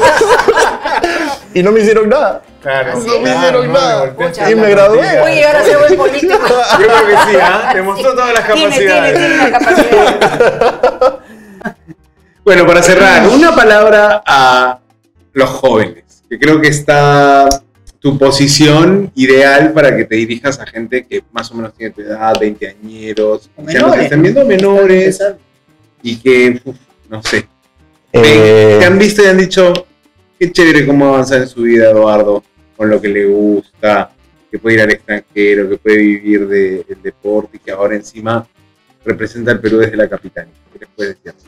Speaker 1: Y no me hicieron nada.
Speaker 3: Claro,
Speaker 1: no
Speaker 3: claro,
Speaker 1: me hicieron
Speaker 3: no,
Speaker 1: nada.
Speaker 3: me volteaste
Speaker 1: Y
Speaker 3: la
Speaker 1: me gradué.
Speaker 3: tortilla.
Speaker 4: Voy a llegar a ser buen político.
Speaker 3: Yo creo que sí, ¿ah? Te mostró todas las
Speaker 4: Tiene,
Speaker 3: capacidades.
Speaker 4: tiene, tiene la capacidad.
Speaker 3: Bueno, para cerrar, una palabra a los jóvenes, que creo que está tu posición ideal para que te dirijas a gente que más o menos tiene tu edad, veinteañeros,
Speaker 2: O
Speaker 3: que nos
Speaker 2: menores.
Speaker 3: estén viendo menores y que, uf, no sé,
Speaker 1: Eh,
Speaker 3: te han visto y han dicho, qué chévere cómo avanzar en su vida, Eduardo, con lo que le gusta, que puede ir al extranjero, que puede vivir de- del deporte y que ahora encima representa al Perú desde la capital. ¿Qué les puedes decir?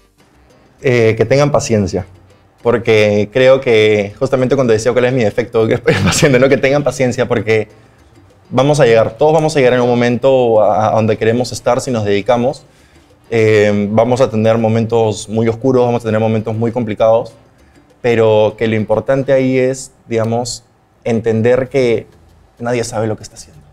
Speaker 1: eh, que tengan paciencia. Porque creo que justamente cuando decía cuál es mi defecto, que estoy haciendo, ¿no? Que tengan paciencia porque vamos a llegar, todos vamos a llegar en un momento a, a donde queremos estar si nos dedicamos. Eh, vamos a tener momentos muy oscuros, vamos a tener momentos muy complicados, pero que lo importante ahí es, digamos, entender que nadie sabe lo que está haciendo.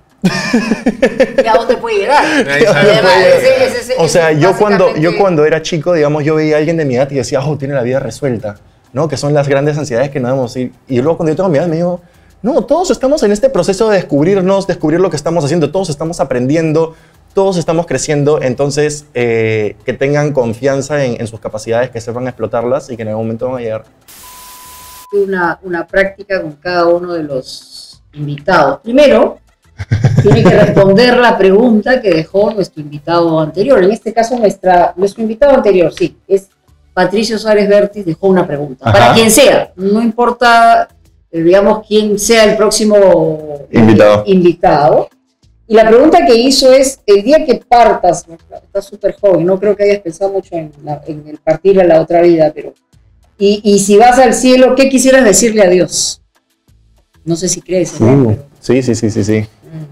Speaker 4: ¿Y a dónde puede llegar?
Speaker 3: Nadie sabe
Speaker 4: Y además,
Speaker 3: dónde
Speaker 4: ese- ese- ese-
Speaker 1: O sea,
Speaker 4: ese
Speaker 1: yo cuando, yo
Speaker 4: básicamente-
Speaker 1: cuando era chico, digamos, yo veía a alguien de mi edad y decía, oh, tiene la vida resuelta, ¿no? Que son las grandes ansiedades que no debemos ir. Y luego cuando yo tengo mi edad me digo, no, todos estamos en este proceso de descubrirnos, descubrir lo que estamos haciendo, todos estamos aprendiendo, todos estamos creciendo, entonces eh, que tengan confianza en, en sus capacidades, que sepan explotarlas y que en algún momento van a llegar.
Speaker 2: Una, una práctica con cada uno de los invitados. Primero, tiene que responder la pregunta que dejó nuestro invitado anterior. En este caso, nuestra, nuestro invitado anterior, sí, es Patricio Suárez Vértiz, dejó una pregunta.
Speaker 1: Ajá.
Speaker 2: Para quien sea, no importa, eh, digamos, quién sea el próximo
Speaker 1: Invitado.
Speaker 2: invitado. Y la pregunta que hizo es, el día que partas, ¿no? Estás súper joven, no creo que hayas pensado mucho en, la- en el partir a la otra vida, pero... Y, y si vas al cielo, ¿qué quisieras decirle a Dios? No sé si crees en él,
Speaker 1: Uh,
Speaker 2: pero-
Speaker 1: sí, sí, sí, sí, sí.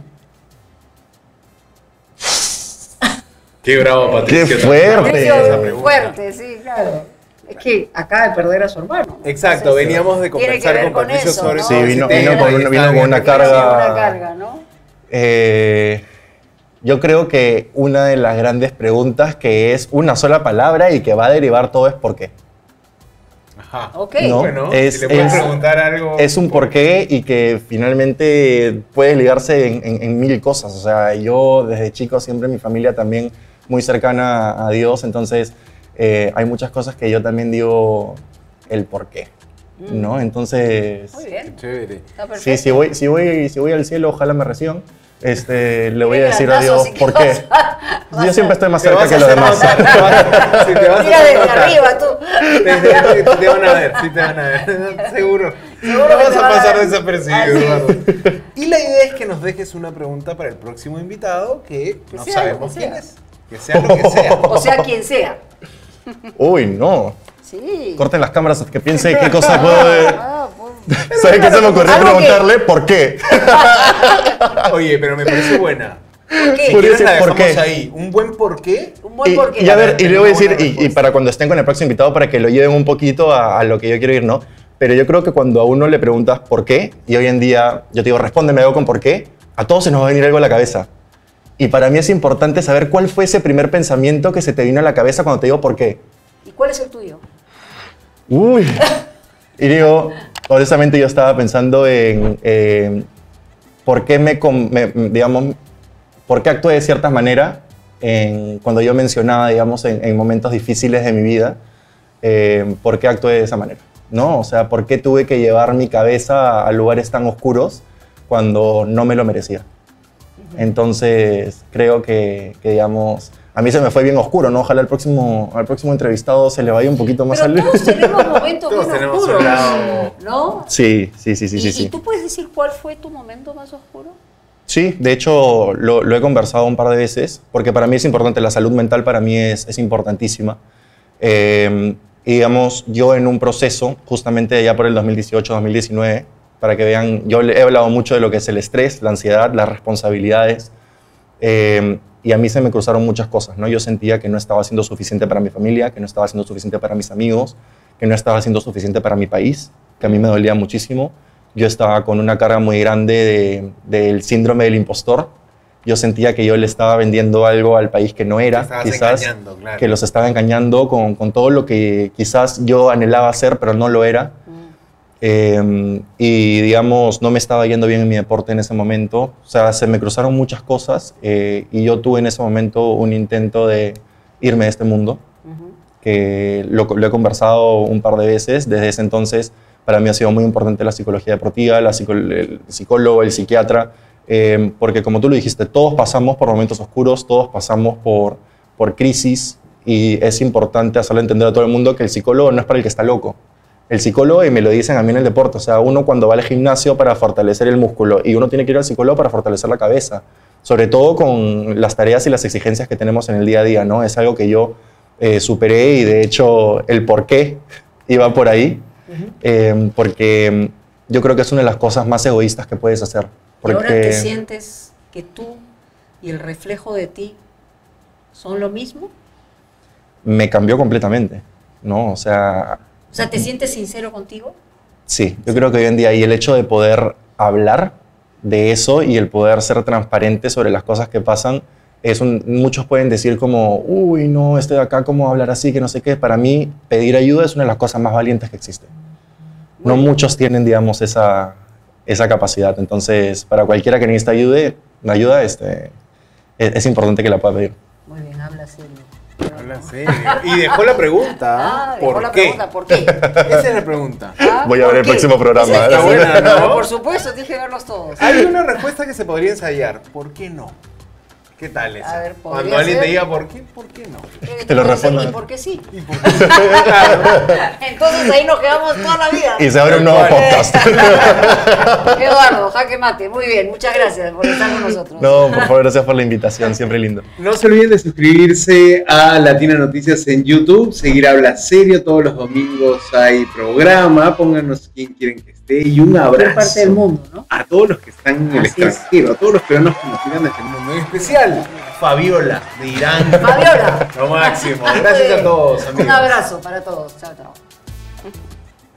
Speaker 3: Qué bravo, Patricio.
Speaker 1: Qué fuerte.
Speaker 3: Esa
Speaker 4: Patricio,
Speaker 3: pregunta.
Speaker 4: fuerte, sí, claro.
Speaker 2: Es que acaba de perder a su hermano.
Speaker 3: Exacto,
Speaker 4: Entonces,
Speaker 3: veníamos de
Speaker 4: tiene que
Speaker 3: conversar
Speaker 4: ver
Speaker 3: con
Speaker 4: con
Speaker 3: Patricio
Speaker 4: eso,
Speaker 3: sobre
Speaker 4: ¿no?
Speaker 1: Sí,
Speaker 3: ese
Speaker 1: vino-
Speaker 3: tema
Speaker 1: vino con
Speaker 3: y
Speaker 1: una-
Speaker 3: está
Speaker 1: vino con
Speaker 3: bien
Speaker 1: una
Speaker 3: reflexivo.
Speaker 1: carga-
Speaker 4: Una carga, ¿no?
Speaker 1: Eh, yo creo que una de las grandes preguntas que es una sola palabra y que va a derivar todo es ¿por qué?
Speaker 3: Ajá.
Speaker 4: Ok.
Speaker 1: No,
Speaker 3: Bueno,
Speaker 1: es-
Speaker 3: si le puedes
Speaker 1: es-
Speaker 3: preguntar algo.
Speaker 1: Es un porqué y que finalmente puede ligarse en, en- en mil cosas. O sea, yo desde chico siempre mi familia también muy cercana a Dios, entonces eh, hay muchas cosas que yo también digo el porqué, ¿no? Entonces,
Speaker 4: Muy bien.
Speaker 3: Chévere.
Speaker 4: Está perfecto.
Speaker 1: sí, si voy, si voy, si voy al cielo, ojalá me reciban. Este, le voy a
Speaker 4: Mira,
Speaker 1: decir a
Speaker 4: abrazo,
Speaker 1: Dios
Speaker 4: así que
Speaker 1: por
Speaker 4: vas
Speaker 1: qué.
Speaker 4: a- vas
Speaker 1: Yo
Speaker 4: a-
Speaker 1: siempre estoy más
Speaker 3: Te
Speaker 1: cerca
Speaker 3: vas
Speaker 1: que
Speaker 3: a
Speaker 1: los
Speaker 3: hacer
Speaker 1: demás.
Speaker 3: notar, te vas- sí, te vas a
Speaker 4: Mira
Speaker 3: hacer
Speaker 4: desde
Speaker 3: notar.
Speaker 4: arriba tú.
Speaker 3: Desde- te, te van a ver, sí te van a ver. Seguro.
Speaker 4: Seguro
Speaker 3: No
Speaker 4: que
Speaker 3: vas
Speaker 4: te
Speaker 3: a
Speaker 4: van a
Speaker 3: pasar
Speaker 4: ver.
Speaker 3: desapercibido,
Speaker 4: Así es.
Speaker 3: Eduardo. Y la idea es que nos dejes una pregunta para el próximo invitado que,
Speaker 4: Que
Speaker 3: no
Speaker 4: sea
Speaker 3: sabemos
Speaker 4: lo que
Speaker 3: quién
Speaker 4: sea.
Speaker 3: es. Que sea lo que sea.
Speaker 4: O sea, quien sea.
Speaker 1: Uy, no.
Speaker 4: Sí.
Speaker 1: Corten las cámaras que piense qué cosa puedo...
Speaker 4: Ah, pues,
Speaker 1: ¿Sabes qué se me ocurrió
Speaker 4: Algo que-
Speaker 1: preguntarle? ¿Por qué?
Speaker 3: Oye, pero me parece buena.
Speaker 4: ¿por qué?
Speaker 3: Si
Speaker 1: Por
Speaker 3: quieres
Speaker 1: ese
Speaker 3: la
Speaker 1: ¿por
Speaker 3: dejamos
Speaker 1: qué?
Speaker 3: ahí. Un buen porqué.
Speaker 4: Un buen
Speaker 1: Y,
Speaker 4: porqué.
Speaker 1: y a ver, y le voy a
Speaker 3: Tenemos
Speaker 1: decir,
Speaker 3: una
Speaker 1: y, y
Speaker 3: respuesta.
Speaker 1: para cuando estén con el próximo invitado, para que lo lleven un poquito a, a lo que yo quiero ir, ¿no? Pero yo creo que cuando a uno le preguntas por qué, y hoy en día yo te digo, respóndeme algo con por qué, a todos se nos va a venir algo a la cabeza. Y para mí es importante saber cuál fue ese primer pensamiento que se te vino a la cabeza cuando te digo por qué.
Speaker 4: ¿Y cuál es el tuyo?
Speaker 1: Uy. Y digo, honestamente yo estaba pensando en eh, por qué me, com- me- digamos, por qué actué de cierta manera en- cuando yo mencionaba, digamos, en, en momentos difíciles de mi vida, eh, por qué actué de esa manera, ¿no? O sea, por qué tuve que llevar mi cabeza a lugares tan oscuros cuando no me lo merecía. Entonces, creo que, que, digamos, a mí se me fue bien oscuro, ¿no? Ojalá al próximo, al próximo entrevistado se le vaya un poquito más
Speaker 4: Pero
Speaker 1: al...
Speaker 4: todos tenemos momentos
Speaker 3: Todos
Speaker 4: bien
Speaker 3: tenemos
Speaker 4: oscuros,
Speaker 3: un lado-
Speaker 4: ¿no?
Speaker 1: Sí, sí, sí, sí,
Speaker 4: ¿Y,
Speaker 1: sí,
Speaker 4: y
Speaker 1: sí.
Speaker 4: tú puedes decir cuál fue tu momento más oscuro?
Speaker 1: Sí, de hecho lo, lo he conversado un par de veces, porque para mí es importante, la salud mental para mí es, es importantísima. Eh, y digamos, yo en un proceso, justamente allá por el dos mil dieciocho, dos mil diecinueve, para que vean, yo le he hablado mucho de lo que es el estrés, la ansiedad, las responsabilidades, Eh, y a mí se me cruzaron muchas cosas, ¿no? Yo sentía que no estaba haciendo suficiente para mi familia, que no estaba haciendo suficiente para mis amigos, que no estaba haciendo suficiente para mi país, que a mí me dolía muchísimo. Yo estaba con una carga muy grande de, del síndrome del impostor. Yo sentía que yo le estaba vendiendo algo al país que no era,
Speaker 3: Te
Speaker 1: quizás,
Speaker 3: engañando, claro.
Speaker 1: que los estaba engañando con, con todo lo que quizás yo anhelaba hacer, pero no lo era. Eh, y digamos, no me estaba yendo bien en mi deporte en ese momento. O sea, se me cruzaron muchas cosas eh, y yo tuve en ese momento un intento de irme de este mundo, uh-huh. que lo, lo he conversado un par de veces. Desde ese entonces, para mí ha sido muy importante la psicología deportiva, la psico el psicólogo, el psiquiatra, eh, porque como tú lo dijiste, todos pasamos por momentos oscuros, todos pasamos por, por crisis y es importante hacerle entender a todo el mundo que el psicólogo no es para el que está loco. El psicólogo, y me lo dicen a mí en el deporte, o sea, uno cuando va al gimnasio para fortalecer el músculo y uno tiene que ir al psicólogo para fortalecer la cabeza, sobre todo con las tareas y las exigencias que tenemos en el día a día, ¿no? Es algo que yo eh, superé y de hecho el por qué iba por ahí, uh-huh. eh, porque yo creo que es una de las cosas más egoístas que puedes hacer. Porque
Speaker 4: ¿Y ahora te sientes que tú y el reflejo de ti son lo mismo?
Speaker 1: Me cambió completamente, ¿no? O sea...
Speaker 4: O sea, ¿te sientes sincero contigo?
Speaker 1: Sí, yo creo que hoy en día y el hecho de poder hablar de eso y el poder ser transparente sobre las cosas que pasan, es un, muchos pueden decir como, uy, no, estoy acá, ¿cómo hablar así? Que no sé qué. Para mí, pedir ayuda es una de las cosas más valientes que existen. No bueno. muchos tienen, digamos, esa, esa capacidad. Entonces, para cualquiera que necesite ayuda, ayuda este, es, es importante que la pueda pedir.
Speaker 4: Muy bien, habla serio.
Speaker 3: Habla serio. Y dejó la pregunta.
Speaker 4: Ah,
Speaker 3: ¿Por
Speaker 4: dejó la
Speaker 3: qué?
Speaker 4: pregunta, ¿por qué?
Speaker 3: Esa es la pregunta.
Speaker 4: Ah,
Speaker 1: voy a ver el
Speaker 4: qué?
Speaker 1: próximo programa.
Speaker 4: Esa,
Speaker 3: Está buena, ¿no?
Speaker 4: Por supuesto, dije verlos todos.
Speaker 3: Hay una respuesta que se podría ensayar. ¿Por qué no? ¿Qué tal esa?
Speaker 4: A ver,
Speaker 3: Cuando alguien
Speaker 4: ser?
Speaker 3: te diga ¿por qué? ¿Por qué no?
Speaker 1: Te lo respondo.
Speaker 4: ¿Y por qué sí?
Speaker 3: ¿Y por qué sí? Claro.
Speaker 4: Entonces ahí nos quedamos toda la vida.
Speaker 1: Y se abre un nuevo podcast.
Speaker 4: Eduardo, jaque mate. Muy bien, muchas gracias por estar con nosotros.
Speaker 1: No, por favor, gracias por la invitación. Siempre lindo.
Speaker 3: No se olviden de suscribirse a Latina Noticias en YouTube. Seguir Habla Serio. Todos los domingos hay programa. Pónganos quién quieren que esté. Y un abrazo.
Speaker 4: parte del mundo, ¿no?
Speaker 3: A todos los que están en el
Speaker 4: Así
Speaker 3: extranjero. Es. A todos los peruanos que nos sigan desde el mundo. En especial Fabiola de Irán.
Speaker 4: Fabiola.
Speaker 3: Lo máximo. Gracias a todos, amigos.
Speaker 4: Un abrazo para todos. Chao, chao.